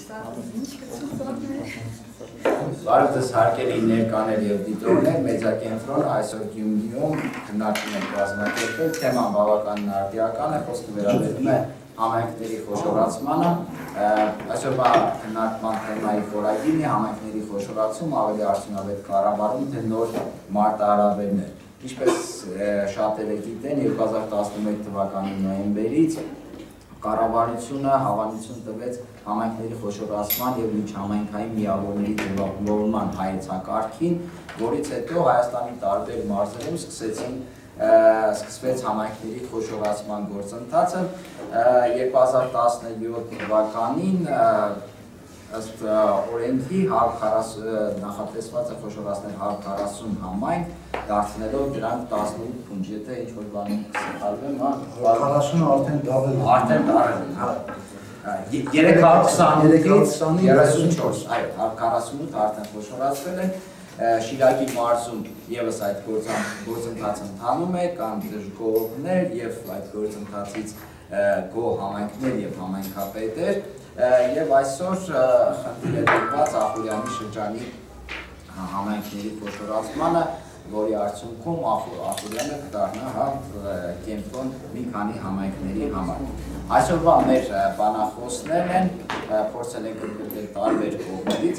Բարև ձեզ հարգելի ներկաներ և դիտողներ, մեծակենտրոնը այսօր Գյումրիում քննարկում ենք կազմակերպել, թեման բավականին արդիական է, խոսքը վերաբերում է համայնքների խոշորացմանը, այսօրվա քննարկման թեմայի որակին է համայնքների խոշորացում, ավելի արդյունավետ կառավարում, թե նոր մարտահրավերներ։ Ինչպես շատերը գիտեն, 2011 թվականի նոյեմբերից կառավարությունը հավանություն տվեց համայնքների խոշորացման և միջհամայնքային միավորների ձևավորման հայեցակարգին, որից հետո Հայաստանի տարբեր մարզերում սկսվեց համայնքների խոշորացման գործընթացը 2017 թվականին ըստ օրենքի նախատեսված է խոշորացնել 140 համայնք, դարձնելով դրանք 18 փունջ, եթե ինչ-որ բանի սխալվեմ, 40-ը արդեն դարել են։ Արդեն դարել են, հա։ 320-ից 34, այո, 48 արդեն խոշորացվել են, Շիրակի մարզում ևս այդ գործընթացը ընթանում է, կան դժգոհներ և այդ գործընթացից գոհ համայնքներ և համայնքապետեր, և այսօր խնդիր է դրված Ախուրյանի շրջանի համայնքների խոշորացմանը, որի արդյունքում Ախուրյանը կդառնա կենտրոն մի քանի համայնքների համար։ Այսօրվա մեր բանախոսներն են, փորձել ենք ընդգրկել տարբեր կողմերից,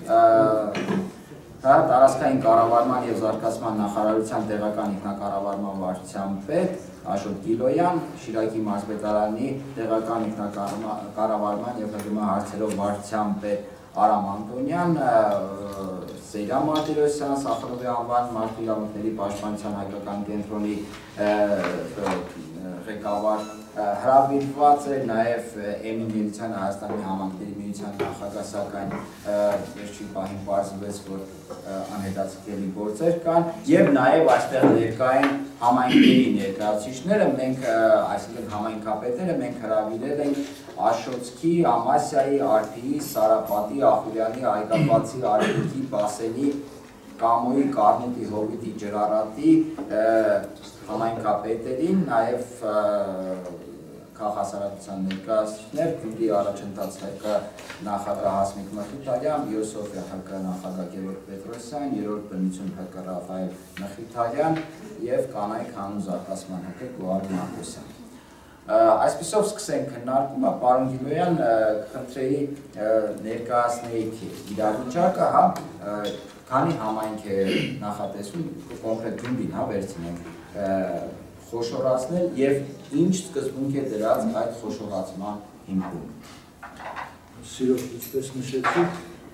տարածքային կառավարման և զարգացման նախարարության տեղական ինքնակառավարման վարչության պետ Աշոտ Գիլոյան, Շիրակի մարզպետարանի տեղական ինքնակառավարման և ՀԳՄ հարցերով վարչության պետ Արամ Անտոնյան, Սեյրամ Մարտիրոսյան, Սախարովի անվան մարդու իրավունքների պաշտպանության հայկական կենտրոնի ղեկավար հրավիրված էր, նաև Էմին Միլիցյանը Հայաստանի համայնքների միության նախագահ, սակայն վերջին պահին պարզվեց, որ անհետաձգելի գործեր կան, և նաև այստեղ ներկա են համայնքների ներկայացուցիչները, մենք, այսինքն համայնքապետերը, մենք հրավիրել ենք Աշոցքի, Ամասիայի, Արփիի, Սարապատի, Ախուրյանի, Այգապացի, Արևմուտքի, Բասենի, Կամոյի, Կարմուտի, Հովիտի, Ջրառատի համայնքապետերին, նաև քաղաքասարակության ներկայացուցիչներ, Գյումրի առաջընթաց ՀԿ նախագահ Հասմիկ Մխիթարյան, Բիոսոֆիա ՀԿ նախագահ Գևորգ Պետրոսյան, երրորդ բնություն ՀԿ Ռաֆայել Մխիթարյան և կանայք հանուն զարգացման ՀԿ Գոհար Մարկոսյան։ Այսպիսով սկսենք քննարկումը, պարոն Գիլոյան, կխնդրեի ներկայացնեիք իրավիճակը, քանի համայնք է նախատեսվում, կոնկրետ Գյումրին վերցնենք, խոշորացնել և ինչ սկզբունք է դրած այդ խոշորացման հիմքում։ Սիրով ինչպես նշեցիք,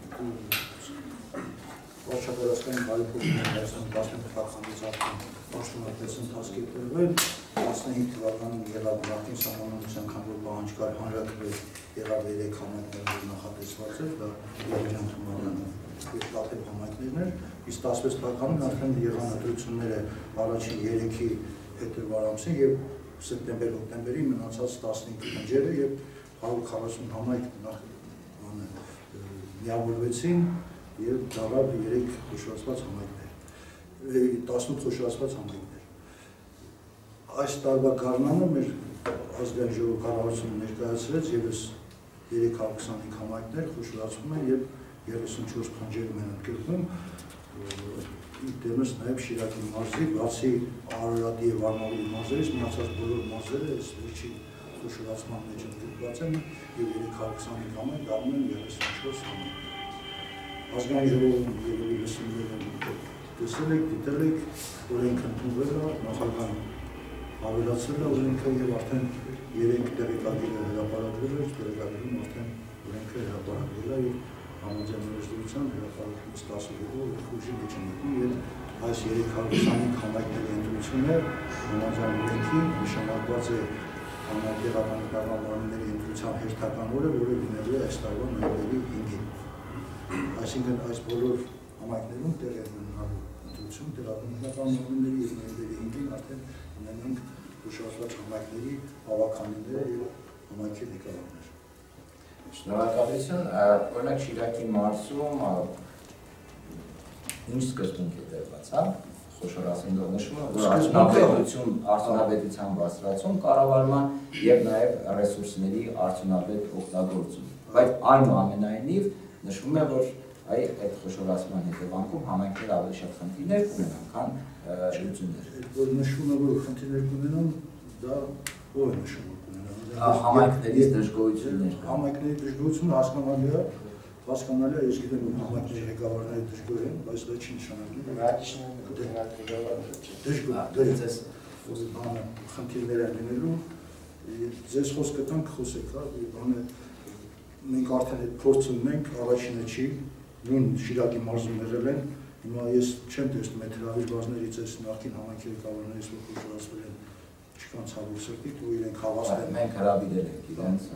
վարչապետարական բարեփոխումները Հայաստանի 15 թվականից արդեն պաշտոնապես ընթացք է տրվել, 15 թվականին եղավ նախին սահմանադրության, քանի որ պահանջ կար հանրաքվե եղավ 3 համայնքներ, որ նախատեսված էր, դա Երևան Թումանյանը և Տաթև համայնքներն էր, իսկ 16 թվականին արդեն եղան ընտրությունները առաջին 3-ի փետրվար ամսին և սեպտեմբեր-հոկտեմբերի մնացած 15 փնջերը և 140 համայնք միավորվեցին և դառավ 3 խոշորացված համայնքներ, 18 խոշորացված համայնքներ։ Այս տարվա գարնանը մեր ազգային ժողովի կառավարությունը ներկայացրեց ևս 325 համայնքներ խոշորացվում են և 34 փնջերում են ընդգրկվում, դեմս նաև Շիրակի մարզի, բացի Արարատի և Արմավիրի մարզերից, մնացած բոլոր մարզերը այս վերջին խոշորացման մեջ ընդգրկված են և 325 համայնք դառնում են 34 համայնք։ Ազգային ժողովում երևի տեսել եք, դիտել եք, օրենքը ընդունվել է, նախագահն ավելացրել է օրենքը և արդեն 3 տեղեկագիրը հրապարակվել էր, տեղեկագիրում արդեն օրենքը հրապարակվել է և համաձայն ներդրության հրապարակումից 10-ով ուժի մեջ են մտնում և այս 325 համայնքների ընտրությունը համաձայն օրենքի նշանակված է տեղական կառավարումների ընտրության հերթական օրը, որը լինելու է այս տարվա նոյեմբերի 5-ին։ Այսինքն այս բոլոր համայնքներում տեղ է ունենալու ընտրություն, տեղական կառավարումների և նոյեմբերի 5-ին արդեն ունենանք խոշորացված համայնքների հավաքանիները և համայնքի ղեկավարներ։ Շնորհակալություն, օրինակ Շիրակի մարզում ինչ սկզբունք է դրված, խոշորացնելով նշում է, որ արդյունավետության բարձրացում կառավարման և նաև ռեսուրսների արդյունավետ օգտագործում։ բայց այնուամենայնիվ նշվում է, որ այդ խոշորացման հետևանքում համայնքները ավելի շատ խնդիրներ կունենան, քան լուծումներ։ Որ նշվում է, որ խնդիրներ կունենան, դա ով է նշում որ կունենան։ Համայնքներից դժգոհություններ։ Համայնքների դժգոհությունը հասկանալի է, ես գիտեմ, որ համայնքների ղեկավարները դժգոհ են, բայց դա չի նշանակում խնդիրներ են լինելու, ձեզ խոսքը տանք խոսեք, մենք արդեն այդ փորձը ունենք, առաջինը չի, նույն Շիրակի մարզում եղել են, հիմա ես չեմ տեսնում այդ հրավիրվածներից այս նախկին համայնքի ղեկավարներից, որ խոշորացվել են, չկան ցավոք սրտի, ու իրենք հավաստել են։ Մենք հրավիրել ենք իրենց։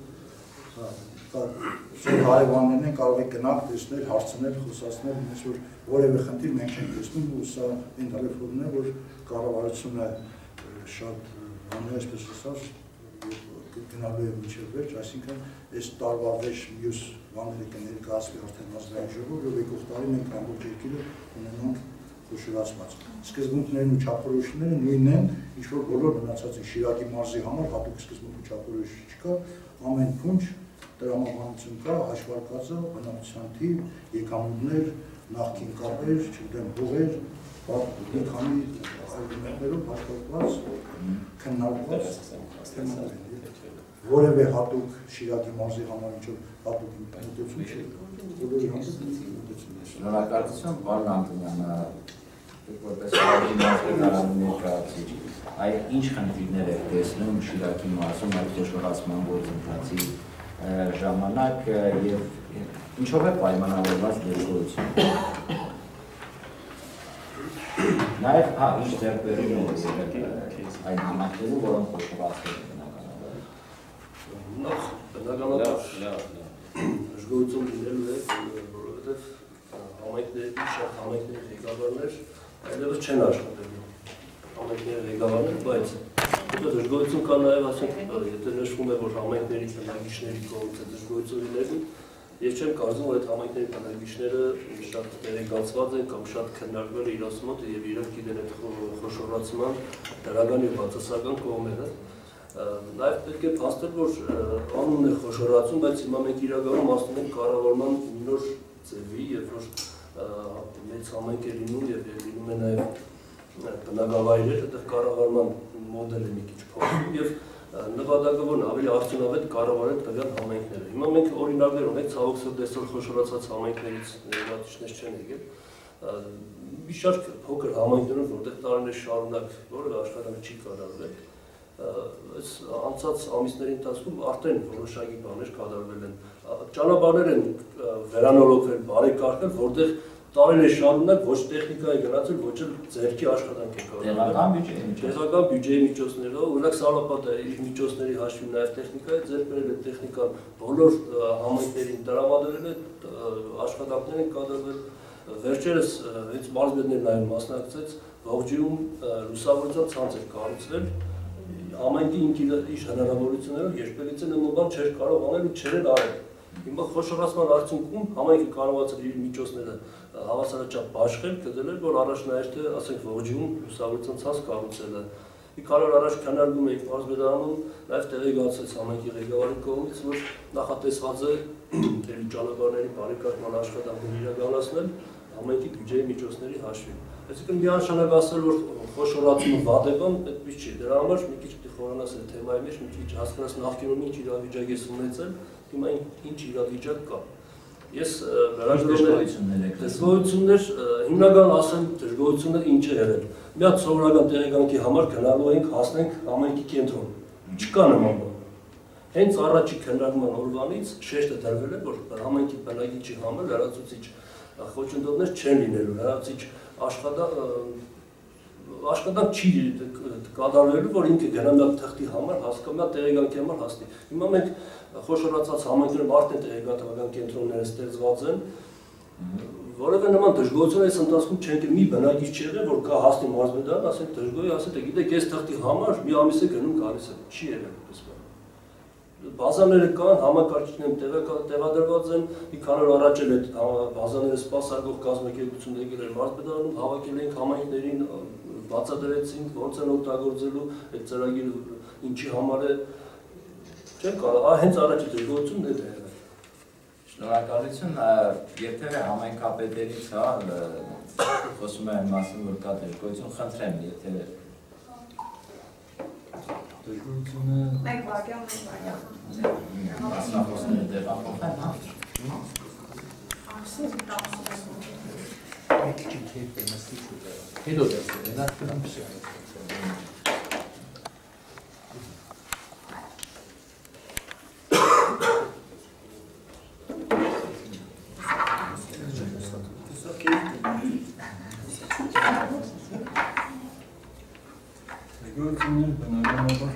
Ձեր հարևաններն են կարող եք գնալ, տեսնել, հարցնել, խոսացնել, ինձ որ որևէ խնդիր մենք չենք տեսնում, ու սա այն տելեֆոնն է, որ կառավարությունը շատ բաներ, այսպես ասած, գնալու է մինչև վերջ, այսինքն այս տարվա վերջ մյուս բաները կներկայացվի արդեն ազգային ժողով, եւ եկող տարի մենք ամբողջ երկիրը ունենանք խոշորացված։ Սկզբունքներն ու չափորոշիչները նույնն են, ինչ որ բոլոր մնացած են Շիրակի մարզի համար հատուկ սկզբունք ու չափորոշիչ չկա, ամեն փունջ տրամաբանություն կա, հաշվարկված է, բնակչության թիվ, եկամուտներ, նախկին կապեր, չգիտեմ, հողեր, մի քանի արգումենտներով հաշվարկված, քննարկված թեմաներ։ Որևէ հատուկ Շիրակի մարզի համար ինչ-որ հատուկ մոտեցում չի, բոլորի համար մոտեցում է։ Շնորհակալություն, պարոն Անդրանյան, որպես Շիրակի մարզի ներկայացուցիչ, այդ ինչ խնդիրներ եք տեսնում Շիրակի մարզում այդ խոշորացման գործընթացի ժամանակ եւ ինչով է պայմանավորված դժգոհությունը։ Նաեւ ինչ ձեռքբերում է այդ համակարգում, որոնք խոշորացվել են բնականաբար։ Նախ բնականաբար դժգոհություն լինելու է, որովհետեւ համայնքների շատ համայնքների ղեկավարներ այլևս չեն աշխատելու։ Համայնքների ղեկավարներ, բայց դժգոհություն կա նաև, ասենք, եթե նշվում է, որ համայնքների բնակիչների կողմից է դժգոհություն լինելու, ես չեմ կարծում, որ այդ համայնքների բնակիչները շատ ներգացված են կամ շատ քննարկվել է իրաց մոտ եւ իրենք գիտեն այդ խոշորացման դրական եւ բացասական կողմերը։ Նաև պետք է փաստել, որ անունն է խոշորացում, բայց հիմա մենք իրականում ասում ենք կառավարման նոր ձևի, երբ որ մեծ համայնք է լինում եւ լինում է նաև բնակավայրեր, այդտեղ կառավարման մոդելը մի քիչ փոխվում եւ նպատակավորն ավելի արդյունավետ կառավարել տվյալ համայնքները։ Հիմա մենք օրինակներ ունենք, ցավոք սրտի այսօր խոշորացած համայնքներից ներկայացուցիչներ չեն եկել։ Մի շարք փոքր համայնքներում, որտեղ տարիներ շարունակ որևէ աշխատանք չի կատարվել, այս անցած ամիսների ընթացքում արդեն որոշակի բաներ կատարվել են։ Ճանապարհներ են վերանորոգվել, բարեկարգել, որտեղ տարիներ շարունակ ոչ տեխնիկա է գնացել, ոչ էլ ձեռքի աշխատանք է կատարվել։ Տեղական բյուջեի միջոցներով, օրինակ Սարապատը իր միջոցների հաշվին նաև տեխնիկա է ձեռք բերել, այդ տեխնիկան բոլոր համայնքներին տրամադրել է, աշխատանքներ են կատարվել։ Վերջերս հենց մարզպետներն նաև մասնակցեց, Ողջիում լուսավորության ցանց էր կառուցվել, համայնքի իր հնարավորություններով երբևիցե նման բան չէր կարող անել ու չէր արել։ Հիմա խոշորացման արդյունքում համայնքը կարողացել իր միջոցները հավասարաչափ բաշխել, գտել էր, որ առաջնահերթը, ասենք, Ողջիում լուսավորության ցանց կառուցելը։ Մի քանի օր առաջ քննարկում էինք մարզպետարանում, նաև տեղեկացվեց համայնքի ղեկավարի կողմից, որ նախատեսված է ճանապարհների բարեկարգման աշխատանքներ իրականացնել համայնքի բյուջեի միջոցների հաշվին։ Այսինքն միանշանակ ասել, որ խոշորացումը վատ է բան, այդպես չի։ Դրա համար մի քիչ խորանաս այդ թեմայի մեջ, մի քիչ հասկանաս նախկինում ինչ իրավիճակ է ունեցել, հիմա ինչ իրավիճակ կա։ Ես դժգոհություններ, հիմնական ասեմ, դժգոհությունը ինչ է եղել։ Մի հատ սովորական տեղեկանքի համար գնալու ենք, հասնենք համայնքի կենտրոն։ Չկա նման բան։ Հենց առաջի քննարկման օրվանից շեշտը դրվել է, որ համայնքի բնակիչի համար լրացուցիչ խոչընդոտներ չեն լինելու, լրացուցիչ աշխատանք չի կատարվելու, որ ինքը գնա մի թղթի համար հասկա, մի տեղեկանքի համար հասնի։ Հիմա մենք խոշորացած համայնքներում արդեն տեղեկատվական կենտրոնները ստեղծված են, որևէ նման դժգոհություն այս ընթացքում չենք մի բնակիչ չեղել, որ կա հասնի մարզպետարան, ասենք դժգոհի, ասեք, գիտեք, այս թղթի համար մի ամիս է գնում գալիս է, չի եղել այդպես բան։ Բազաները կան, համակարգիչներում տեղադրված են, մի քանի օր առաջ էլ այդ բազաները սպասարկող կազմակերպություն եկել էր մարզպետարանում, հավաքել ենք համայնքներին, բացատրեցինք, ոնց են օգտագործելու այդ ծրագիրը, ինչի համար է, չեն կարող, հենց առաջի դժգոհությունն է եղել։ Շնորհակալություն, եթե համայնքապետերից խոսում են մասին, որ կա դժգոհություն, խնդրեմ, եթե դժգոհությունը Մեկ վարյալ մասնախոսները տեղափոխեն, հա։ հետո դասել, նա կնամ Դժգոհությունները բնականաբար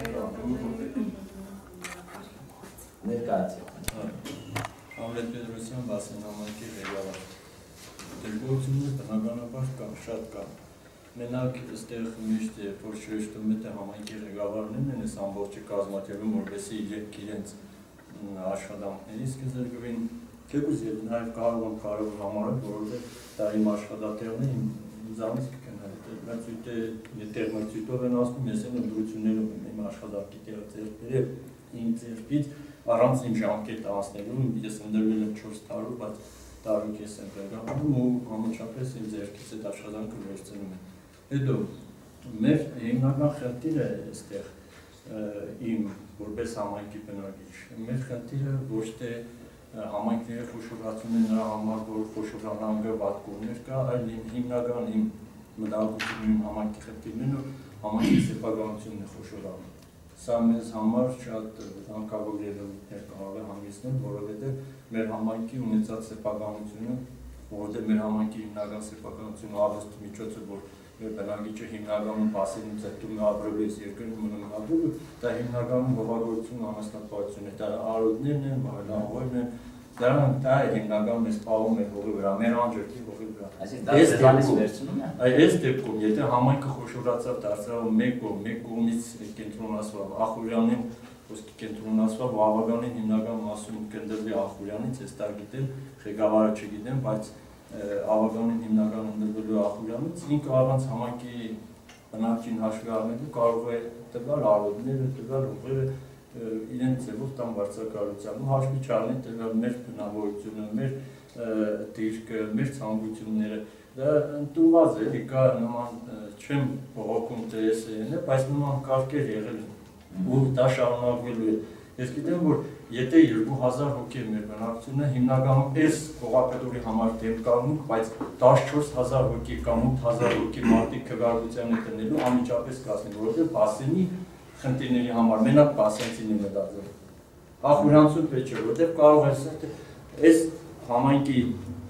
Ներկայացեք։ Համլետ Պետրոսյան Բասեն համայնքի ղեկավար։ Դժգոհությունները բնականաբար կան, շատ կան։ Մենակ այստեղ միշտ երբ որ շեշտում է թե համայնքի ղեկավարներն են այս ամբողջը կազմակերպում, որպեսզի իրենց աշխատանքների սկզբին թեկուզ եւ նաեւ կարող են կարևոր համարել, որովհետեւ դա իմ աշխատատեղն է, ինձանից կգնա։ Բայց ուտե տերմոմետրով են ասում, ես էլ ընդրություններով եմ իմ աշխատանքի տեղը իմ ձեռքից առանց իմ ժամկետը անցնելու, ես ընդրվել եմ 4 տարով, բայց տարուք ես եմ ղեկավարում ու համաչափես իմ ձեռքից այդ աշխատանքը վերցնում եմ։ Հետո մեր հիմնական խնդիրը այստեղ իմ որպես համայնքի բնակիչ, մեր խնդիրը ոչ թե համայնքների խոշորացումն է նրա համար, որ խոշորանան վատ կողմեր կա, այլ հիմնական իմ մտահոգությունն իմ համայնքի խնդիրն ու համայնքի սեփականությունն է խոշորանում։ Սա մեզ համար շատ վտանգավոր երևույթներ կարող է հանգեցնել, որովհետև մեր համայնքի ունեցած սեփականությունը, որովհետև մեր համայնքի հիմնական սեփականությունը արվեստի միջոցը, որ մեր բնակիչը հիմնականում բասենում ձգտում է ապրելու այս երկրում մնում ապրելու, դա հիմնականում հողագործություն անասնապահություն է, դա արոտներն են, մահելահողերն են, դրանք դա է հիմնական մեզ պահում է հողի վրա, մեր անջրքի հողի վրա։ Այս դեպքում, եթե համայնքը խոշորացավ դարձավ մեկ կողմից կենտրոնացավ Ախուրյանին, ոսկի կենտրոնացավ ու ավագանին հիմնական մասում կնդրվի Ախուրյանից, ես դա գիտեմ, ղեկավարը չգիտեմ, բայց ավագանին հիմնական ընդրվելու Ախուրյանից, ինքը առանց համայնքի բնակչին հաշվի առնելու կարող է տվյալ արոտները, տվյալ հողերը իրենց ձևով տան վարձակալության ու հաշվի չառնի տվյալ մեր բնավորությունը, մեր դիրքը, մեր ցանկությունները, դա ընդունված է, կա նման չեմ բողոքում թե ես են, բայց նման կարգեր եղել են ու դա շարունակվելու է։ Ես գիտեմ, որ եթե 2000 հոգի մեր բնակչությունը հիմնականում այս հողապետորի համար դեմ կանգնենք, բայց 14000 հոգի կամ 8000 հոգի մարդիկ քվեարկության է տնելու անմիջապես կասնի, որովհետև բասենի խնդիրների համար մենակ բասենցին է մտածել։ Ախուրանցու պետք չէ, որովհետև կարող է այս համայնքի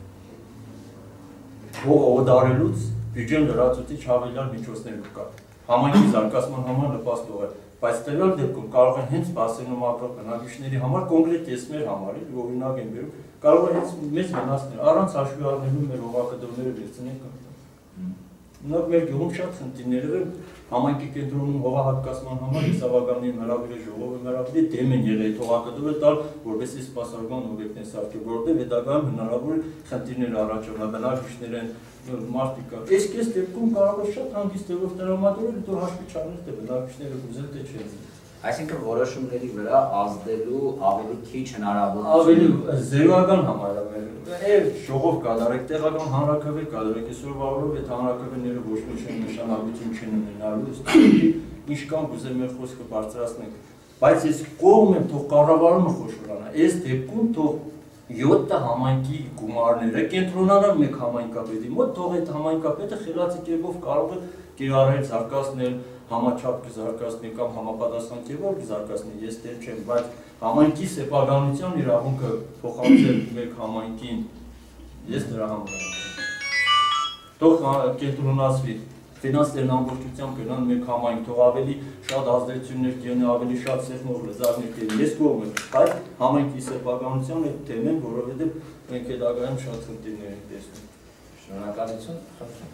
հողը օդարելուց բյուջեն լրացուցիչ հավելյալ միջոցներ կա։ Համայնքի զարգացման համար նպաստող է, բայց տվյալ դեպքում կարող են հենց բասենում ապրող բնակիչների համար կոնկրետ ես մեր համար օրինակ են բերում, կարող է հենց մեծ վնասներ առանց հաշվի առնելու մեր հողակտորները վերցնենք։ Նոր մեր գյուղում շատ խնդիրներ են համայնքի կենտրոնում հողահատկացման համար իսավագանի հնարավիրը ժողովը հնարավիրը դեմ են եղել հողակտորը տալ, որպեսզի սպասարկման օբյեկտներ սարքել, որովհետև հետագայում հնարավոր խնդիրներ առաջանա, բնակիչներ են մարդիկ կա։ Այս դեպքում կարող է շատ հանգիստ ձևով տրամադրել, հետո հաշվի չառնել թե բնակիչները կուզեն թե չեն։ Այսինքն որոշումների վրա ազդելու ավելի քիչ հնարավորություն։ Ավելի ձևական համարավեր։ Ժողով կատարեք, տեղական հանրաքվե կատարեք, այսօր վաղով այդ հանրաքվեները ոչ մի նշանակություն չեն ունենալու, ինչքան կուզեմ մեր խոսքը բարձրացնենք։ Բայց ես կողմ եմ, թող կառավարումը խոշորանա։ Այս դեպքում թող 7 համայնքի գումարները կենտրոնանան մեկ համայնքապետի մոտ, թող այդ համայնքապետը խելացի կերպով կարող է կիրառել, զարգացնել, համաչափ կզարգացնի կամ համապատասխան կերպով կզարգացնի, ես դեմ չեմ, բայց համայնքի սեփականության իրավունքը փոխանցել մեկ համայնքին, ես դրա համար եմ։ Թող կենտրոնացվի, ֆինանսներն ամբողջությամբ գնան մեկ համայնք, թող ավելի շատ ազդեցություններ կենի, ավելի շատ սեղմող լեզակներ կենի, ես կողմ եմ, բայց համայնքի սեփականության այդ թեմեն, որովհետև մենք հետագայում շատ խնդիրներ ենք տեսնում։ Շնորհակալություն, խնդրեմ։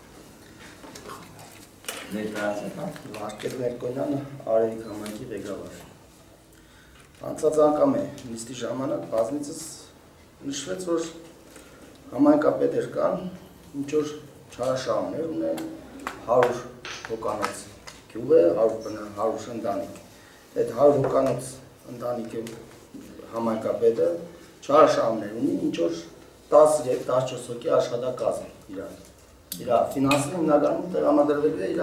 Ներկայացեք, Վարդգեր Մերկոնյանը, Արևիկ համայնքի ղեկավար։ Անցած անգամ է նիստի ժամանակ բազմիցս նշվեց, որ համայնքապետեր կան, ինչ որ չարաշահումներ ունեն, 100 հոկանոց գյուղ է, 100 ընտանիք։ Այդ 100 հոկանոց ընտանիքի համայնքապետը չարաշահումներ ունի, ինչ որ 13-14 հոգի աշխատակազմ իր ֆինանսը հիմնականում տրամադրվել է իր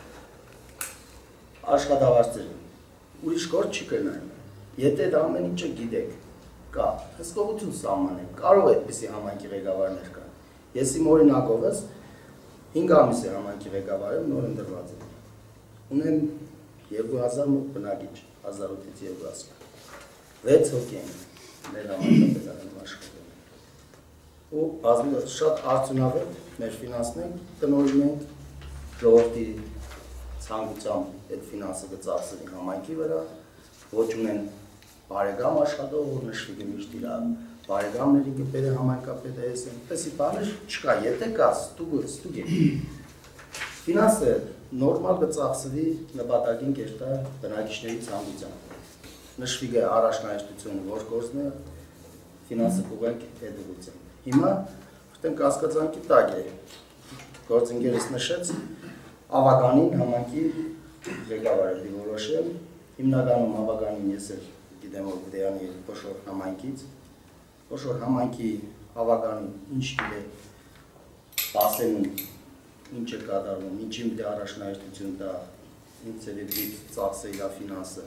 աշխատավարձերին, ուրիշ գործ չի կրնայում, եթե դա ամեն ինչը գիտեք, կա, հսկողություն սահմանեք, կարող է այդպիսի համայնքի ղեկավարներ կան, ես իմ օրինակովս 5 ամիս է համայնքի ղեկավարը նոր ընտրված եմ, ունեմ 2000 մոտ բնակիչ, 1800-ից 2000, 6 հոգի են մեր համայնքապետարանում աշխատում, ու բազմիցս շատ արդյունավետ մեր ֆինանսներն տնօրին ենք, ժողովրդի ցանկությամբ այդ ֆինանսը կծախսվի համայնքի վրա, ոչ ունեն բարեկամ աշխատող, որ նշվի գմիշտ իր բարեկամների կպերը համայնքապետը ես են, պես բաներ չկա, եթե կա, ստուգ է։ Ֆինանսը նորմալ կծախսվի նպատակին կերտա բնակիչների ցանկությամբ։ Նշվի գե առաջնահերթությունը, որ գործն է, ֆինանսը կուղենք այդ ուղղությամբ։ Հիմա արդեն կասկածանքի տակ է, գործընկերս նշեց, ավականին համայնքի ղեկավարի որոշել, հիմնականում ավականին ես էլ գիտեմ, որ գիտեանի փոշոր համայնքից, փոշոր համայնքի ավականին ինչ գիտե ասելուն, ինչ է կատարվում, ինչի միտի առաջնահերթություն դա, ինչ ծերևից ծախսը իր ֆինանսը։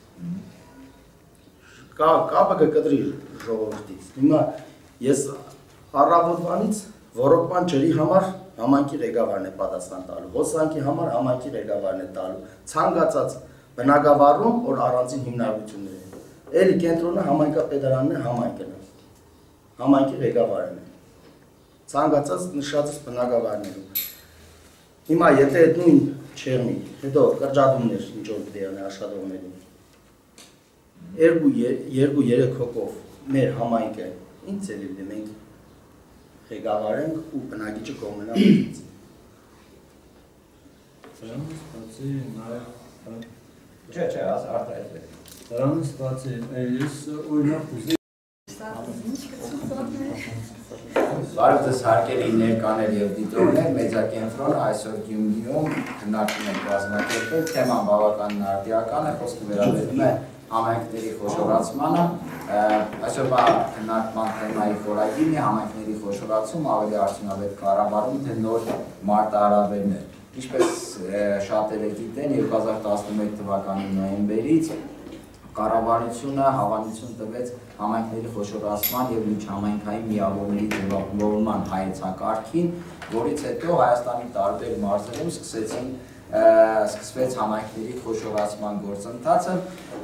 Կապը կկտրի ժողովրդից։ Հիմա ես առավոտվանից ոռոգման ջրի համար համայնքի ղեկավարն է պատասխան տալու, հոսանքի համար համայնքի ղեկավարն է տալու, ցանկացած բնակավարում, որ առանձին հիմնարկություններ են։ Էլի կենտրոնը համայնքապետարանն է, համայնքն է, համայնքի ղեկավարն է, ցանկացած նշածս բնակավարներում։ Հիմա եթե այդ նույն չեղնի, հետո կրճատումներ ինչ որ դերն է աշխատողներին, 2-3 հոգով մեր համայնքը ինչ ծելիվ է մենք ղեկավարենք ու բնակիչը կողմենա մեզից։ Դրանից բացի նաև Չէ, արտահայտվել։ Դրանից բացի ես օրինակ ուզի Բարև ձեզ հարգելի ներկաներ և դիտողներ, մեդիակենտրոնը այսօր Գյումրիում քննարկում ենք կազմակերպել, թեման բավականին արդիական է, խոսքը վերաբերում է համայնքների խոշորացմանը, այսօրվա քննարկման թեմայի խորագիրն է համայնքների խոշորացում, ավելի արդյունավետ կառավարում, թե նոր մարտահրավերներ։ Ինչպես շատերը գիտեն, 2011 թվականի նոյեմբերից կառավարությունը հավանություն տվեց համայնքների խոշորացման և միջհամայնքային միավորների ձևավորման հայեցակարգին, որից հետո Հայաստանի տարբեր մարզերում սկսվեց համայնքների խոշորացման գործընթացը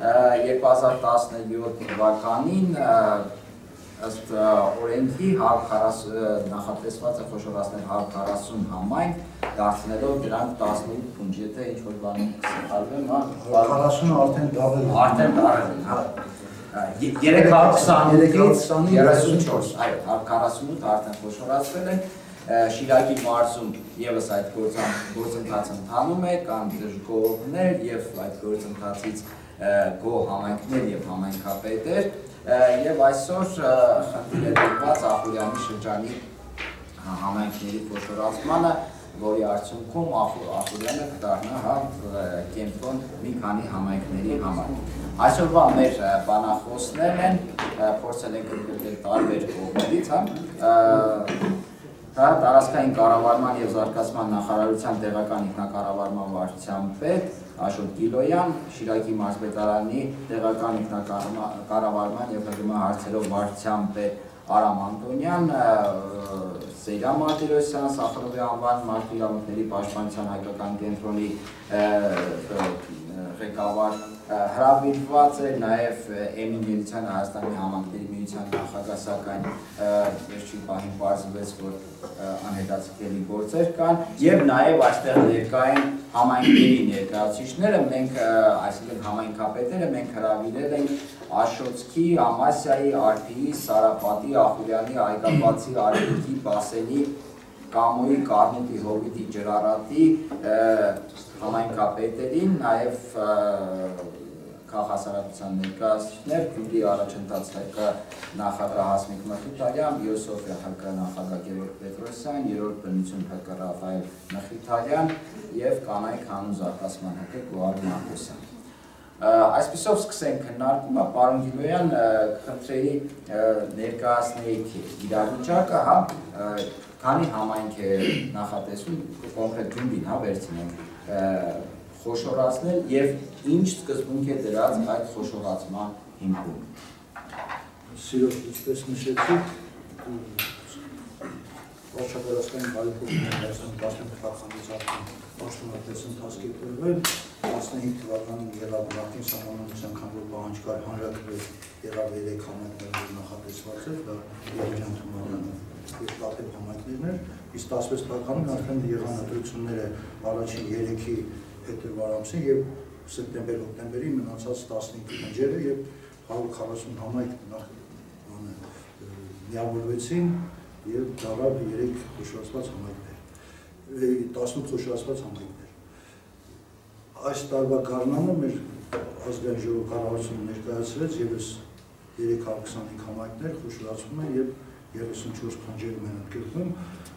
2017 թվականին ըստ օրենքի նախատեսված է խոշորացնել 140 համայնք, դարձնելով դրանք 18 փունջ, եթե ինչ-որ բանում սխալվեմ, 40-ը արդեն դարել է։ Արդեն դարել են, 328-ից 34, այո, 48 արդեն խոշորացվել են, Շիրակի մարզում ևս այդ գործընթացը ընթանում է, կան դժգոհներ և այդ գործընթացից գոհ համայնքներ և համայնքապետեր, և այսօր խնդիր է տրված Ախուրյանի շրջանի համայնքների խոշորացմանը, որի արդյունքում Ախուրյանը կդառնա կենտրոն մի քանի համայնքների համար։ Այսօրվա մեր բանախոսներն են, փորձել ենք ընդգրկել տարբեր կողմերից, տարածքային կառավարման և զարգացման նախարարության տեղական ինքնակառավարման վարչության պետ Աշոտ Գիլոյան, Շիրակի մարզպետարանի տեղական ինքնակառավարման և ՀԳՄ հարցերով վարչության պետ Արամ Անտոնյան, Սեյրամ Մարտիրոսյան, Սախարովի անվան մարդու իրավունքների պաշտպանության հայկական կենտրոնի ղեկավար հրավիրված էր, նաև Էմին Ելցյանը Հայաստանի համայնքների միության նախագահ, սակայն վերջին պահին պարզվեց, որ անհետաձգելի գործեր կան, և նաև այստեղ ներկա են համայնքների ներկայացուցիչները, մենք, այսինքն համայնքապետերը, մենք հրավիրել ենք Աշոցքի, Ամասիայի, Արփիի, Սարապատի, Ախուրյանի, Այգապացի, Արևիկի, Բասենի, Կամոյի, Կարմուտի, Հովիտի, Ջրառատի համայնքապետերին, նաև քաղաքասարակության ներկայացուցիչներ, Գյումրի առաջընթաց ՀԿ նախագահ Հասմիկ Մխիթարյան, Յոսոֆիա ՀԿ նախագահ Գևորգ Պետրոսյան, երրորդ բնություն ՀԿ Ռաֆայել Մխիթարյան և կանայք հանուն զարգացման ՀԿ Գոհար Մարկոսյան։ Այսպիսով սկսենք քննարկումը, պարոն Գիլոյան, կխնդրեի ներկայացնեիք իրավիճակը, հա, քանի համայնք է նախատեսում, կոնկրետ Գյումրին, հա, վերցնենք, խոշորացնել եւ ինչ սկզբունք է դրած այդ խոշորացման հիմքում։ Սիրով ինչպես նշեցիք, Վարչապետարանի բարեփոխումները 2015 թվականից արդեն պաշտոնապես ընթացք է տրվել, 15 թվականին եղավ նախին սահմանադրության քանդվող պահանջկար հանրակրվեի եղավ 3 համայնքներ նախատեսված էր, դա Երևան թվականը եւ Տաթև համայնքներն էր, իսկ 16 թվականին արդեն եղան ընտրությունները առաջին 3-ի փետրվար ամսին եւ սեպտեմբեր-օկտեմբերի մնացած 15 քնջերը եւ 140 համայնք միավորվեցին եւ դարավ 3 խոշորացված համայնքներ, 18 խոշորացված համայնքներ։ Այս տարվա գարնանը մեր ազգային ժողովի կառավարությունը ներկայացրեց եւս 325 համայնքներ խոշորացվում են եւ 34 քանջերում են ընդգրկվում,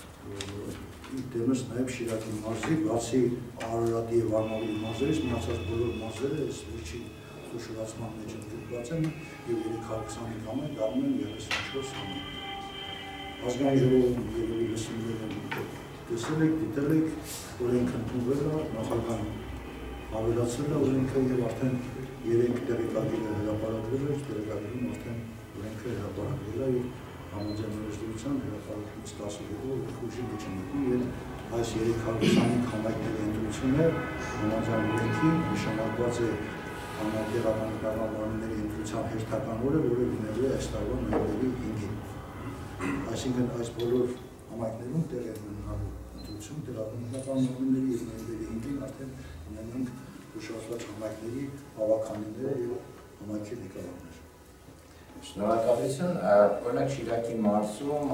դեմս նաեւ Շիրակի մարզի, բացի Արարատի եւ Արմավիրի մարզերից մնացած բոլոր մարզերը այս վերջին խոշորացման մեջ ընդգրկված են եւ 325 համայնք դառնում են 34 համայնք։ Ազգային ժողովում երևի լսումներ տեսել եք, դիտել եք, օրենք ընդունվել է, նախագահան ավելացրել է օրենքը եւ արդեն 3 տեղեկագիր հրապարակվել է, տեղեկագիրում արդեն օրենքը հրապարակվել է եւ համաձայնագրության հրապարակումից 10 օրը ուժի մեջ է մտնում եւ այս 325 համայնքների ընտրությունը համաձայնագրքի նշանակված է համատեղական կառավարումների ընտրության հերթական օրը, որը լինելու է այս տարվա նոյեմբերի 5-ին։ Այսինքն այս բոլոր համայնքներում տեղ է ունենալու ընտրություն, տեղական նորմերի եւ նոյեմբերի 5-ին արդեն ունենանք խոշորացված համայնքների հավաքանիները եւ համայնքի ղեկավարներ։ Շնորհակալություն, օրինակ Շիրակի մարզում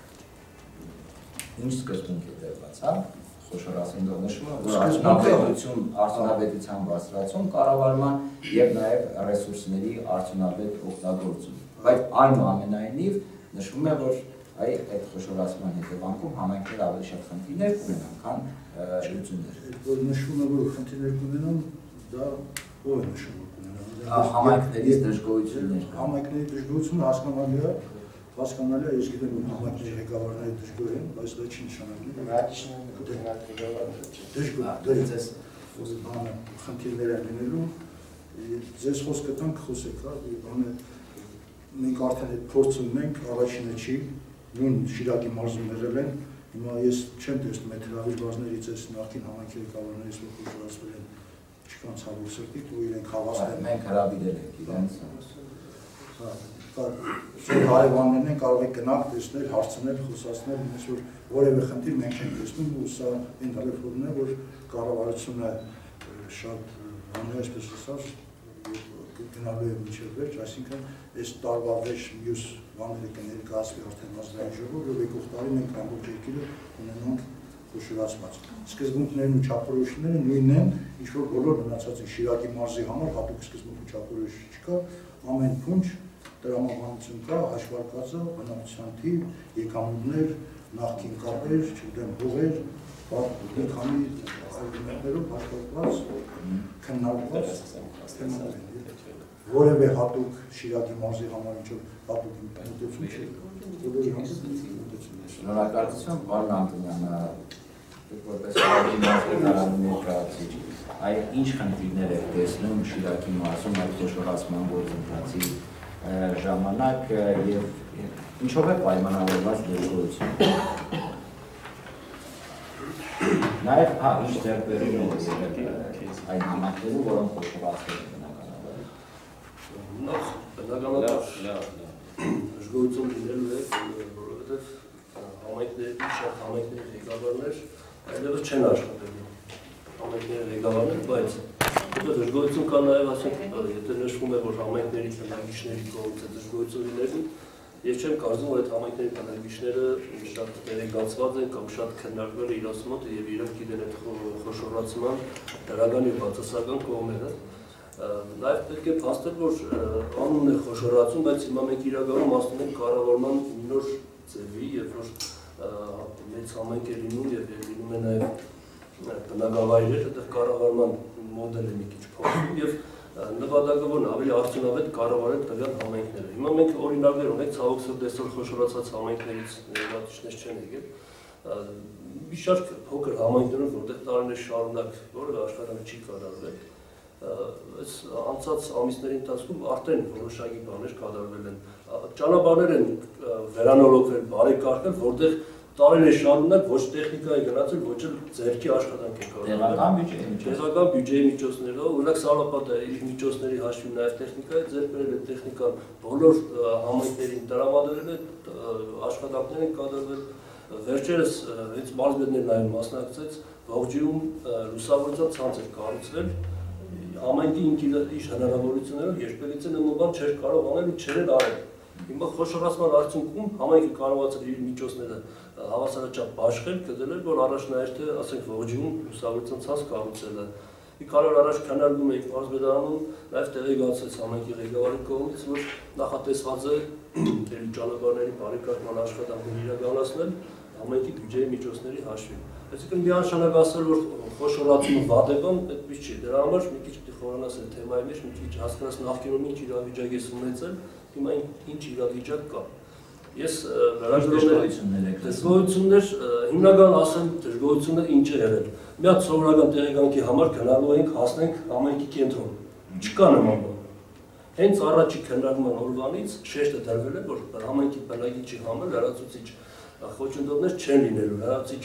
ինչ սկզբունք է դրված, հա, խոշորացնելով նշումը, որ արդյունավետության բարձրացում կառավարման եւ նաեւ ռեսուրսների արդյունավետ օգտագործում, բայց այնուամենայնիվ նշվում է, որ այդ խոշորացման հետևանքում համայնքները ավելի շատ խնդիրներ կունենան, քան լուծումներ։ Որ նշվում է, որ խնդիրներ կունենան, դա ո՞ր է նշում համայնքներից դժգոհություններ։ Համայնքների դժգոհությունը հասկանալի է, ես գիտեմ, որ համայնքների ղեկավարները դժգոհ են, բայց դա չի նշանակում խնդիրներ են լինելու, ձեզ խոսքը տանք խոսեք, մենք արդեն այդ փորձը ունենք, առաջինը չի, նույն Շիրակի մարզում եղել են, հիմա ես չեմ տեսնում այդ հրավիրվածներից այս նախկին համայնքի ղեկավարներից, որ խոշորացվել են, չկան ցավոք սրտի, ու իրենք հավաստել։ Մենք հրավիրել ենք իրենց։ Ձեր հարևաններն են կարող եք գնալ, տեսնել, հարցնել, խոսացնել, ինձ որ որևէ խնդիր մենք չենք տեսնում, ու սա այն տելեֆոնն է, որ կառավարությունը շատ բաներ այսպես ասած գնալու է մինչև վերջ, այսինքն այս տարվա վերջ մյուս բաները կներկայացվի արդեն ազգային ժողով, եւ եկող տարի մենք ամբողջ երկիրը ունենանք խոշորացված։ Սկզբունքներն ու չափորոշումները նույնն են, ինչ որ բոլոր մնացած են Շիրակի մարզի համար հատուկ սկզբունք ու չափորոշ չկա, ամեն փունջ տրամաբանություն կա, հաշվարկված է, բնակչության թիվ, եկամուտներ, նախկին կապեր, չգիտեմ, հողեր, մի քանի այլմերով հաշվարկված, քննարկված թեմաներ են։ Որևէ հատուկ Շիրակի մարզի համար ինչ-որ հատուկ մոտեցում չի, բոլորի համար մոտեցում է։ Շնորհակալություն, պարոն Անտոնյան, որպես մարզի ներկայացուցիչ, ինչ խնդիրներ եք տեսնում Շիրակի մարզում այդ խոշորացման գործընթացի ժամանակ եւ ինչով է պայմանավորված դժգոհությունը։ Նաեւ ինչ ձեռքբերում է այդ համայնքներում, որոնք խոշորացվել են բնականաբար։ Նախ բնականաբար դժգոհություն լինելու է, որովհետեւ համայնքների շատ համայնքների ղեկավարներ այլևս չեն աշխատելու համայնքների ղեկավարներ, բայց Դա դժգոհություն կա նաև, ասենք, եթե նշվում է, որ համայնքների բնակիչների կողմից է դժգոհություն լինելու, ես չեմ կարծում, որ այդ համայնքների բնակիչները շատ տեղեկացված են կամ շատ քննարկվել է իրաց մոտ եւ իրենք գիտեն այդ խոշորացման դրական եւ բացասական կողմերը։ Նաև պետք է փաստել, որ անունն է խոշորացում, բայց հիմա մենք իրականում ասում ենք կառավարման նոր ձևի, երբ որ մեծ համայնք է լինում եւ լինում է նաև բնակավայրեր, այդտեղ կառավարման մոդելը մի քիչ փոխվում եւ նպատակավոր ավելի արդյունավետ կառավարել տվյալ համայնքները։ Հիմա մենք օրինակներ ունենք, ցավոք սրտի այսօր խոշորացած համայնքներից ներկայացուցիչներ չեն եկել։ Մի շարք փոքր համայնքներում, որտեղ տարիներ շարունակ որևէ աշխատանք չի կատարվել, այս անցած ամիսների ընթացքում արդեն որոշակի բաներ կատարվել են։ Ճանապարհներ են վերանորոգվել, բարեկարգել, որտեղ տարիներ շարունակ ոչ տեխնիկա է գնացել, ոչ էլ ձեռքի աշխատանք է կատարվել։ Տեղական բյուջեի միջոցներով, օրինակ Սարապատը իր միջոցների հաշվին նաև տեխնիկա է ձեռք բերել, այդ տեխնիկան բոլոր համայնքներին տրամադրել է, աշխատանքներ են կատարվել։ Վերջերս հենց մարզպետներն նաև մասնակցեց Ողջիում լուսավորության ցանց էր կառուցվել, համայնքի իր հնարավորություններով երբևիցե նման բան չէր կարող անել ու չէր արել։ Հիմա խոշորացման արդյունքում համայնքը կարողացել իր միջոցները հավասարաչափ բաշխել, գտնել, որ առաջնահերթը, ասենք, Ողջիում լուսավորության ցանց կառուցելը։ Մի քանի օր առաջ քննարկում էինք մարզպետարանում, նաև տեղեկացրեց համայնքի ղեկավարի կողմից, որ նախատեսված է ճանապարհների բարեկարգման աշխատանքներ իրականացնել համայնքի բյուջեի միջոցների հաշվին։ Այսինքն միանշանակ ասել, որ խոշորացումը վատ է բան, այդպես չի։ Դրա համար մի քիչ պիտի խորանաս այդ թեմայի մեջ, մի քիչ հասկանաս նախկինում ինչ իրավիճակ է ունեցել, հիմա ինչ իրավիճակ կա։ Ես դժգոհություններ, հիմնական ասեմ դժգոհությունները ինչ է եղել։ Մի հատ սովորական տեղեկանքի համար գնալու ենք հասնենք համայնքի կենտրոն։ Չկա նման բան։ Հենց առաջի քննարկման օրվանից շեշտը դրվել է, որ համայնքի բնակիչի համար լրացուցիչ խոչընդոտներ չեն լինելու, լրացուցիչ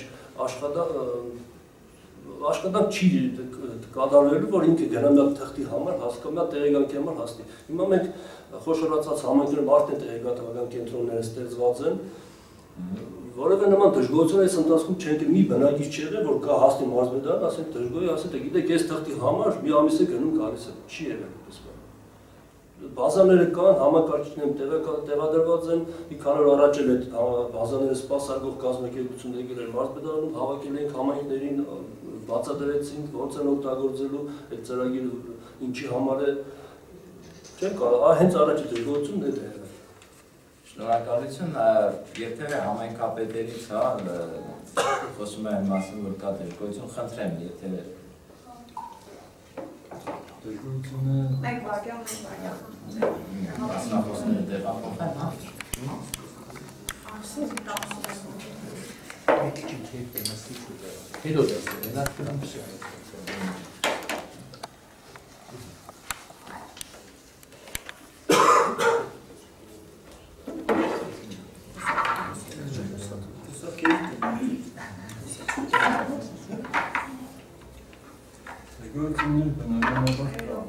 աշխատանք չի կատարվելու, որ ինքը գնա մի հատ թղթի համար հասկանա, մի հատ տեղեկանքի համար հասնի։ Հիմա մենք խոշորացած համայնքներում արդեն տեղեկատվական կենտրոնները ստեղծված են, որևէ նման դժգոհություն այս ընթացքում չեն դի մի բնակիչ չի եղել, որ կա հասնի մարզպետարան, ասեն դժգոհի, ասեն թե գիտեք, ես թղթի համար մի ամիս է գնում գալիս եմ, չի եղել այդպես բան։ Բազաները կան, համակարգիչներում տեղադրված են, մի քանի օր առաջ էլ այդ բազաները սպասարկող կազմակերպություն եկել էր մարզպետարանում, հավաքել ենք համայնքներին, բացատրեցինք, ոնց են օգտագործելու այդ ծրագիրը, ինչի համար է, չեն կարող, հենց առաջի դժգոհությունն է եղել։ Շնորհակալություն, երբևէ համայնքապետերից խոսում եմ մասին, որ կա դժգոհություն, խնդրեմ, եթե դժգոհությունը մասնախոսները տեղափոխեն, դժգոհությունները բնականաբար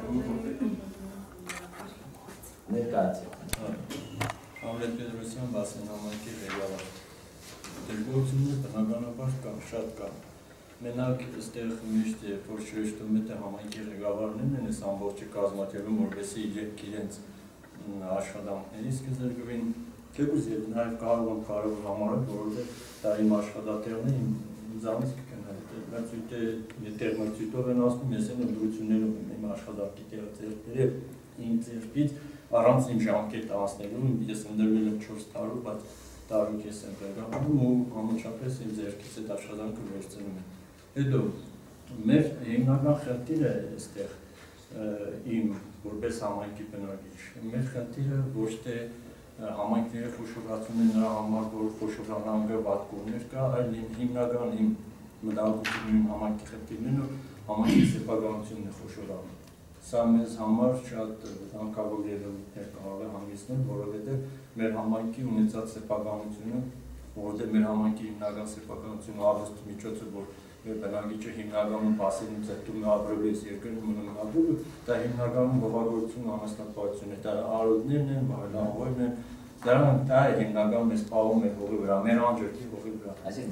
ներկայացեք։ Համլետ Պետրոսյան Բասեն համայնքի ղեկավար։ Դժգոհությունները բնականաբար շատ կան։ Մենակ այստեղ միշտ երբ որ շեշտում է թե համայնքի ղեկավարներն են այս ամբողջը կազմակերպում, որպեսզի իրենց աշխատանքներից կզրկվին, թեկուզ եւ նաեւ կարող եմ համարել, որովհետեւ դա իմ աշխատատեղն է, ինձանից կգնա։ Բայց եթե տերմոմետրով են ասում, ես եմ ընդրություններով իմ աշխատանքի տեղը իմ ձեռքից առանց իմ ժամկետը անցնելու, ես ընդրվել եմ 4 տարով, բայց տարուք ես եմ տեղանում ու համաչափես իմ ձեռքից այդ աշխատանքը վերցնում եմ։ Հետո մեր հիմնական խնդիրը այստեղ իմ որպես համայնքի բնակիչ, մեր խնդիրը ոչ թե համայնքների խոշորացումն է նրա համար, որ խոշորանան վատ կողմեր կա, այլ հիմնական իմ մտահոգությունն համայնքի խնդիրներն ու համայնքի սեփականությունն է խոշորանում։ Սա մեզ համար շատ վտանգավոր երևույթներ կարող է հանգեցնել, որովհետև մեր համայնքի ունեցած սեփականությունը, որովհետև մեր համայնքի հիմնական սեփականությունը արվեստի միջոցը, որ մեր բնակիչը հիմնականում բասերում ծեծում է ապրելու այս երկրում մնում ապրելու, դա հիմնականում գովագործություն անասնապահություն է, դա արոտներն են, վայելանողներն են, դա է հիմնական մեզ պահում է հողի վրա, մեր անջրքի հողի վրա։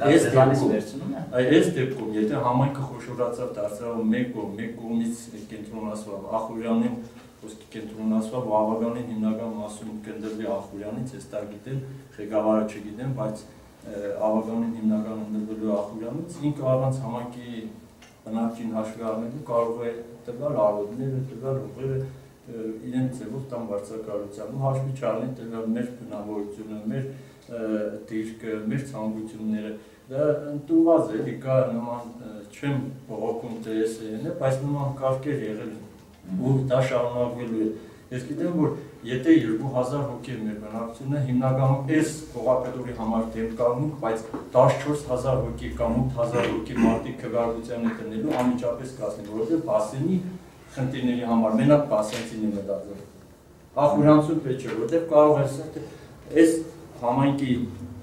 Այս դեպքում, եթե համայնքը խոշորացավ դարձավ մեկ կողմից կենտրոնացավ Ախուրյանին, խոսքի կենտրոնացավ Վավագանին հիմնական մասում կնդրվի Ախուրյանից, ես դա գիտեմ, ղեկավարը չգիտեմ, բայց Ավագանին հիմնական ընդրվելու Ախուրյանից, ինքը առանց համայնքի բնակչին հաշվի առնելու կարող է տվյալ արոտները, տվյալ հողերը իրենց ձևով տան վարձակալության ու հաշվի չառնի տվյալ մեր բնավորությունը, մեր դիրքը, մեր ցանկությունները, դա ընդունված է, կա նման չեմ բողոքում ՏՍԵ-ն է, բայց նման կարգեր եղել են։ ու դա շարունակվելու է։ Ես գիտեմ, որ եթե 2000 հոգի մեր բնակչությունը հիմնականում այս հողակտորի համար դեմ կանգնենք, բայց 14000 հոգի կամ 8000 հոգի մարդիկ քվեարկության է տնելու անմիջապես կասնի, որովհետև բասենի խնդիրների համար մենակ բասենցին է մտածում։ Ախուրանցում պետք չէ, որովհետև կարող է այս համայնքի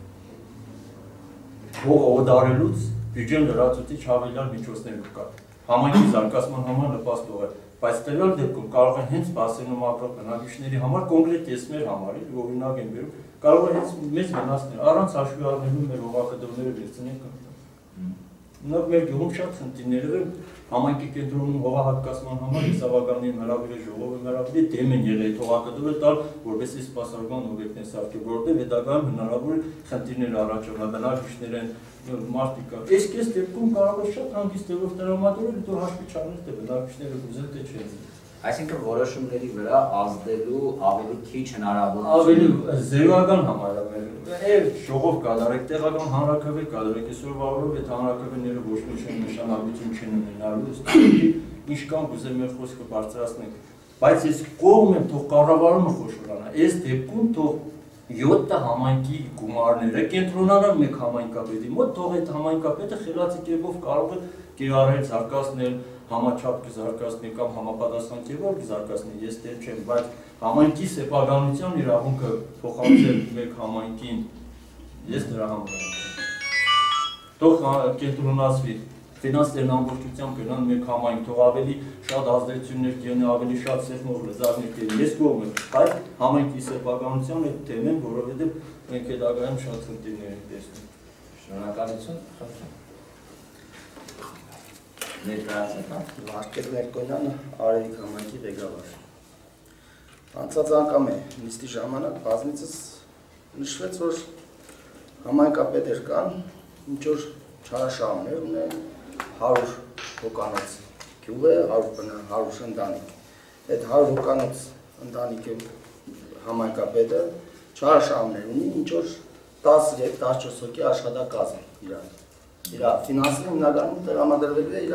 հողը օդարելուց բյուջեն լրացուցիչ հավելյալ միջոցներ կա։ Համայնքի զարգացման համար նպաստող է, բայց տվյալ դեպքում կարող են հենց բասենում ապրող բնակիչների համար կոնկրետ տեսմեր համար, օրինակ են բերում, կարող է հենց մեծ վնասներ, առանց հաշվի առնելու մեր հողակտորները վերցնենք։ Նոր մեր գյուղում շատ խնդիրներ են, համայնքի կենտրոնում հողահատկացման համար իսավականների հրավիրի ժողովը հրավիրի դեմ են եղել հողակտորը տալ, որպեսզի սպասարկման օբյեկտներ սարքի, որովհետև հետագայում հնարավոր է խնդիրներ առաջանա, բնակիչներ են, մարդիկ կան։ Այս կես դեպքում կարող է շատ հանգիստ ձևով տրամադրել, հետո հաշվի չառնել, թե բնակիչները կուզեն թե չեն։ Այսինքն որոշումների վրա ազդելու ավելի քիչ հնարավորություն։ Ավելի ձևական համարավեր։ Եվ ժողով կատարեք, տեղական հանրաքվե կատարեք, այսօր վաղով այդ հանրաքվեները ոչ մի չեն նշանակություն չեն ունենալու, ինչ կան կուզեմ մեր խոսքը բարձրացնենք։ Բայց ես կողմ եմ, թող կառավարումը խոշորանա։ Այս դեպքում թող 7 համայնքի գումարները կենտրոնանան մեկ համայնքապետի մոտ, թող այդ համայնքապետը խելացի կերպով կարող է կիրառել, զարգացնել, համաչափ կզարգացնի կամ համապատասխան կերպով կզարգացնի, ես դեմ չեմ, բայց համայնքի սեփականության իրավունքը փոխանցել մեկ համայնքին, ես դրա համար եմ։ Թող կենտրոնացվի, ֆինանսներն ամբողջությամբ գնան մեկ համայնք, թող ավելի շատ ազդեցություններ կենի, ավելի շատ սեղմող լծակներ կենի, ես կողմ եմ, բայց համայնքի սեփականության այդ թեմեն, որովհետև մենք հետագայում շատ խնդիրներ ենք տեսնում։ Շնորհակալություն, խնդրեմ։ Ներկայացնեք, Վարդգեր Մերկոնյանը, Արևիկ համայնքի ղեկավար։ Անցած անգամ է նիստի ժամանակ բազմիցս նշվեց, որ համայնքապետեր կան, ինչ որ չարաշահումներ ունեն, 100 հոկանոց գյուղ է, 100 ընտանիք։ Այդ 100 հոկանոց ընտանիքի համայնքապետը չարաշահումներ ունի, ինչ որ 13-14 հոգի աշխատակազմ իրար։ Իր ֆինանսը հիմնականում տրամադրվելու է իր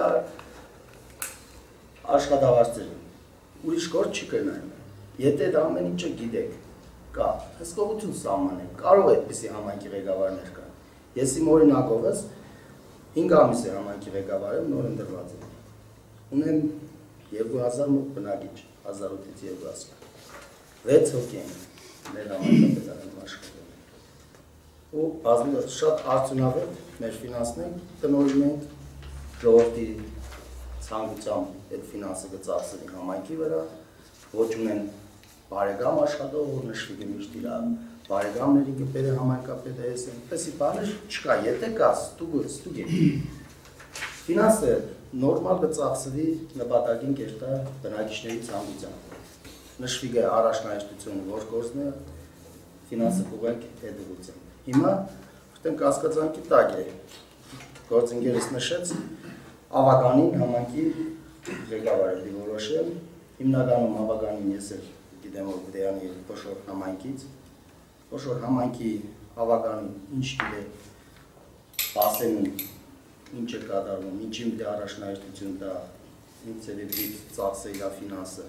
աշխատավարձերին։ Ուրիշ գործ չի կրնայում։ Եթե դա ամեն ինչը գիտեք, կա, հսկողություն սահմանեք, կարող է այդպիսի համայնքի ղեկավարներ կան։ Ես իմ օրինակովս 5 ամիս է համայնքի ղեկավար եմ, նոր ընտրված եմ։ Ունեմ 2000 մոտ բնակիչ, 1800-ից 2000։ 6 հոգի են մեր համայնքապետարանում աշխատում։ Ու բազմիցս շատ արդյունավետ մեր ֆինանսներ տնօրինում ենք ժողովրդի ցանկությամբ այդ ֆինանսը կծախսվի համայնքի վրա, ոչ ունեն բարեկամ աշխատող, որ նշվի գմիշտ իր բարեկամների կպերը համայնքապետը ես այնպեսի բաներ չկա, եթե կա, ստուգ է։ Ֆինանսը նորմալ կծախսվի նպատակին կերտա բնակիչների ցանկությամբ։ Նշվի գա առաջնահերթությունը, որ գործն է ֆինանսը կուղենք այդ ուղղությամբ։ Հիմա արդեն կասկածանքի տակ է, գործընկերս նշեց, ավականին համայնքի ղեկավարի որոշել, հիմնականում ավականին ես էլ գիտեմ, որ գիտեանի փոշոր համայնքից, փոշոր համայնքի ավականին ինչ գիտե բասենում, ինչ է կատարվում, ինչի մտի առաջնահերթություն տա, ինչ ծևի ծախսը իր ֆինանսը։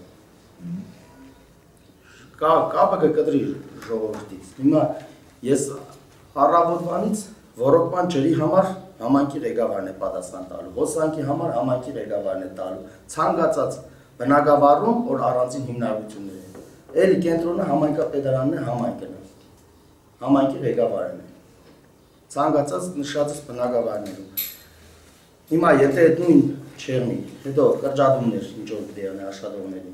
Կապը կկտրի ժողովրդից։ Հիմա ես առավոտվանից ոռոգման ջրի համար համայնքի ղեկավարն է պատասխան տալու, հոսանքի համար համայնքի ղեկավարն է տալու, ցանկացած բնակավարում, որ առանձին հիմնարկություններ են։ Էլի կենտրոնը համայնքապետարանն է, համայնքն է, համայնքի ղեկավարն է, ցանկացած նշածս բնակավարներում։ Հիմա եթե այդ նույն չեղնի, հետո կրճատումներ ինչ որ դերն է աշխատողներին,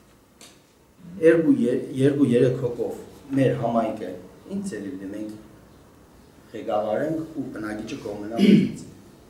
2-3 հոգով մեր համայնքը ինչ ծերիվ մենք ղեկավարենք ու բնակիչը կողմնա մեզից։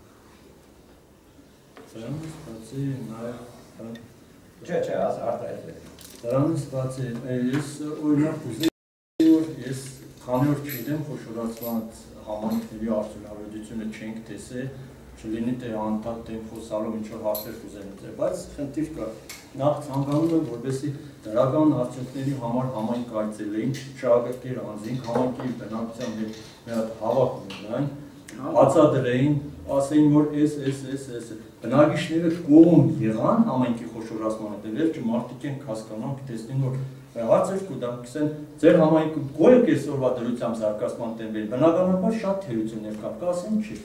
Դրանից բացի նաև Չէ, արտահայտվեք։ Դրանից բացի ես օրինակ ուզեի, որ ես քանի օր չգիտեմ խոշորացված համայնքների արդյունավետությունը չենք տեսել, չլինի թե անդադ դեմ խոսալով ինչ-որ հարցեր կուզեն ուզել, բայց խնդիր կա։ Նախ ցանկանում եմ, որպեսզի դրական արդյունքների համար համայնք այցելեին, շահագրգիռ անձինք, համայնքի բնակության հետ մի հատ հավաք ունենային, բացադրեին, ասեին, որ այս բնակիչները կողմ եղան համայնքի խոշորացման հետ, մարդիկ են հասկանան, տեսնին, որ հարցեր կուտան, կսեն, ձեր համայնքում գոյ եք այսօրվա դրությամբ զարգացման տեմպեր, բնականաբար շատ թերություններ կա, կասեն չի։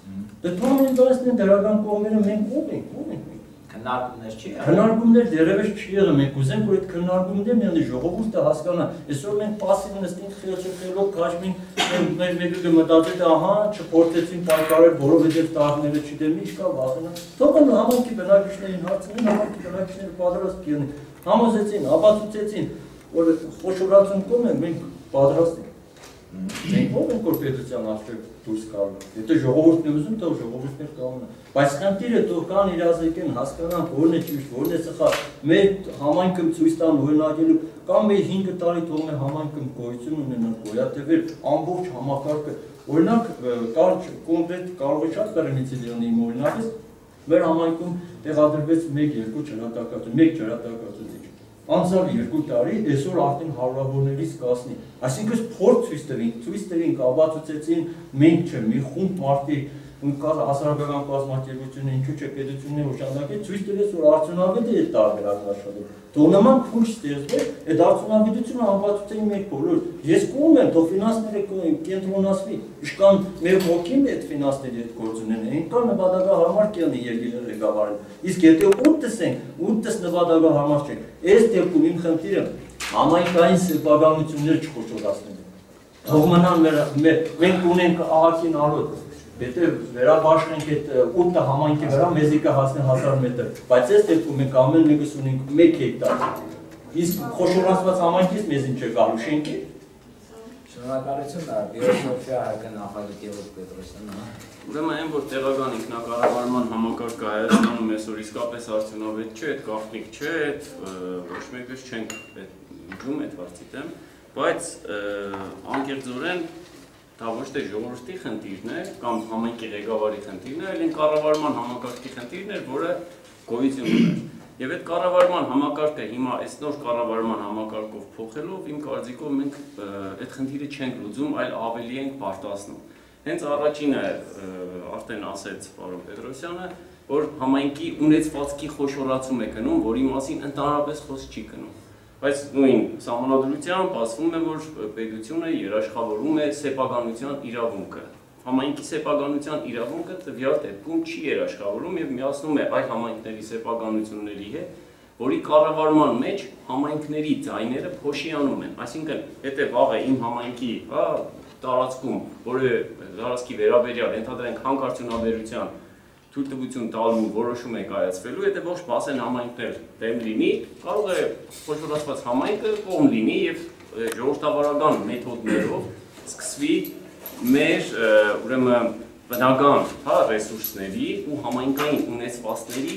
Դե թող են դասնեն դրական կողմերը մենք ով ենք։ Քննարկումներ չի եղել։ Քննարկումներ դեռևս չի եղել, մենք ուզենք որ այդ քննարկումներն եղնի ժողովուրդը հասկանա։ Այսօր մենք պասիվ նստենք խելոք քաշմին, մեր մեկը մտածել է, ահա, չփորձեցին պայքարել, որովհետև տարիները չդեմ ինչ կա վախենա։ Թող են համայնքի բնակիչներին հարցնեն, համայնքի բնակիչները պատրաստ կլինեն։ Համոզեցին, ապացուցեցին, որ խոշորացում կողմ են, մենք պատրաստ ենք։ Մենք ով ենք որ պետության արդյոք դուրս գալու։ Եթե ժողովուրդն է ուզում, թող ժողովուրդն էլ կողմն է։ Բայց խնդիրը թող կան իրազեկեն, հասկանան որն է ճիշտ, որն է սխալ։ Մեր համայնքում ցույց տան օրինակելու կամ մեր 5 տարի թող մեր համայնքում գոյություն ունենա, գոյատևել ամբողջ համակարգը։ Օրինակ կար կոնկրետ կարող է շատ բերումից լինի իմ օրինակից, մեր համայնքում տեղադրվեց 1-2 ջրատակացուցիչ։ Անցավ 2 տարի, այսօր արդեն հարյուրավորներից կասնի։ Այսինքն փորձ ցույց տվին, ապացուցեցին, մենք չէ, մի խումբ մարդիկ հասարակական կազմակերպությունը, ինչու՞ չէ պետությունն է օժանդակել, ցույց տվեց, որ արդյունավետ է այդ տարբերակն աշխատել։ Թող նման փուլ ստեղծվի, այդ արդյունավետությունը ապացուցեին մենք բոլոր։ Ես կողմ եմ, թող ֆինանսները կենտրոնացվի, իշքան մեր ոգին այդ ֆինանսների հետ գործ ունեն, այնքան նպատակահարմար կլինի երկրի ղեկավարը։ Իսկ եթե ուտս ենք, ուտս նպատակահարմար չենք, այս դեպքում իմ խնդիրը համայնքային սեփականություններ չխոշորացնել։ Թող մնան մենք ունենք ահագին արոտ, եթե վերաբաշխենք այդ 8 համայնքի վրա մեզ եկա հասնել 1000 մետր, բայց այս դեպքում մենք ամեն մեկս ունենք 1 հեկտար։ Իսկ խոշորացված համայնքից մեզ ինչ է գալու շենքի։ Շնորհակալություն, Բիոսոֆիա ՀԿ նախագահ Գևորգ Պետրոսյանը։ Ուրեմն այն որ տեղական ինքնակառավարման համակարգը Հայաստանում այսօր իսկապես արդյունավետ չէ, այդ գաղտնիք չէ, ոչ մեկս չենք ընդունում այդ հարցի դեմ, բայց անկեղծորեն դա ոչ թե ժողովրդի խնդիրն է կամ համայնքի ղեկավարի խնդիրն է, այլ կառավարման համակարգի խնդիրն էր, որը գոյություն ուներ։ Եվ այդ կառավարման համակարգը հիմա այս նոր կառավարման համակարգով փոխելով իմ կարծիքով մենք այդ խնդիրը չենք լուծում, այլ ավելի ենք բարդացնում։ Հենց առաջինը արդեն ասեց պարոն Պետրոսյանը, որ համայնքի ունեցվածքի խոշորացում է գնում, որի մասին ընդհանրապես խոսք չի գնում։ Բայց նույն սահմանադրությամբ ասվում է, որ պետությունը երաշխավորում է սեփականության իրավունքը։ Համայնքի սեփականության իրավունքը տվյալ դեպքում չի երաշխավորում եւ միացնում է այլ համայնքների սեփականությունների հետ, որի կառավարման մեջ համայնքների ձայները փոշիանում են։ Այսինքն, եթե վաղը իմ համայնքի, տարածքում, որը տարածքի վերաբերյալ ենթադրենք հանքարդյունաբերության թույլտվություն տալու որոշում է կայացվելու, եթե ողջ բասեն համայնքներ դեմ լինի, կարող է խոշորացված համայնքը կողմ լինի եւ ժողովրդավարական մեթոդներով սկսվի մեր ուրեմն բնական ռեսուրսների ու համայնքային ունեցվածքների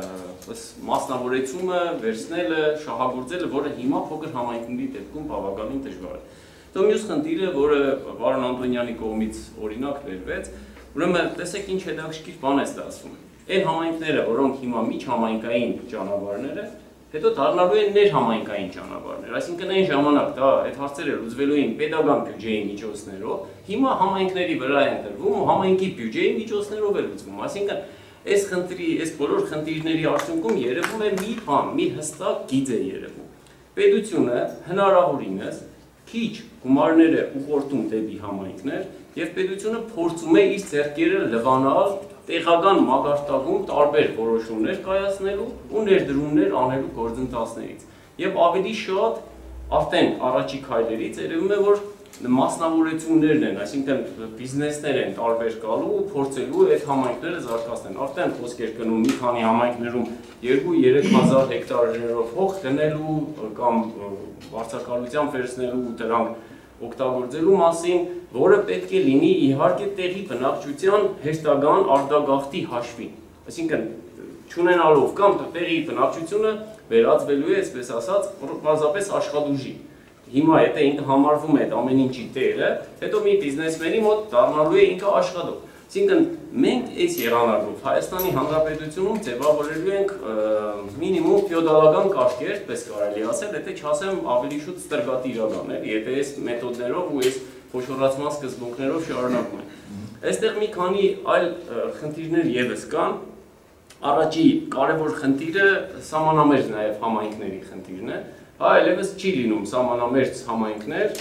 մասնավորեցումը, վերցնելը, շահագործելը, որը հիմա փոքր համայնքների դեպքում բավականին դժվար է։ Դա մյուս խնդիրը, որը պարոն Անտոնյանի կողմից օրինակ վերվեց, ուրեմն տեսեք ինչ հետաքրքիր բան է ստացվում։ Այն համայնքները, որոնք հիմա միջհամայնքային ճանապարհներ են, հետո դառնալու են ներհամայնքային ճանապարհներ, այսինքն այն ժամանակ դա այդ հարցերը լուծվելու էին պետական բյուջեի միջոցներով, հիմա համայնքների վրա են դրվում ու համայնքի բյուջեի միջոցներով է լուծվում, այսինքն այս խնդրի, այս բոլոր խնդիրների արդյունքում երևում է մի բան, մի հստակ գիծ է երևում։ Պետությունը հնարավորինս քիչ գումարներ է ուղղորդում դեպի համայնքներ եւ պետությունը փորձում է իր ձեռքերը լվանալ տեղական մագարտակում տարբեր որոշումներ կայացնելու ու ներդրումներ անելու գործընթացներից։ Եվ ավելի շատ արդեն առաջի քայլերից երևում է, որ մասնավորություններն են, այսինքն բիզնեսներ են տարբեր գալու ու փորձելու այդ համայնքները զարգացնել։ Արդեն խոսք էր գնում մի քանի համայնքներում 2-3 հազար հեկտարներով հող տնելու կամ վարձակալությամբ վերցնելու ու դրանք օգտագործելու մասին, որը պետք է լինի իհարկե տեղի բնակչության հերթական արտագաղթի հաշվին։ Այսինքն չունենալով կամ տեղի բնակչությունը վերածվելու է, այսպես ասած, պարզապես աշխատուժի։ Հիմա եթե ինքը համարվում է այդ ամեն ինչի տեղը, հետո մի բիզնեսմենի մոտ դառնալու է ինքը աշխատող։ Այսինքն մենք այս եղանակով Հայաստանի Հանրապետությունում ձևավորելու ենք մինիմում ֆեոդալական կարգեր, պես կարելի ասել, եթե չասեմ ավելի շուտ ստրգատիրական, եթե այս մեթոդներով ու այս խոշորացման սկզբունքներով շարունակում ենք։ Այստեղ մի քանի այլ խնդիրներ ևս կան։ Առաջի կարևոր խնդիրը սահմանամերձ նաև համայնքների խնդիրն է։ Այլևս չի լինում սահմանամերձ համայնքներ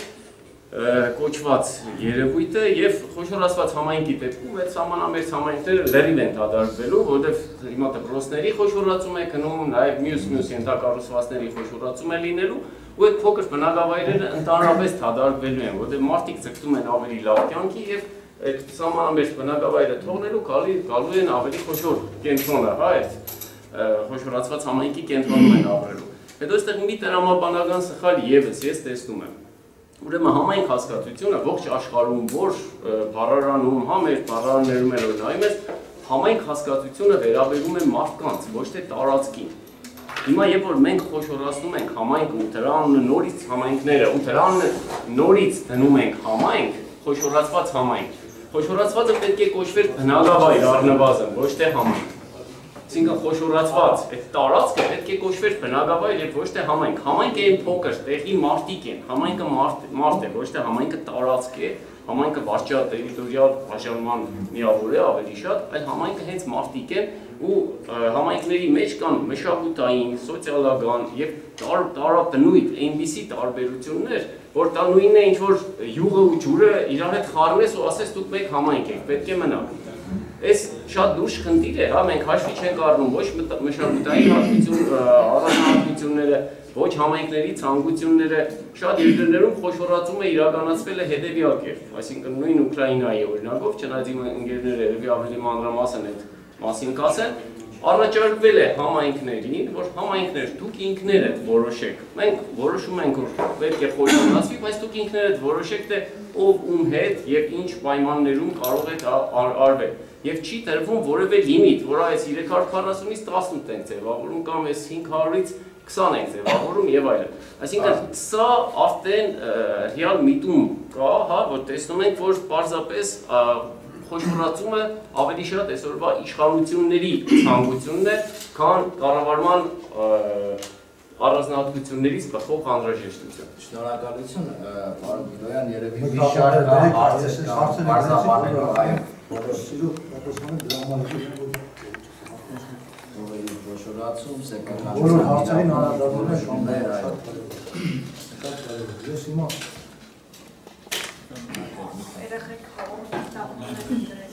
կոչված երևույթը եւ խոշորացված համայնքի դեպքում այդ սահմանամերձ համայնքները լրիվ են դադարվելու, որովհետեւ հիմա դպրոցների խոշորացում է գնում, նաեւ մյուս ենթակառուցվածքների խոշորացում է լինելու, ու այդ փոքր բնակավայրերը ընդհանրապես դադարվելու են, որովհետեւ մարդիկ ձգտում են ավելի լավ կյանքի եւ այդ սահմանամերձ բնակավայրը թողնելու գալու են ավելի խոշոր կենտրոնը, հա, այդ խոշորացված համայնքի կենտրոնում են ապրելու։ Հետո այստեղ մի տրամաբանական սխալ ևս ես տեսնում եմ։ Ուրեմն համայնք հասկացությունը ողջ աշխարհում, որ բառարանում, հա, մեր բառարաններում էլ նայում ես, համայնք հասկացությունը վերաբերում է մարդկանց, ոչ թե տարածքին։ Հիմա երբ որ մենք խոշորացնում ենք համայնք ու դրա անունը նորից համայնքները ու դրա անունը նորից դնում ենք համայնք, խոշորացված համայնք։ Խոշորացվածը պետք է կոչվեր բնակավայր առնվազն, ոչ թե համայնք։ Այսինքն խոշորացված այդ տարածքը պետք է կոչվեր բնակավայր եւ ոչ թե համայնք։ Համայնքը այն փոքր տեղի մարդիկ են։ Համայնքը մարդ է, ոչ թե համայնքը տարածք է։ Համայնքը վարչատերիտորիալ բաժանման միավոր է ավելի շատ, այլ համայնքը հենց մարդիկ են ու համայնքների մեջ կան մշակութային, սոցիալական եւ տարաբնույթ այնպիսի տարբերություններ, որ դա նույնն է ինչ որ յուղը ու ջուրը իրար հետ խառնես ու ասես դուք մեկ համայնք եք, պետք է մնաք։ Այս շատ լուրջ խնդիր է, հա, մենք հաշվի չենք առնում ոչ մշակութային առանձնահատկությունները, ոչ համայնքների ցանկությունները, շատ երկրներում խոշորացումը իրականացվել է հետևյալ կերպ, այսինքն նույն Ուկրաինայի օրինակով, չնայած իմ ընկերները երևի ավելի մանրամասն այդ մասին կասեն, առաջարկվել է համայնքներին, որ համայնքներ դուք ինքներդ որոշեք։ Մենք որոշում ենք, որ պետք է խոշորացվի, բայց դուք ինքներդ որոշեք, թե ով ում հետ եւ ինչ պայմաններում կարող է դա արվել։ Եվ չի տրվում որևէ լիմիտ, որ այս 340-ից 18 ենք ձևավորում կամ այս 500-ից 20 ենք ձևավորում եւ այլն։ Այսինքն սա արդեն ռեալ միտում կա, հա, որ տեսնում ենք, որ պարզապես խոշորացումը ավելի շատ այսօրվա իշխանությունների ցանկությունն է, քան կառավարման առանձնահատկություններից բխող անհրաժեշտություն։ Շնորհակալություն, պարոն Բիրոյան, երևի մի շարք հարցեր բարձրաբանելու այո, Սիրո պատասխանը դրամատիկ խոշորացում, սեփական բոլոր հարցերին անդրադառնում են շոուներ, այո։ Շատ կարևոր։ Ես հիմա երեխեք խաղում տաղում են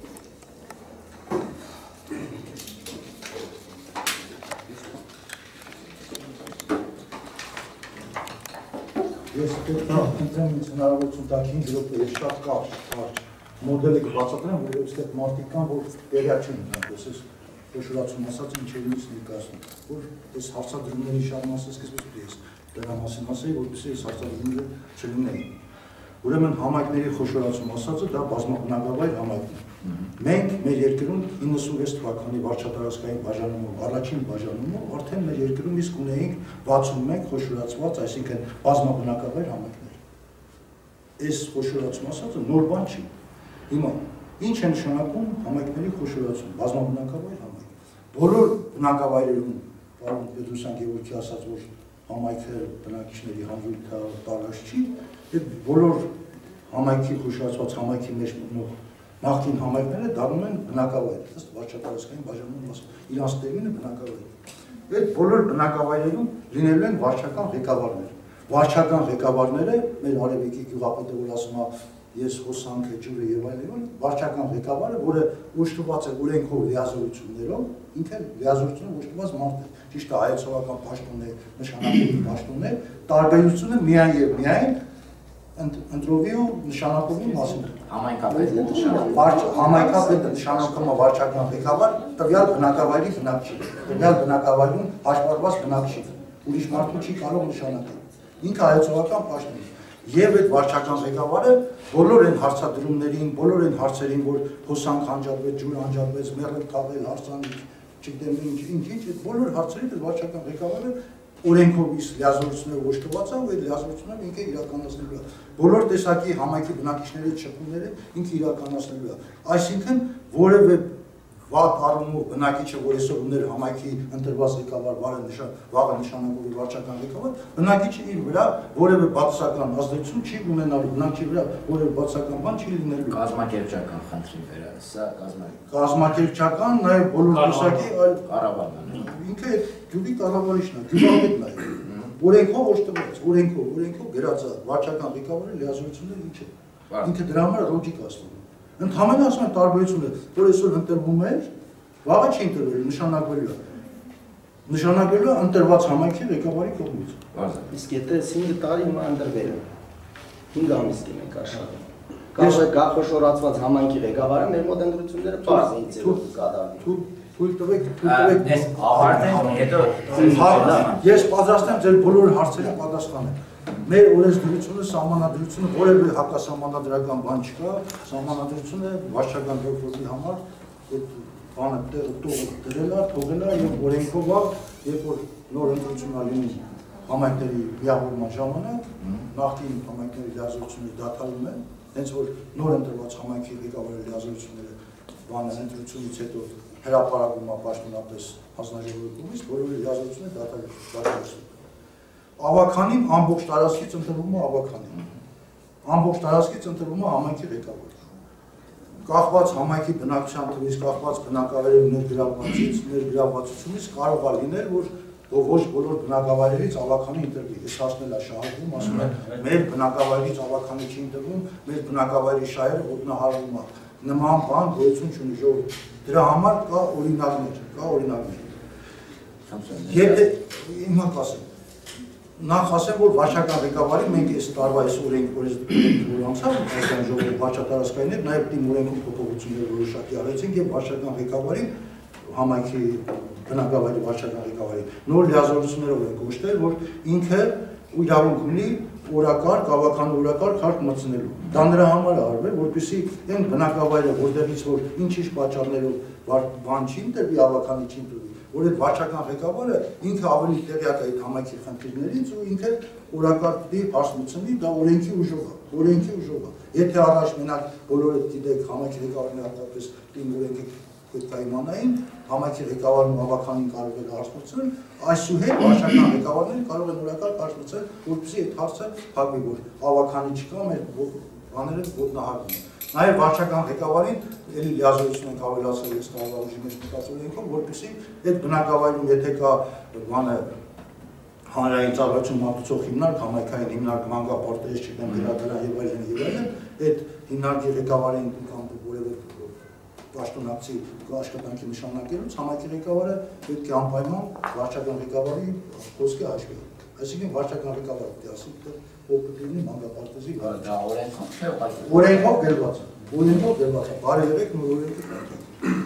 Ես պետք է ընտրեմ ինձ հնարավորություն տաք 5 րոպե, ես շատ կարճ մոդել եք բացատրեմ, որ այստեղ մարդիկ կան, որ տեղյակ չեն այնպես ես խոշորացում ասած ինչերից ներկայացնում, որ այս հարցադրումների շարունակած սկզբից ես դրա մասին ասեի, որպեսզի այս հարցադրումները չլինեին։ Ուրեմն համայնքների խոշորացում ասածը դա բազմաբնակավայր համայնք է։ Մենք մեր երկրում 96 թվականի վարչատարածքային բաժանումով, առաջին բաժանումով արդեն մեր երկրում իսկ ունեինք 61 խոշորացված, այսինքն բազմաբնակավայր համայնքներ։ Այս խոշորացում ասածը նոր բան չի։ Հիմա ինչ է նշանակում համայնքների խոշորացում, բազմաբնակավայր համայնք։ Բոլոր բնակավայրերում, պարոն Պետրոսյան Գևորգի ասած, որ համայնքը բնակիչների հանրույթը տարած չի, այդ բոլոր համայնքի խոշորացված համայնքի մեջ մտնող նախկին համայնքները դառնում են բնակավայր, ըստ վարչատարածքային բաժանման մասը, իրանց տերմինը բնակավայր։ Այդ բոլոր բնակավայրերում լինելու են վարչական ղեկավարներ։ Վարչական ղեկավարները մեր արևիկի գյուղապետը, որ ասում է ես հոսանքը, ջուրը եւ այլն, վարչական ղեկավարը, որը ուշտված է օրենքով լիազորություններով, ինքը լիազորությունը ուշտված մարդ է։ Ճիշտ է, հայեցողական պաշտոն է, նշանակովի պաշտոն է, տարբերությունը միայն եւ միայն ընտրովի ու նշանակովի մասին։ Համայնքապետը նշանակում։ Համայնքապետը նշանակում է վարչական ղեկավար, տվյալ բնակավայրի բնակչի, տվյալ բնակավայրում հաշվառված բնակչի, ուրիշ մարդու չի կարող նշանակել։ Ինքը հայեցողական պաշտոն է։ Եվ այդ վարչական ղեկավարը բոլոր այն հարցադրումներին, բոլոր այն հարցերին, որ հոսանք անջատվեց, ջուր անջատվեց, մեղր թաղել, հարսանիք, չգիտեմ ինչ, այդ բոլոր հարցերին վարչական ղեկավարը օրենքով իսկ լիազորությունները ոչտված է, ու այդ լիազորությունները ինքը իրականացնելու է։ Բոլոր տեսակի համայնքի բնակիչների շփումները ինքը իրականացնելու է։ Այսինքն որևէ վատ առումով բնակիչը, որ այսօր ուներ համայնքի ընտրված ղեկավար, վաղը նշանակվի վարչական ղեկավար, բնակիչը իր վրա որևէ բացասական ազդեցություն չի ունենալու, բնակչի վրա որևէ բացասական բան չի լինելու։ Կազմակերպչական խնդրի վրա, սա կազմակերպչական, նաև բոլոր տեսակի այլ կառավարման։ ինքը գյուղի կառավարիչն է, գյուղապետն է։ Օրենքով օժտված, օրենքով գրած է վարչական ղեկավարի լիազորությունները ինչ է։ Ինքը դրա համար լոջիկ ասում է։ Ընդհանրապես ասում եմ տարբերությունը, որ այսօր ընտրվում է, վաղը չի ընտրվելու, նշանակվելու է ընտրված համայնքի ղեկավարի կողմից։ Իսկ եթե 5 տարի հիմա ընտրվել է, 5 ամիս կինենք աշխատում։ Կարող է գա խոշորացված համայնքի ղեկավարը մեր մոտ ընտրությունները բարձ ինձ կատարվի։ Թույլ տվեք։ Ես ավարտեմ, հետո ես պատրաստ եմ ձեր բոլոր հարցերին պատասխանել։ Մեր օրենսդրությունը, սահմանադրությունը որևէ հակասահմանադրական բան չկա, սահմանադրությունը վարչական ռեֆորմի համար այդ բանը տողը դրել է, թողել է եւ օրենքով է, երբ որ նոր ընտրություն լինի համայնքների միավորման ժամանակ, նախկին համայնքների լիազորությունները դադարում են, հենց որ նոր ընտրված համայնքի ղեկավարի լիազորությունները բանը ընտրությունից հետո հրապարակվում է պաշտոնապես հանձնաժողովի կողմից, բոլորի լիազորությունները դադարեցվում։ Ավականին ամբողջ տարածքից ընտրվում է ավականին։ Ամբողջ տարածքից ընտրվում է համայնքի ղեկավարը։ Կախված համայնքի բնակչության թվից, կախված բնակավայրերի ներգրավվածությունից կարող է լինել, որ ոչ բոլոր բնակավայրերից ավականի ընտրվի։ Ես հասնել է շահարկում, ասում են, մեր բնակավայրից ավականի չի ընտրվում, մեր բնակավայրի շահերը ոտնահարվում է։ Նման բան գոյություն չունի ժողովուրդ։ Դրա համար կա օրինակներ։ Եթե հիմա կասեմ նախ ասեմ, որ վարչական ղեկավարի մենք այս տարվա այս օրենքով անցավ, այսօր ժողովի վարչատարածքային հետ, նաև թիմ օրենքում փոփոխություններ որոշակի արեցինք եւ վարչական ղեկավարի համայնքի բնակավայրի վարչական ղեկավարի նոր լիազորություններով ենք ուշտել, որ ինքը իրավունք ունի օրակարգ, ավական օրակարգ հարկ մտցնելու։ Դա նրա համար է արվել, որպեսզի այն բնակավայրը, որտեղից որ ինչ-ինչ պատճառներով բան չի ընտրվի, ավականի չի ընտրվի, որ այդ վարչական ղեկավարը ինքը ավելի տեղյակ է այդ համայնքի խնդիրներից ու ինքը օրակարգի հասցնի, դա օրենքի ուժով է։ Եթե առաջ մենակ բոլորը գիտեք համայնքի ղեկավարն հատկապես տիմ օրենքի պետք է իմանային, համայնքի ղեկավարն ավականին կարող է հասցնել, այսուհետ վարչական ղեկավարները կարող են օրակարգ հասցնել, որպեսզի այդ հարցը փակվի, որ ավականի չկա, մեր բաները ոտնահարվում են։ Նաև վարչական ղեկավարին էլի լիազորություն ենք ավելացրել այս տարվա ուժի մեջ մտած օրենքով, որպեսզի այդ բնակավայրում եթե կա բանը հանրային ծառայություն մատուցող հիմնարկ, համայնքային հիմնարկ, մանկապարտեզ, չգիտեմ, գրադարան եւ այլն, այդ հիմնարկի ղեկավարին կամ որևէ պաշտոնակցի աշխատանքի նշանակելուց համայնքի ղեկավարը պետք է անպայման վարչական ղեկավարի խոսքը հաշվի։ Այսինքն վարչական ղեկավարը պետք է ասի, թե ով լինի մանկապարտեզի դա օրենքով չէ, օրենքով գրված է, բարի եղեք նոր օրենքի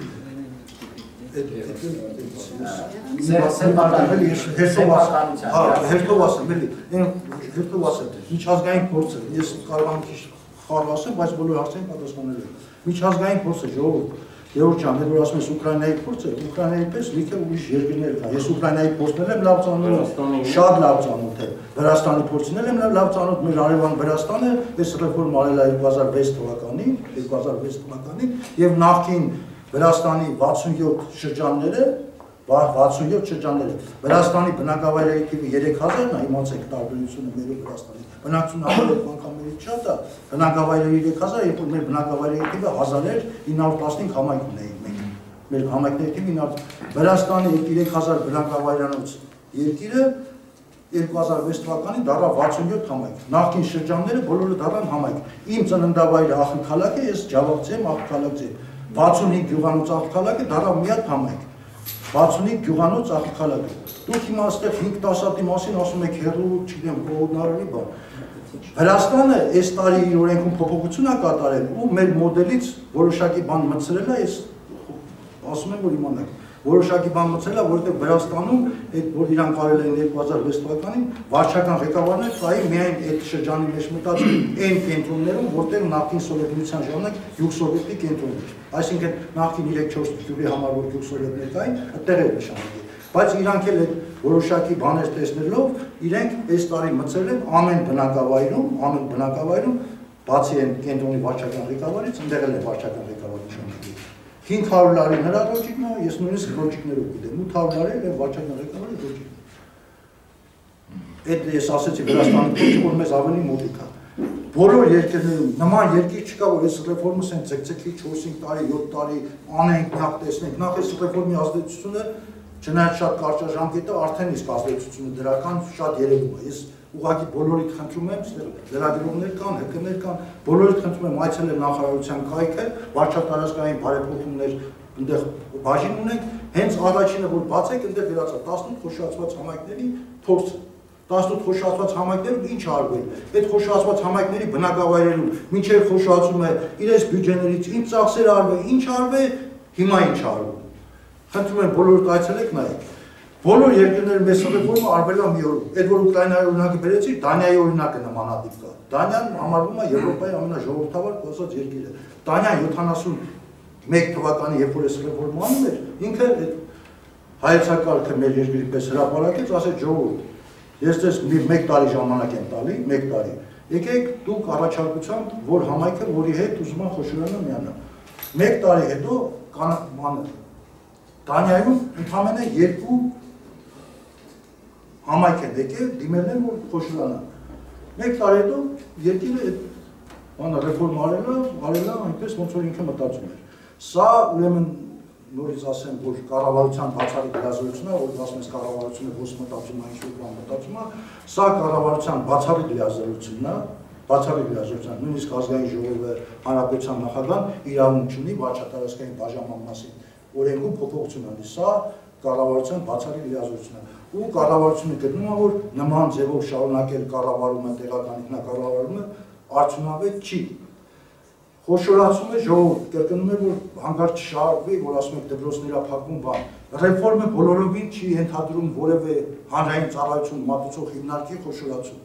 հերթով ասեմ, միջազգային փորձը, ես կարող եմ քիչ խառն ասեմ, բայց բոլոր հարցերին պատասխանել եմ։ Միջազգային փորձը ժողովուրդ, Գեորգ ջան, դու ասում ես Ուկրաինայի փորձը, Ուկրաինայի պես լիքը ուրիշ երկրներ կա։ Ես Ուկրաինայի փորձն եմ լավ ծանոթ, շատ լավ ծանոթ եմ։ Վրաստանի փորձն եմ լավ ծանոթ, մեր արևան Վրաստանը այս ռեֆորմ արել է 2006 թվականին եւ նախքին Վրաստանի 67 շրջանները Վրաստանի բնակավայրերի թիվը 3000-ն է, իմացեք տարբերությունը մեր ու Վրաստանի։ Բնակչությունը ավելի անգամներից շատ է, բնակավայրերի 3000, երբ որ մեր բնակավայրերի թիվը 1000 էր, 915 համայնք ունեինք մենք։ Մեր համայնքների թիվը 900։ Վրաստանի 3000 բնակավայրանոց երկիրը 2006 թվականին դառավ 67 համայնք։ Նախկին շրջանները բոլորը դառան համայնք։ Իմ ծննդավայրը Ախալքալակ է, ես Ջավախցի եմ, Ախալքալակցի եմ։ 65 գյուղանոց Ախալքալակը դառավ մի հատ համայնք։ 65 գյուղանոց Ախալքալակը։ Դուք հիմա այստեղ 5-10 հատի մասին ասում եք հերու, չգիտեմ, կողոդնարանի բան։ Վրաստանը այս տարի իր օրենքում փոփոխություն է կատարել ու մեր մոդելից որոշակի բան մտցրել է, ես ասում եմ, որ իմանաք, որոշակի բան մտցրել է, որովհետև Վրաստանում այդ որ իրան կարել են 2006 թվականին վարչական ղեկավարներ կային միայն այդ շրջանի մեջ մտած այն կենտրոններում, որտեղ նախկին սովետության ժամանակ յուգսովետի կենտրոն էր։ Այսինքն նախկին 3-4 գյուղի համար որ յուգսովետներ կային, այդտեղ էր նշանակել։ Բայց իրանք էլ այդ որոշակի բաներ տեսնելով, իրենք այս տարի մտցրել են ամեն բնակավայրում, բացի այն կենտրոնի վարչական ղեկավարից, ընդեղել են վարչական ղեկավարի նշանակել։ 500 լարի նրա ռոճիկն է, ես նույնիսկ ռոճիկներով գիտեմ, 800 լարի եւ վաճառն ղեկավարի ռոճիկն։ Այդ ես ասեցի Վրաստանի փոխի, որ մեզ ավելի մոտիկ է։ Բոլոր երկրներում նման երկիր չկա, որ այս ռեֆորմը ասեն ցկցկի 4-5 տարի, 7 տարի անենք, նախ տեսնենք, նախ այս ռեֆորմի ազդեցությունը, չնայած շատ կարճաժամկետ է, արդեն իսկ ազդեցությունը դրական շատ երևում է։ Ես ուղղակի բոլորիդ խնդրում եմ, լրագրողներ կան, ՀԿ-ներ կան, բոլորիդ խնդրում եմ այցելել նախարարության կայքը, վարչատարածքային բարեփոխումներ այնտեղ բաժին ունենք, հենց առաջինը որ բացեք, այնտեղ վերացա 18 խոշորացված համայնքների փորձը 18 խոշորացված համայնքներում ինչ արվել, այդ խոշորացված համայնքների բնակավայրերում, մինչև խոշորացում է իրենց բյուջեներից ինչ ծախսեր արվել, ինչ արվել, հիմա ինչ արվել։ Խնդրում եմ բոլորդ այցելեք նայեք։ Բոլոր երկրները մեծ ռեֆորմը արվել է մի օրում։ Այդ որ Ուկրաինայի օրինակը բերեցի, Դանիայի օրինակը նմանատիպ կա։ Դանիան համարվում է Եվրոպայի ամենաժողովրդավար կոչված երկիրը։ Դանիան 71 թվականի երբ որ այս ռեֆորմը անում էր, ինքը հայեցակարգը մեր երկրի պես հրապարակեց, ասեց ժողովուրդ, ես ձեզ 1 տարի ժամանակ եմ տալի, 1 տարի։ Եկեք դուք առաջարկությամբ, որ համայնքը, որի հետ ուզում են խոշորանա միանա։ 1 տարի հետո Դանիայում ընդամենը 2 համայնք են եկել, դիմել են, որ խոշորանա։ 1 տարի հետո երկիրը բանը ռեֆորմ արելա, այնպես ոնց որ ինքը մտածում էր։ Սա ուրեմն նորից ասեմ, որ կառավարության բացառիկ լիազորությունն է, որ ասում ես կառավարությունը ոնց մտածում է, ինչ-որ բան մտածում է, սա կառավարության բացառիկ լիազորությունն է, նույնիսկ ազգային ժողովը հանրապետության նախագահան իրավունք չունի վարչատարածքային բաժանման մասին օրենքում փոփոխություն անի, սա կառավարության բացառիկ լիազորությունն է, ու կառավարությունը գտնում է, որ նման ձևով շարունակել կառավարումը, տեղական ինքնակառավարումը արդյունավետ չի։ Խոշորացում է ժողովուրդ, կրկնում է, որ հանկարծ չշարժվի, որ ասում եք դպրոցները փակվում բան։ Ռեֆորմը բոլորովին չի ենթադրում որևէ հանրային ծառայություն մատուցող հիմնարկի խոշորացում։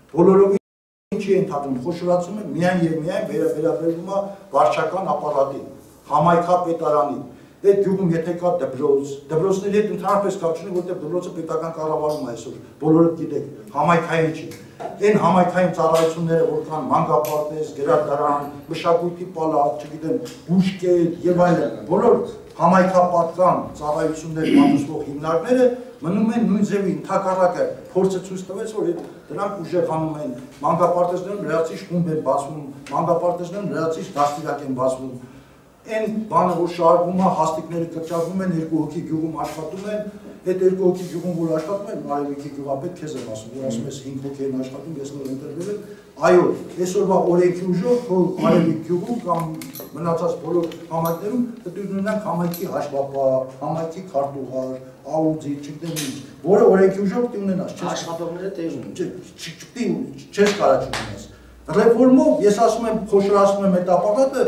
Բոլորովին չի ենթադրում, խոշորացումը միայն եւ միայն վերաբերվում է վարչական ապարատին, համայնքապետարանին։ Այդ գյուղում եթե կա դպրոց, դպրոցների հետ ընդհանրապես կապ չունի, որտեղ դպրոցը պետական կառավարում է այսօր, բոլորը գիտեք, համայնքային չի։ Այն համայնքային ծառայությունները, որ կան մանկապարտեզ, գրադարան, մշակույթի պալատ, չգիտեմ, բուժկետ եւ այլն, բոլոր համայնքապատկան ծառայություններ մատուցող հիմնարկները մնում են նույն ձևի, ընդհակառակը փորձը ցույց տվեց, որ դրանք ուժեղանում են, մանկապարտեզներում լրացիչ խումբ են բացվում, մանկապարտեզներում լրացիչ դաստիարակ են բացվում։ Այն բանը, որ շարվում է, հաստիկները կրճատվում են, 2 հոգի գյուղում աշխատում են, այդ 2 հոգի գյուղում որ աշխատում են, Արևիկի գյուղապետ քեզ եմ ասում, որ ասում ես 5 հոգի են աշխատում, ես նոր ընտրվել եմ, այո, այսօրվա օրենքի ուժով Արևիկ գյուղում կամ մնացած բոլոր համայնքներում դուք ունենաք համայնքի հաշվապահ, համայնքի քարտուղար, աուդիտ, չգիտեմ ինչ, որը օրենքի ուժով դու ունենաս, աշխատողները տեղ ունեն, չես կարող չունենաս։ Ռեֆորմով ես ասում եմ, խոշորացնում եմ այդ ապարատը,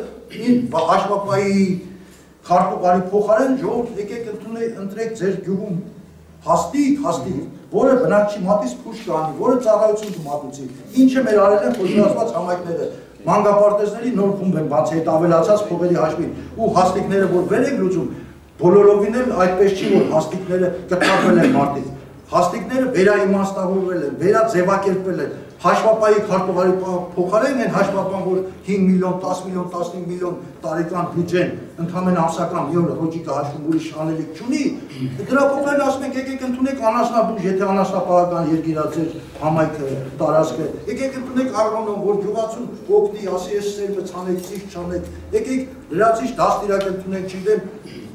հաշվապահի քարտուղարի փոխարեն ժողովուրդ եկեք ընտրեք ձեր գյուղում հաստիկ, որը բնակչի մատից փուշ կանի, որը ծառայություն կմատուցի։ Ինչը մեր արել են խոշորացված համայնքները, մանկապարտեզների նոր խումբ են բացի այդ ավելացած փողերի հաշվին ու հաստիկները որ վեր են լուծում, բոլորովին էլ այդպես չի, որ հաստիկները կտրատվել են մարտից։ Հաստիկները վերաիմաստավորվել են, վերաձևակերպվել են, հաշվապահի քարտուղարի փոխարեն են հաշվապահ, որ 5 միլիոն, 10 միլիոն, 15 միլիոն տարեկան բյուջեն, ընդհանրեն ամսական մի օր ռոճիկը հաշվում ուրիշ անելիք չունի, դրա փոխարեն ասում ենք եկեք ընդունեք անասնաբուժ, եթե անասնապահական երկիրացեր համայնքը, տարածքը, եկեք ընդունեք արգոնոմ, որ գյուղացուն օգնի, ասի ես սերմը ցանեք, ճիշտ չանեք, եկեք լրացիչ դաստիարակ ընդունենք, չգիտեմ,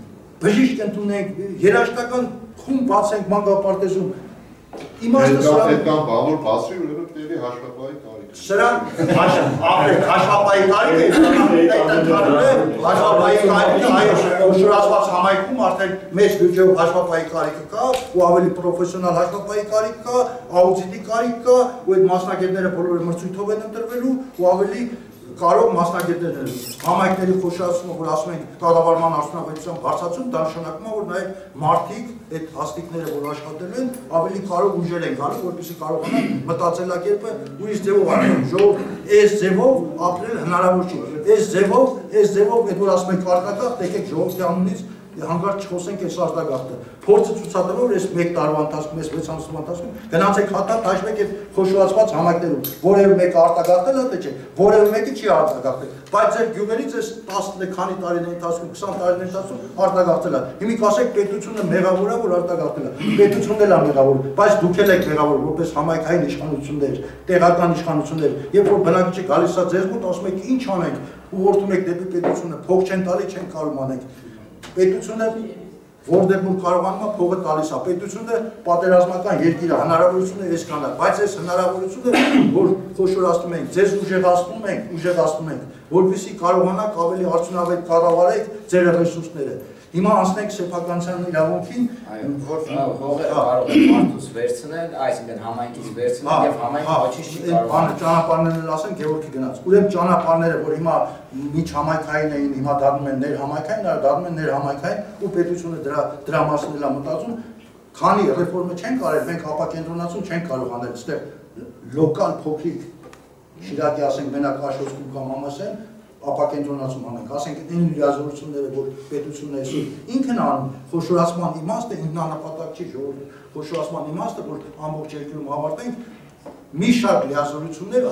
բժիշկ ընդունենք, երաժշտական խումբ բացենք մանկապարտեզում։ Իմաստը սրանք պետքան բավոր բացվի, ուրեմն պետք է հաշվապահի կարիք։ Սրանք հաշվապահի կարիք է, հաշվապահի կարիքը, այո, խոշորացված համայնքում արդեն մեծ բյուջեով հաշվապահի կարիքը կա, ու ավելի պրոֆեսիոնալ հաշվապահի կարիք կա, աուդիտի կարիք կա, ու այդ մասնագետները բոլորը մրցույթով են ընտրվելու, ու ավելի կարող մասնագետներ են համայնքների խոշորացումը, որ ասում են կառավարման արդյունավետության բարձրացում, դա նշանակում է, որ նաև մարդիկ այդ հաստիկները, որ աշխատել են, ավելի կարող ուժեր են գալու, որպեսզի կարողանան մտածելակերպը ուրիշ ձևով ապրել, ժողովուրդ այս ձևով ապրել հնարավոր չի։ Այս ձևով, այդ որ ասում են կարգակախ, եկեք ժողովրդի անունից հանկարծ չխոսենք այս արտագաղթը։ Փորձը ցուցադրում որ այս 1 տարվա ընթացքում, այս 6 ամսվա ընթացքում գնացեք հատա տաշվեք այդ խոշորացված համայնքներում, որևէ մեկը արտագաղթել է, թե չէ, որևէ մեկը չի արտագաղթել։ Բայց ձեր գյուղերից այս 10 քանի տարիների ընթացքում, 20 տարիների ընթացքում արտագաղթել է։ Հիմա կասեք պետությունը մեղավոր է, որ արտագաղթել է։ Պետությունն էլ է մեղավոր, բայց դուք էլ եք մեղավոր, որպես համայնքային իշխանություններ, տեղական իշխանություններ, երբ որ բնակիչը գալիս է ձեզ մոտ, ասում եք ինչ անենք, ուղղորդում եք դեպի պետությունը, փող չեն տալի, չեն կարող անենք։ Պետությունը որտեղ որ կարողանում է փողը տալիս է, պետությունը պատերազմական երկիր է, հնարավորությունը այսքան է, բայց այս հնարավորությունը, որ խոշորացնում ենք, ձեզ ուժեղացնում ենք, որպեսզի կարողանաք ավելի արդյունավետ կառավարել ձեր ռեսուրսները։ Հիմա անցնենք սեփականության իրավունքին, որ հողերը կարող են մարդուց վերցնել, այսինքն համայնքից վերցնել եւ համայնքը ոչինչ չի կարող։ Ճանապարհներն էլ ասեն Գևորգի գնաց։ Ուրեմն ճանապարհները, որ հիմա միջհամայնքային էին, հիմա դառնում են ներհամայնքային, դառնում են ներհամայնքային ու պետությունը դրա մասին էլ է մտածում, քանի ռեֆորմը չեն կարել, մենք ապակենտրոնացում չենք կարող անել, այստեղ լոկալ փոքրիկ Շիրակի ասենք մենակ Աշոտսկում կամ Համասեն ապակենտրոնացում անենք, ասենք այն լիազորությունները, որ պետությունն է ինքն անում, խոշորացման իմաստը ինքնանպատակ չի, խոշորացման իմաստը, որ ամբողջ երկրում ավարտենք, մի շարք լիազորություններ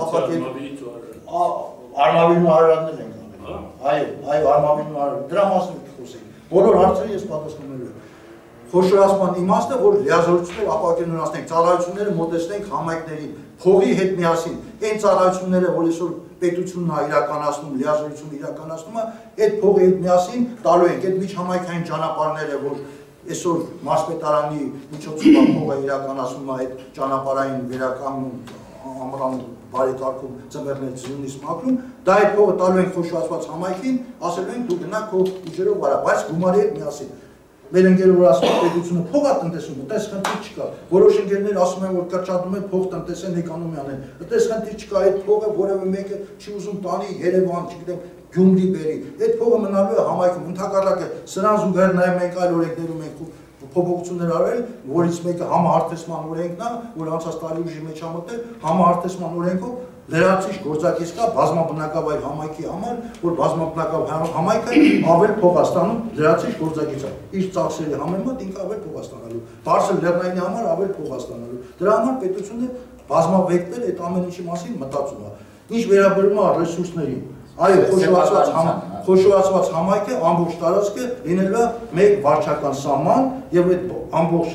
արմավիրն ու հարարաններ ենք անել, այո, արմավիրն ու հարարաններ, դրա մասին խոսենք, բոլոր հարցերը ես պատասխանելու եմ, խոշորացման իմաստը, որ լիազորությունները ապակենտրոնացնենք, ծառայությունները մոտեցնենք համայնքներին, փողի հետ միասին, այն ծառայությունները, որ այսօր պետությունն է իրականացնում, լիազորությունը իրականացնում է, այդ փողի հետ միասին տալու ենք, այդ միջհամայնքային ճանապարհները, որ այսօր մարզպետարանի միջոցով փողը իրականացնում է, այդ ճանապարհային վերականգնում ամռան բարեկարգում ծմերներից նույնիսկ մաքրում, դա այդ փողը տալու ենք խոշորացված համայնքին, ասելու ենք դու գնա քո ուժերով վարա, բայց գումարի հետ միասին։ Մեր ընկերները որ ասում են պետությունը փող է տնտեսում, այդպես խնդիր չկա։ Որոշ ընկերներ ասում են որ կրճատում են փող տնտեսեն էկոնոմիան են։ Այդպես խնդիր չկա, այդ փողը որևէ մեկը չի ուզում տանի Երևան, չգիտեմ, Գյումրի բերի։ Այդ փողը մնալու է համայնքում, ընդհակառակը սրան զուգահեռ նաև մենք այլ օրենքներում ենք փոփոխություններ արել, որից մեկը համահարթեսման օրենքն է, որ անցած տարի ուժի մեջ է մտել, համահարթեսման օրենքով լրացիչ գործակից կա բազմաբնակավայր համայնքի համար, որ բազմաբնակավայր համայնքը ավել փող է ստանում լրացիչ գործակից է։ Իր ծախսերի համեմատ ինքը ավել փող է ստանալու։ Բարձր լեռնային համար ավել փող է ստանալու։ Դրա համար պետությունը բազմավեկտել այդ ամեն ինչի մասին մտածում է։ Ինչ վերաբերում է ռեսուրսներին, այո, խոշորացված համայնքը ամբողջ տարածքը լինելու է մեկ վարչական սահման եւ այդ ամբողջ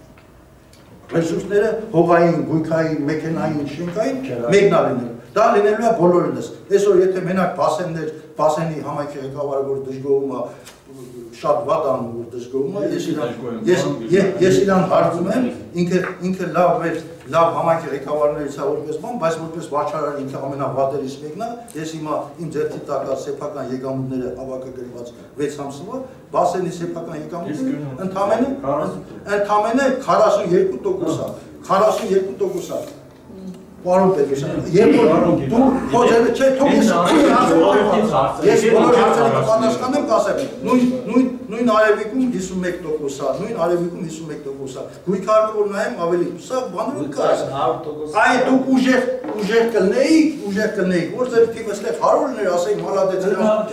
ռեսուրսները հողային, գույքային, մեքենային, շենքային մեկն է լինելու։ Դա լինելու է բոլորինս։ Այսօր եթե մենակ Բասենի համայնքի ղեկավարը որ դժգոհում է, շատ վատ անում որ դժգոհում է, ես իրան հարցում եմ, ինքը լավ համայնքի ղեկավարներից է որպես բան, բայց որպես վարչարար ինքը ամենավատերից մեկն է, ես հիմա իմ ձեռքի տակ սեփական եկամուտները հավաքագրված 6 ամսվա, Բասենի սեփական եկամուտները ընդամենը 42% է, 42% է։ Պարոն Պետրոսյան, երբ որ դու խոչերը չէ, թող ես բոլոր հարցերը պատասխանեմ, կասեմ, նույն արևիկում 51% է, նույն արևիկում 51% է, գույքարը որ նայեմ ավելի, սա բանով կա, այ դուք ուժեղ կլնեիք, որ ձեր թիվը ստեղ 100-ներ ասեի մալադեց,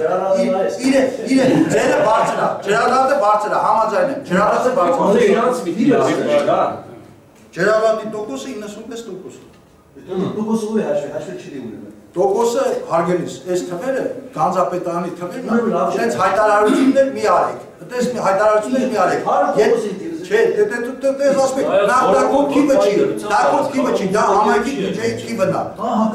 ձերը բարձր է, ջրադատը բարձր է, համաձայն եմ, ջրադատը բարձր է, ջրադատի տոկոսը 95%։ Տոկոսը ու է հաշվել չի դիմում։ Տոկոսը հարգելիս, այս թվերը գանձապետարանի թվերն իրենց հայտարարություններ մի արեք։ Այդպես հայտարարություններ մի արեք։ Չէ, դες ասում եք, նախտակով թիվը չի, տակով թիվը չի, դա համայնքի բյուջեի թիվն է։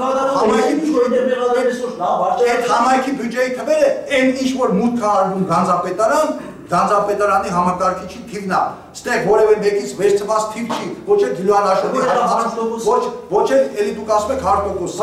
Այդ համայնքի բյուջեի թվերը այն ինչ որ մուտք է արվում Գանձապետարանի համակարգիչի թիվն է, ստեղ որևէ մեկից վերցված թիվ չի, ոչ էլ Գիլուան Աշոտի, ոչ էլ էլի դուք ասում եք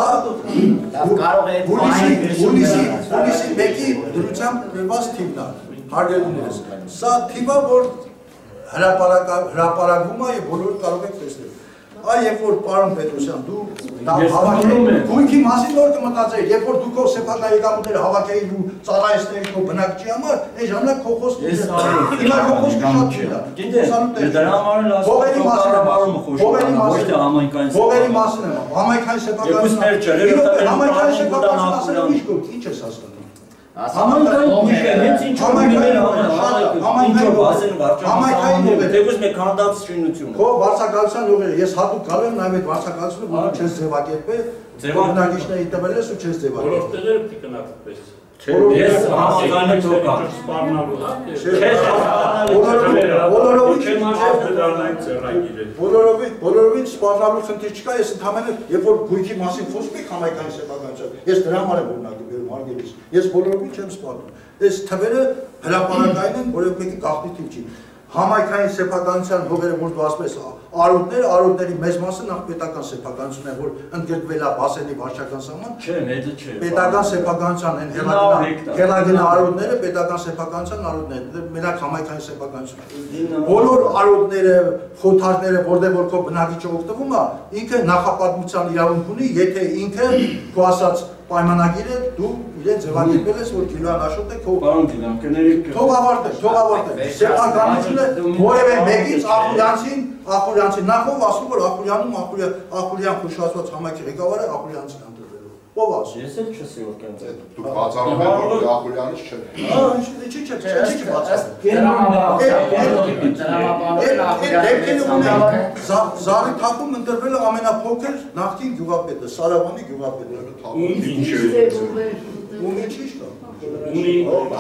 100%, հուլիսի մեկի դրությամբ դրված թիվն է, հարգելիներս, սա թիվը, որ հրապարակվում է և բոլորը կարող եք տեսնել։ Այ երբ որ պարոն Պետրոսյան, դու գույքի մասին նոր կմտածեի, երբ որ դու քո սեփական եկամուտները հավաքեիր ու ծառայեցնեիր քո բնակչի համար, այն ժամանակ քո խոսքը հիմա քո խոսքը շատ չի դա։ Դրա համար էլ Հողերի մասին եմ, համայնքային սեփականություն։ Համայնքային սեփականություն ասել ինչ ես հասկանում։ Համայնքային ուրիշ է, հենց ինչ-որ մեր ինչ-որ բազեն վարչական դեպս մեկ քանդած շինություն։ Քո վարչակալության ուղերը, ես հատուկ գալու եմ նաև այդ վարչակալությունը, որ չես ձևակերպել, բնակիչների տվել ես ու չես ձևակերպել։ Որով տեղերը պիտի կնաք այդպես։ Ես համականը թողա։ Բոլորովին սպառնալու խնդիր չկա, ես ընդհանրապես երբ որ գույքի մասին խոսում եք համայնքային սեփականության, ես դրա համար եմ օրինակի բերում հարգելիս։ Ես բոլորովին չեմ սպառնում։ Այս թվերը հրապարակային են, որևէ մեկի գաղտնի թիվ չի։ Համայնքային սեփականության հողերը, որ դու ասում ես արոտների մեծ մասը նախ պետական սեփականությունն է, որ ընդգրկվել է Բասենի վարչական սահման։ Չէ, մեծը չէ։ Պետական սեփականության են հելագնա արոտները, պետական սեփականության արոտները, մենակ համայնքային սեփականություն։ Բոլոր արոտները, խոթարները, որտեղ որ քո բնակիչը օգտվում է, ինքը նախապատմության իրավունք ունի, եթե ինքը քո ասած պայմանագիրը դու իրեն ձևակերպել ես, որ Գիլան Աշոտը քո Պարոն Գիլան, կներեք թող ավարտել։ Սեփականությունը որևէ մեկից Ախուրյանցին նախով ասում որ Ախուրյան խոշորացված համայնքի ղեկավարը Ախուրյանցին ընտրվելու։ Ով ասում։ Ես էլ չսի որ կան ձեր։ Դուք բացառում եք, որ Ախուրյանից չէ։ Զարի թափում ընտրվել է ամենափոքր նախկին գյուղապետը, Սարավանի գյուղապետը։ Ում ինչի՞ կա։ Ունի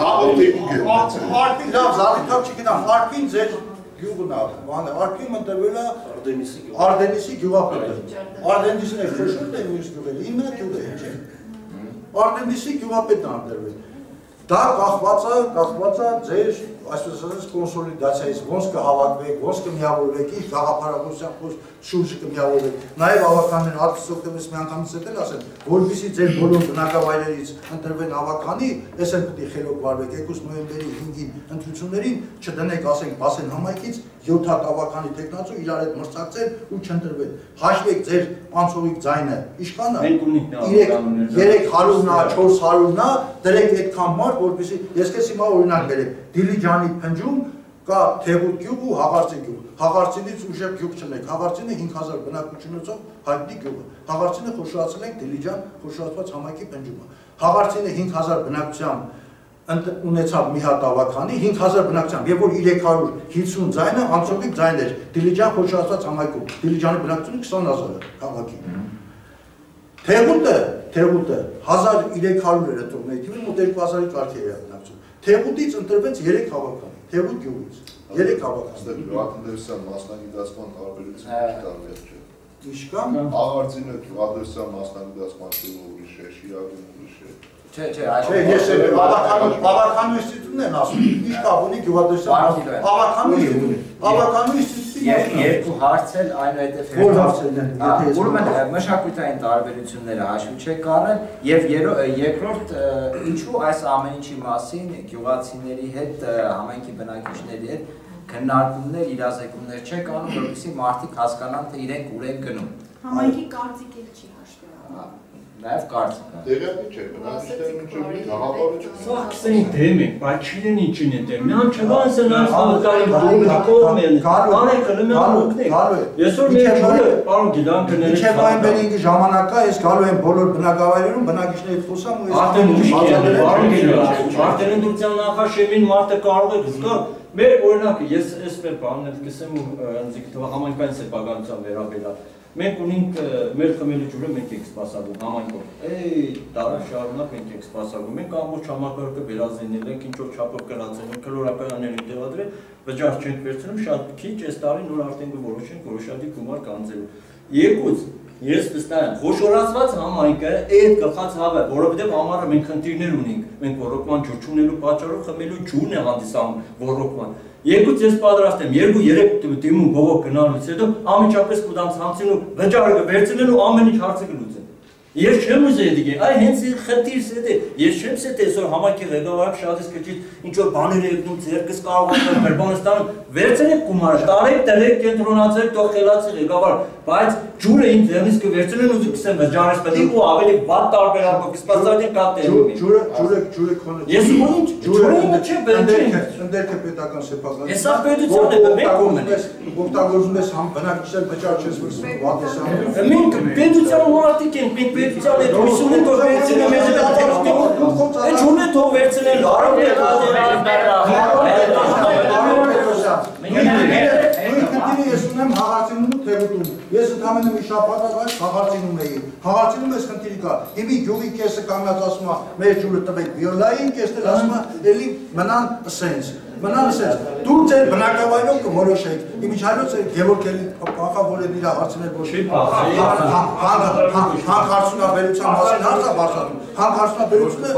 Արփին լավ, Զարի թափ չգիտեմ, Արփին ձեր գյուղն է, Արփին ընտրվել է Ардենիսի գյուղապետը։ Ардենիսն է խոշորտ է մյուս գյուղերը, իմը գյուղ է, չէ։ Ардենիսի գյուղապետն է ընտրվել։ Դա կախված է ձեր, այսպես ասած, կոնսոլիդացիայից, ոնց կհավաքվեք, ոնց կմիավորվեք, իր գաղափարախոսության շուրջը կմիավորվեք։ Նաև ավականներ հատկից օգտվես մի անգամից էլ ասեմ, որովհետեւ ձեր բոլոր բնակավայրերից ընտրվեն ավականի, ես էլ պետք է խելոք վարվեք, 2 նոյեմբերի 5-ին ընտրություններին չդնեք, ասենք, Բասեն համայնքից 7 հատ ավականի տեխնացու իրար հետ մրցակցեն ու չընտրվեն։ Հաշվեք ձեր անցողիկ ձայնը, իշքան է։ 300-նա, 400-նա, դրեք այդքան մարդ, որպեսզի ես քեզ հիմա օրինակ բերեմ, Դիլիջանի փնջում կա Թեղուտ գյուղ ու Հաղարծին գյուղ։ Հաղարծինից ուժեղ գյուղ չնեք, Հաղարծինը 5000 բնակչությունով հայտնի գյուղ է։ Հաղարծինը խոշորացել ենք Դիլիջան խոշորացված համայնքի փնջումը։ Հաղարծինը 5000 բնակչությամբ ունեցավ մի հատ ավականի 5000 բնակչությամբ, եւ որ 350 ձայնը անցողիկ ձայն էր Դիլիջան խոշորացված համայնքում։ Դիլիջանի բնակչությունը 20000 է քաղաքի։ Թեղուտը 1300 էր թողնեի թիվը, մոտ 2000-ի կարգի էր բնակչություն։ Թեղուտից ընտրվեց 3 հավաքան, Թեղուտ գյուղից 3 հավաքան։ Գյուղատնտեսության մասնագիտացման տարբերությունը տարբեր չէ։ Իշքան Աղարծինը գյուղատնտեսության մասնագիտացման թիվը ուրիշ է, Շիրակին ուրիշ է։ Չէ, ես ավականու ինստիտուտն եմ ասում, ինչ կապ ունի գյուղատնտեսության ավականու ինստիտուտի երկու հարց էլ այնուհետև որ հարցերն են, եթե ես ուրեմն մշակութային տարբերությունները հաշվի չեք առել եւ երկրորդ ինչու այս ամեն ինչի մասին գյուղացիների հետ համայնքի բնակիչների հետ քննարկումներ, իրազեկումներ չեք անում, որովհետեւ մարդիկ հասկանան թե իրենք ուր են գնում։ Համայնքի կարծիքը չի հաշվի առնում։ Նաև կարծիքը։ Տեղյակ չէ, բնակիչներն ինչու՞ գաղափարություն։ Սա քսեն դեմ է, բայց չին ինչին է դեմ։ Նրան չվանց են այս հավատալի բողոքով են։ Կարեն կլում են օգնել։ Այսօր մեր ջուրը, պարոն Գիլան կներեք։ Իչե նոյեմբերի ժամանակա ես գալու եմ բոլոր բնակավայրերում բնակիչների հետ խոսամ ու ես արդեն ուրիշ է, պարոն Գիլան։ Արդեն ընդդիմության նախաշեմին մարդը կարող է զգալ։ Մեր օրինակը ես այսպես բանն եմ կսեմ ու ինձ թվա համայնքային սեփականության վերաբերյալ։ Մենք ունենք մեր խմելու ջուրը մենք ենք սպասարկում համայնքով։ Տարի շարունակ մենք ենք սպասարկում։ Մենք ամբողջ համակարգը վերազինել ենք, ինչ որ չափով կրացել ենք, քլորականներ ենք դեղադրել, վճար չենք վերցնում, շատ քիչ այս տարի նոր արդեն կորոշենք որոշակի գումար կանցելու։ Երկուց ես վստահ եմ, խոշորացված համայնքը այդ գլխած հավը, որովհետև համարը մենք խնդիրներ ունենք, մենք ռոռոկման ջուր չունելու պատճառով խմելու ջուրն է հանդիսանում ռոռոկման։ Երկուց ես պատրաստ եմ 2-3 դիմում բողոք գնալուց հետո ամիջապես կուտանց հանցին ու վճարը վերցնեն ու ամեն ինչ հարցը կլուծեն։ Ես չեմ ուզել դիգե, այ հենց խնդիրս է դե, ես չեմ սետ այսօր համայնքի ղեկավարը շատից քիչ ինչ որ բաներ եկնում, ձերքս կարող են Բերբանստան վերցնեք գումարը, տարեք, դրեք, կենտրոնացեք, թող խելացի ղեկավար, բայց ջուրը ինձ ձեռնից կվերցնեն ու կսեմ ջանեսպետի ու ավելի վատ տարբերակով կսպասային կա տերում։ Ջուրը քոնը։ Ես ո՞նց ջուրը չէ բերել։ Ընդերքը պետական սեփական։ Հեսա պետությունն է մեկ կողմն է։ Օգտագործում ես համ բնակիչներ վճար չես վրսում, վատ ես անում։ Մենք պետության մարդիկ ենք, մենք պետության հետ հույս ունենք որ վերցնեն մեզ հետ ապահովություն։ Այդ ջուրը թող վերցնեն հարավն է Ես ունեմ հաղարծինում ու թևուտում, ես ընդամենը մի շաբաթ այս հաղարծինում էի, հաղարծինում ես խնդիրի կա, հիմի գյուղի կեսը կանգնած ասում է, մեր ջուրը տվեք վիոլային, կեսն էլ ասում է, էլի մնան սենց, դուք ձեր բնակավայրով կորոշեք, իմիջայլոց է Գևորգ էլի պախավորեն իր հարցներ ոչ հանք հարցունաբերության մասին հարց է բարձրացնում, հանք հարցունաբերությունը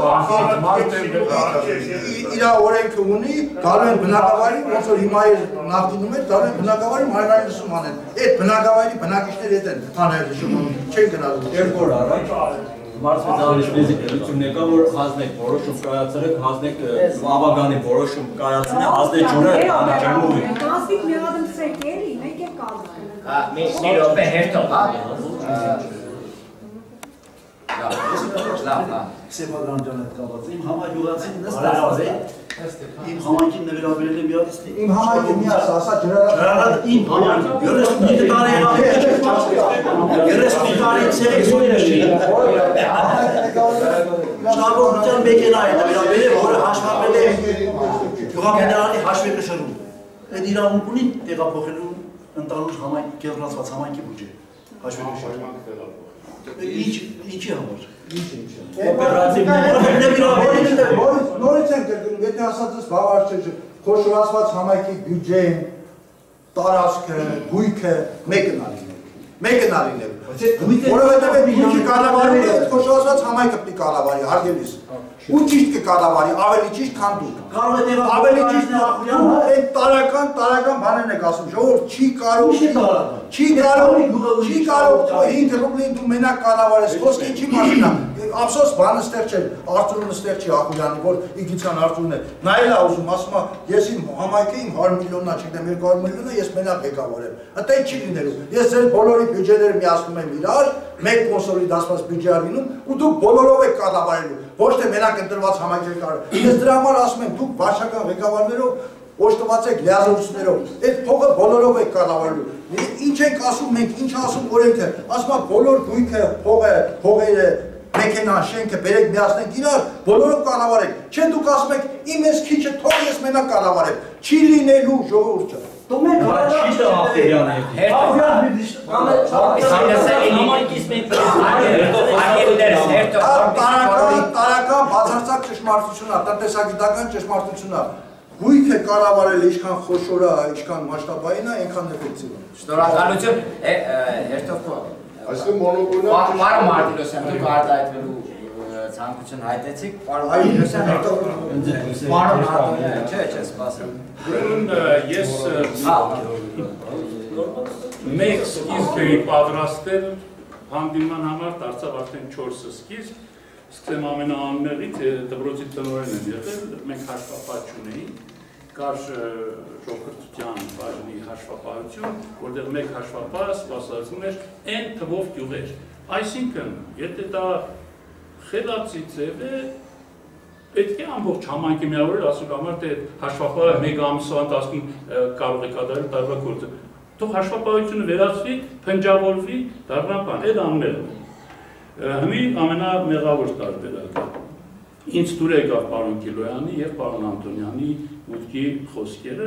իր օրենքը ունի, գալու են բնակավայրի, ոնց որ հիմա նախկինում էր, գալու են բնակավայրի մանրայնլսում անեն, այդ բնակավայրի բնակիչների հետ են հանրայնլսում, չեն գնալու։ Երկու օր առաջ Մարզպետարանի պետություն եկա, որ հանձնեք որոշում կայացրեք, հանձնեք ավագանի որոշում կայացնե, հանձնեք ջուրը անջանուի։ Կազմիկ մեղադմ սեք էլի, մեկ է կազմիկ։ Մի րոպե հերթով, լավ։ Սեփական ջանետ կապած, իմ համագյուղացին նստած է, իմ համայնքին նվիրաբերել եմ միացնի։ Իմ համայնքը միաց, ասա ջրարատ։ Իմ համայնքը 35 տարի եղավ, 35 տարի սելեկցիոներ չի։ Շնորհավորության մեքենա է նվիրաբերել, որը հաշվարկվել է գյուղապետարանի հաշվի կշռում։ Այդ իրավունք ունի տեղափոխելու ընտանուր համայնք, կենտրոնացված համայնքի բյուջե։ Հաշվի կշռում։ Ինչի համար։ Նորից ենք գրգնում, եթե ասածս բավարար չէ, խոշորացված համայնքի բյուջեն, տարածքը, գույքը մեկն ալինել։ Որովհետև այդ գույքի կառավարի հետ խոշորացված համայնքը պիտի կառավարի, հարգելիս։ Ու ճիշտ կկառավարի, ավելի ճիշտ քան դուք։ Ավելի ճիշտ այդ տարական բաներն եք ասում, ժողովուրդ չի կարող 5 ռուբլին դու մենակ կառավարես, խոսքը ինչի մասին է։ Ափսոս բանը ստեղ չէ, Արծրունը ստեղ չի Ախուլյանի, որ Իգիցյան Արծրունն է։ Նայել է ուզում, ասում է, ես իմ համայնքը իմ 100 միլիոննա չգիտեմ 200 միլիոննա ես մենակ ղեկավար եմ։ Այդտեղ չի լինելու։ Ես ձեր բոլորի բյուջեները միացնում եմ իրար, մեկ կոնսոլիդացված բյուջե լինում ու դուք բոլորով եք կառավարելու, ոչ թե մենակ ընտրված համայնքեր կար։ Ես դրա համար ասում եմ, դուք վարչական ղեկավարներով օժտված եք լիազորություններով, այդ փողը բոլորով եք կառավարելու։ Ինչ ենք ասում մենք, ինչ ասում օրենքը, ասում է բոլոր գույքը, փողերը, մեքենան, շենքը բերեք միացնենք իրար, բոլորով կառավարեք։ Չէ դուք ասում եք, իմ ես քիչը թող ես մենակ կառավարեմ։ Չի լինելու ժողովուրդը։ Դու մեկ հարցի Ախտերյանը տարական բացարձակ ճշմարտություն է, տնտեսագիտական ճշմարտություն է։ Գույքը կառավարել ինչքան խոշոր է, ինչքան մասշտաբային է, այնքան էֆեկտիվ է։ Շնորհակալություն, հերթով Այսինքն մոնոպոլիա Պարոն Մարտիրոսյան, դուք արտահայտվելու ցանկություն հայտեցիք, պարոն Մարտիրոսյան, հետո պարոն Արտոնյան, չէ, սպասեմ։ Ես մեկ սկիզբ էի պատրաստել հանդիման համար, դարձավ արդեն 4 սկիզբ, սկսեմ ամենաանմեղից դպրոցի տնօրեն եմ եղել, մենք հաշվապահ չունեինք, կար ժողովրդության բաժնի հաշվապահություն, որտեղ մեկ հաշվապահը սպասարկում էր այն թվով գյուղեր։ Այսինքն, եթե դա խելացի ձև է, պետք է ամբողջ համայնքը միավորել, ասում համար թե հաշվապահը մեկ ամսվա ընթացքում կարող է կատարել տարվա գործը։ Թող հաշվապահությունը վերացվի, փնջավորվի, դառնա բան, այդ անմեղն է։ Հիմի ամենամեղավոր տարբերակը։ Ինձ դուր եկավ պարոն Կիլոյանի և պարոն Անտոնյանի մուտքի խոսքերը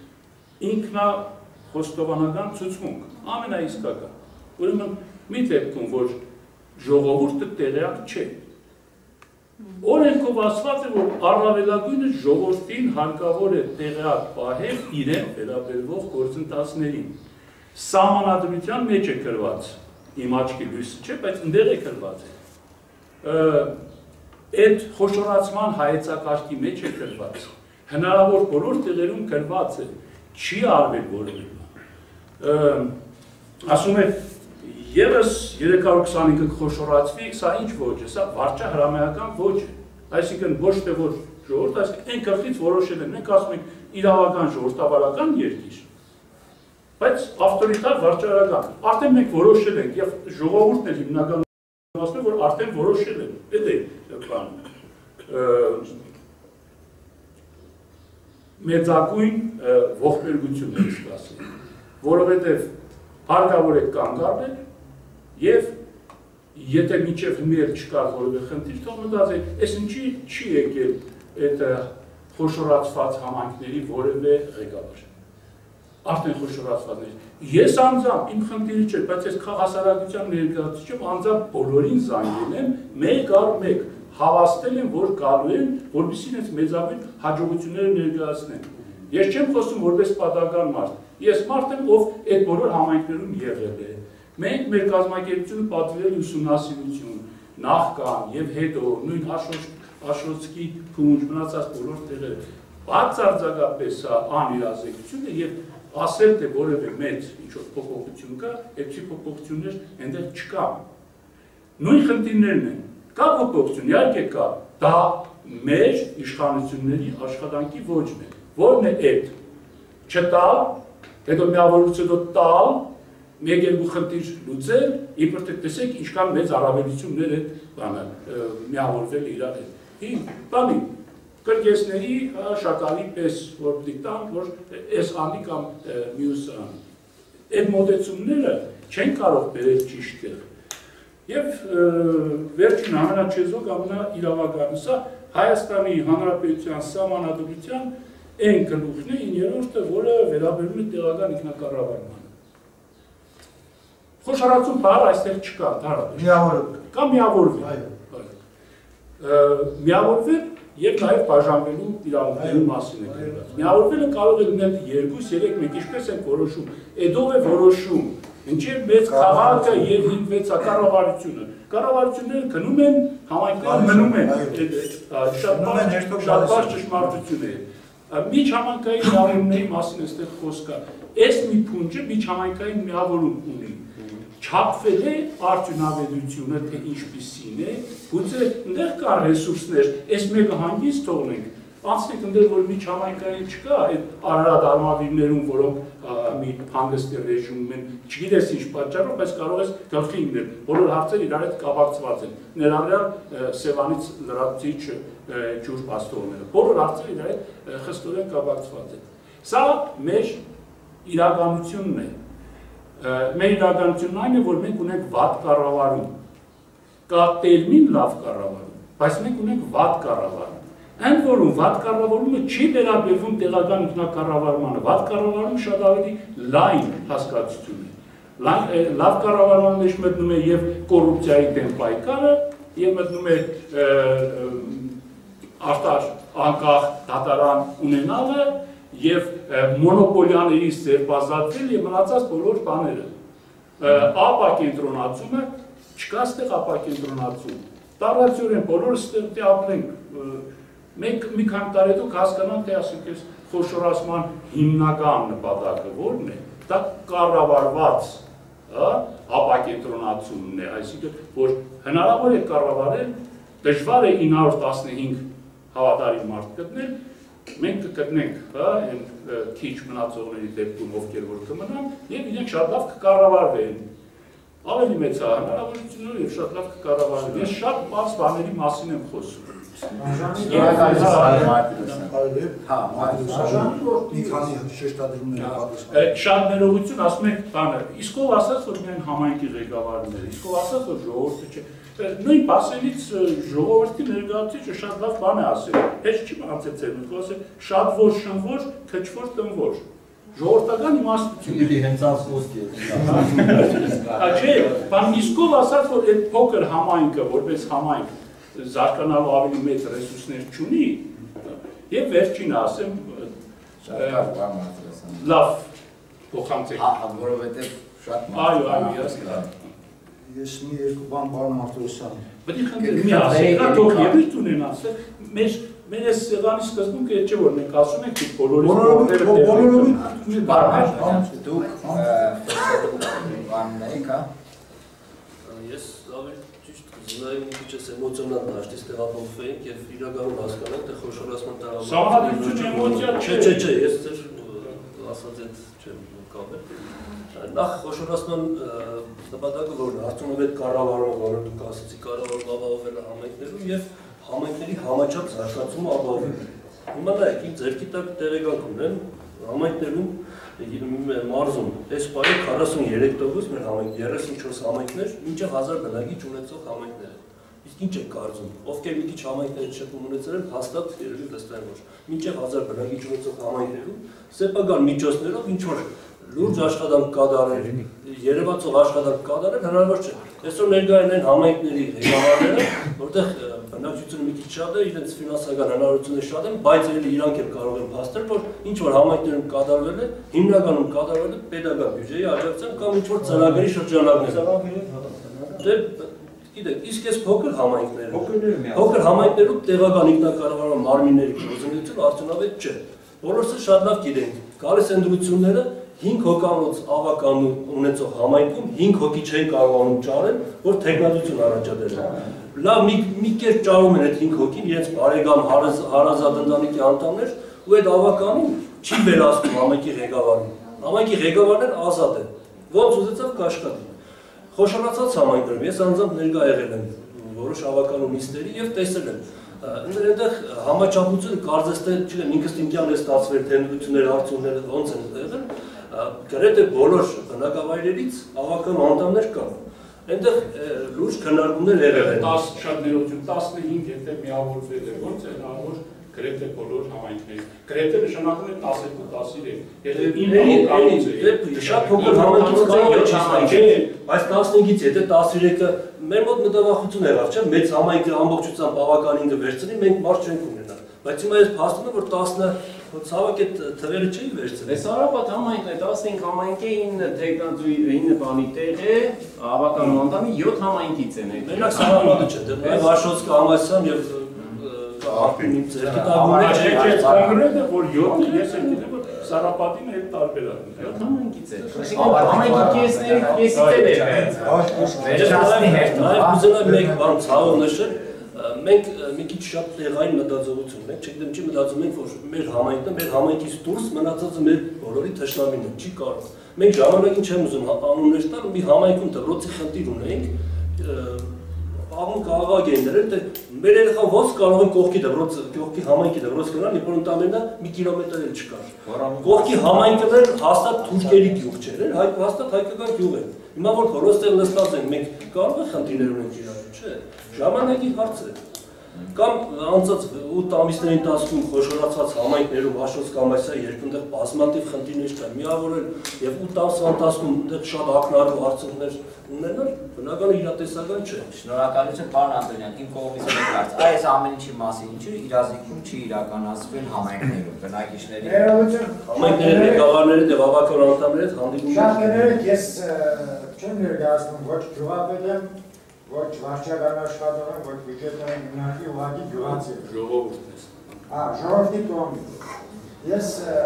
ինքնախոստովանական ցուցմունք, ամենաիսկական։ Ուրեմն մի դեպքում, որ ժողովուրդը տեղյակ չէ։ Օրենքով ասված է, որ առավելագույնը ժողովրդին հարկավոր է տեղյակ պահել իրեն վերաբերվող գործընթացներին։ Սահմանադրության մեջ է գրված, իմ աչքի լույսը չէ, բայց ընդեղ է գրված է։ Այդ խոշորացման հայեցակարգի մեջ է գրված, հնարավոր բոլոր տեղերում գրված է, չի արվել որևէ բան։ Ասում է, ևս 325-ը խոշորացվի, սա ինչ ոճ է, սա վարչահրամայական ոճ է, այսինքն ոչ թե որ ժողովուրդ, այսինքն այն կողմից որոշել են, մենք ասում ենք իրավական ժողովրդավարական երկիր, բայց ավտորիտար վարչարական։ Արդեն մենք որոշել ենք եւ ժողովուրդն էլ հիմնականում ասում է, որ արդեն որոշել են։ Դա է բանը։ Մեծագույն ողբերգություններ կասի, որովհետեւ հարկավոր է կանգ առնել եւ եթե մինչև հիմներ չկա որևէ խնդիր, թող մտածել, այս ինչի չի եկել այդ խոշորացված համայնքների որևէ ղեկավար։ Արդեն խոշորացվածներ։ Ես անձամբ իմ խնդիրը չէ, բայց ես քաղաքասարակության ներկայացուցիչ եմ, անձամբ բոլորին զանգել եմ, մեկ առ մեկ հավաստել եմ, որ գալու են, որպեսզի ինձ մեծագույն հաջողությունները ներկայացնեն։ Ես չեմ խոսում որպես պատահական մարդ։ Ես մարդ եմ, ով այդ բոլոր համայնքներում եղել է։ Մենք մեր կազմակերպությունը պատվիրել ուսումնասիրություն, նախքան եւ հետո, նույն Աշոտսկի փունջ մնացած բոլոր տեղերը, բացարձակապես անիրազեկություն է եւ ասել թե որևէ մեծ ինչ-որ փոփոխություն կա, այդպիսի փոփոխություններ այնտեղ չկան։ Նույն խնդիրներն են։ Կա փոփոխություն, իհարկե կա, դա մեր իշխանությունների աշխատանքի ոճն է։ Որն է այդ։ Չտալ, հետո միավորությունից հետո տալ, մեկ-երկու խնդիր լուծել, իբր թե տեսեք ինչքան մեծ առավելություններ այդ բանը միավորվել իրար հետ։ Բանի, կրկեսների շակալի պես որ դիտան, որ այս անի կամ մյուս անի։ Այդ մոտեցումները չեն կարող բերել ճիշտ տեղ։ Եվ վերջին ամենաչեզոք ամենաիրավականը, սա Հայաստանի Հանրապետության սահմանադրության այն գլուխն է 9-րդը, որը վերաբերում է տեղական ինքնակառավարմանը։ Խոշորացում բառ այստեղ չկա, դարավեր։ Կա միավորվել։ Միավորվել եւ նաեւ բաժանվելու իրավունքների մասին է գրված։ Միավորվելը կարող է լինել 2-3 մեկ, ինչպես են որոշում։ Էդով է որոշում, ինչեւ մեծ քաղաքը եւ հիմնվեց կառավարությունը։ Կառավարությունները գնում են, համայնքները մնում են։ Շատ բարձր ճշմարտություն է։ Միջհամայնքային միավորումների մասին այստեղ խոսք կա։ Այս մի փունջը միջհամայնքային միավորում ունի։ Չափվել է արդյունավետությունը, թե ինչպիսին է, գուցե ընդեղ կա ռեսուրսներ, այս մեկը հանգիստ թողնենք, անցնենք ընդեղ, որ միջհամայնքային չկա, այդ Արարատ արմավիրներում, որոնք մի հանգստի ռեժիմում են, չգիտես ինչ պատճառով, բայց կարող ես գլխի ինել, բոլոր հարցերը իրար հետ կապակցված են, ներառյալ Սևանից լրացուցիչ ջուր պաստորները, բոլոր հարցերը իրար հետ խստորեն կապակցված են։ Սա մեր իրականությունն է։ Մեր իրականությունն այն է, որ մենք ունենք վատ կառավարում, կա տերմին լավ կառավարում, բայց մենք ունենք վատ կառավարում։ Ընդ որում վատ կառավարումը չի վերաբերվում տեղական ինքնակառավարմանը, վատ կառավարումը շատ ավելի լայն հասկացություն է։ Լավ կառավարման մեջ մտնում է եւ կոռուպցիայի դեմ պայքարը, եւ մտնում է արտար անկախ դատարան ունենալը եւ մոնոպոլիաներից ձերբազատվել եւ մնացած բոլոր բաները։ Ապակենտրոնացումը չկա ստեղ ապակենտրոնացում։ Տարածորեն բոլորս ստեղ ապրենք։ Մենք մի քանի տարի հետո հասկանանք, թե ասենք խոշորացման հիմնական նպատակը որն է։ Դա կառավարված, ապակենտրոնացումն է, այսինքն որ հնարավոր է կառավարել, դժվար է 915 հավատարիմ մարդ գտնել, մենք կգտնենք այն քիչ մնացողների դեպքում, ովքեր որ կմնան, եւ իրենք շատ լավ կկառավարվեն։ Ավելի մեծ է հնարավորությունները եւ շատ լավ կկառավարվեն։ Ես շատ բաց բաների մասին եմ խոսում։ Շատ ներողություն, ասում եք բանը, իսկ ով ասաց, որ միայն համայնքի ղեկավարները, իսկ ով ասաց, որ ժողովուրդը չէ։ Նույն բասելից ժողովրդի ներկայացուցիչը շատ լավ բան է ասել, հեչ չի մնացել մենք ասել, շատ որ շնվոր, քչվոր տնվոր։ Ժողովրդական իմաստություն։ Դի հենց ասոսկի է։ Չէ, բան իսկ ով ասաց, որ այդ փոքր համայնքը, որպես համայնք զարգանալու ավելի մեծ ռեսուրսներ չունի, եւ վերջին ասեմ, լավ փոխանցեք։ Որովհետեւ շատ այո, Ես մի երկու բան պարոն Մարտիրոսյան։ Պետք է խնդրեմ մի ասեք, թող ելույթ ունենաս, մեր այս սեղանի սկզբունքը չէ որ մենք ասում ենք բոլորից դուք բանն եք, հա։ Ես ավելի ճիշտ կզնայեմ մի քիչ էմոցիոնալ դաշտից տեղափոխվենք եւ իրականում հասկանանք, թե խոշորացման Սահմանադրությունը էմոցիա չէ։ Չէ, ես ձեր ասած այդ չեմ։ կապել։ Նախ խոշորացման նպատակը որն է, արդյունավետ կառավարումը, որը դուք ասացիք, կառավարումը ապահովել է համայնքներում եւ համայնքների համաչափ զարգացումը ապահովել։ Հիմա նայեք, իմ ձեռքի տակ տեղեկանք ունեմ համայնքներում մարզում, այս պահի 43% մեր համայնք, 34 համայնքներ, մինչև 1000 բնակիչ ունեցող համայնքներ։ Իսկ ինչ եք կարծում, ովքեր մի քիչ համայնքների շփում ունեցել են, հաստատ երևի վստահ որ մինչև 1000 բնակիչ ունեցող համայնքներում սեփական միջոցներով ինչ որ լուրջ աշխատանք կատարել, երևացող աշխատանք կատարել հնարավոր չէ։ Այսօր ներկայացնեն են համայնքների ղեկավարները, որտեղ բնակչությունը մի քիչ շատ է, իրենց ֆինանսական հնարավորությունները շատ են, բայց ելի իրանք էլ կարող են փաստել, որ ինչ որ համայնքներում կատարվել է, հիմնականում կատարվել է պետական բյուջեի աջակցությամբ կամ ինչ որ ծրագրերի շրջանակներում։ Գիտեք, իսկ այս փոքր համայնքներում տեղական ինքնակառավարման մարմինների գործունեությունը արդյունավետ չէ։ Բոլորս շատ լավ գիտենք, գալիս են դրությունները 5 հոգանոց ավական ունեցող համայնքում 5 հոգի չեն կարողանում ճարել, որ տեխնատություն առաջադրեն։ Լավ մի կերպ ճարում են այդ 5 հոգին, իրենց բարեկամ հարազատ ընտանիքի անդամներ, ու այդ ավականին չի վերահսկում համայնքի ղեկավարին։ Համայնքի ղեկավարն ազատ է, ոնց ուզեցավ կաշխատի։ Խոշորացած համայնքներում ես անձամբ ներկա եղել եմ որոշ ավականու նիստերի եւ տեսել եմ այնտեղ համաչափությունը կարծես թե չգիտեմ ինքս ինքյան է ստացվել թե ընդդությունները արդյունքները ոնց են եղել գրեթե բոլոր բնակավայրերից ավականու անդամներ կան այնտեղ լուրջ քննարկումներ եղել են 10 շատ ներողություն 15 եթե միավորվել է ոնց է հնարավոր գրեթե բոլոր համայնքների գրեթե նշանակում է 12-13 եթե 9 հոգանոց է շատ փոքր համայնքից կան 7 համայնք բայց 15-ից եթե 13-ը մեր մոտ մտավախություն եղավ չէ մեծ համայնքը ամբողջությամբ բավականին կվերցնի մենք մարդ չենք ունենա բայց հիմա ես փաստում եմ որ 10 ցավոք այդ թվերը չի վերցրել այս Արաբատ համայնքն է 15 համայնքի 9 տեխնատուի 9 բանի տեղ է ավականու անդամի 7 համայնքից են այդ մենակ Սարապատը չէ դեռ Վաշոցկա Ամասյան եւ Արտինի ձերքի տագունը կոնկրետ է որ 7-ը ես եմ գիտեմ որ Սարապատին է տարբերակն է 7 համայնքից է համայնքի կեսից է նաև ուզենամ մեկ բան ցավով նշել մենք մի քիչ շատ տեղային մտածողություն ունենք, չգիտեմ չի մտածում ենք, որ մեր համայնքն է, մեր համայնքից դուրս մնացածը մեր բոլորի թշնամին է, չի կարող։ Մենք ժամանակին չեմ ուզում անուններ տալ, մի համայնքում դպրոցի խնդիր ունենք, աղմուկ աղաղակ էին դրել, թե մեր երեխան ոնց կարող են կողքի համայնքի դպրոց գնալ, երբ որ ընդամենը մի կիլոմետր էլ չկար։ Կողքի համայնքն էլ հաստատ թուրքերի գյուղ չէր, հաստատ հայկական գյուղ էր։ Հիմա որ հորոստեղ նստած ենք, մենք կարող ենք խնդիրներ ունենք իրար, չէ՞։ Ժամանակի հարց է։ Կամ անցած 8 ամիսների ընթացքում խոշորացած համայնքներում Վաշոցկա Ամասյան երբ այնտեղ բազմաթիվ խնդիրներ կան, միավորել եւ 8 ամսվա ընթացքում այնտեղ շատ ակնառու արդյունքներ ունենալ, բնական իրատեսական չէ։ Շնորհակալություն պարոն Անդոնյան, իմ կողմից եք հարց։ Այս ամեն ինչի մասին ինչու իրազեկում չի իրականացվել համայնքներում, բնակիչների։ Համայնքների ղեկավարների եւ ավական անդամների հետ հանդիպում։ Շատ ներեք, ես չեմ ներկայացնում ոչ գյուղապետ եմ, ոչ վարչական աշխատող եմ, ոչ բյուջետային հիմնարկի ուղղակի գյուղացի եմ։ Ժողովուրդն ես։ Ժողովրդի կողմից։ Ես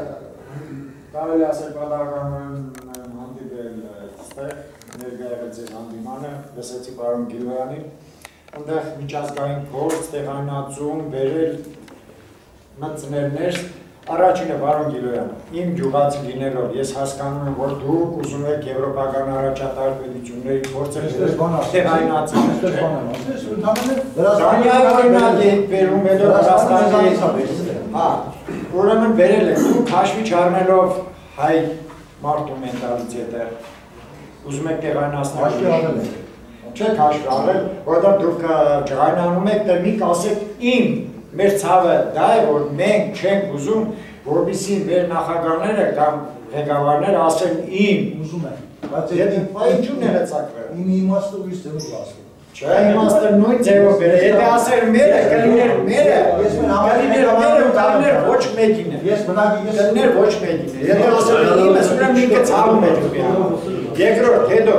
կարելի ասել պատահականորեն հանդիպել այստեղ ներկա եղել ձեր հանդիմանը, լսեցի պարոն Գիլոյանին, այնտեղ միջազգային գործ, տեղանացում, բերել մտցներներ, առաջինը պարոն Գիլոյան, իմ գյուղացի լինելով ես հասկանում եմ, որ դուք ուզում եք եվրոպական առաջատար պետությունների փորձել տեղայնացնել, Դանիայի օրինակ եք բերում, հետո Վրաստանի, ուրեմն բերել եք, դուք հաշվի չառնելով հայ մարդու մենտալիտետը, ուզում եք տեղայնացնել, չեք հաշվի առել, որտեղ դուք ջղայնանում եք, դե մի կասեք իմ մեր ցավը դա է, որ մենք չենք ուզում, որպեսզի մեր նախագահները կամ ղեկավարները ասեն իմ ուզում են, բայց ինչու՞ն է ցակվել։ Իմ իմաստը ուրիշ ձևով ասում։ Չէ, իմաստը նույն ձևով բերել։ Եթե ասեր մերը, կլիներ մերը, կլիներ մերը, կլիներ ոչ մեկին է։ Ես բնակի կլիներ ոչ մեկին է։ Եթե ասեր իմս, ուրեմն ինքը ցավում է դուք։ Երկրորդ, հետո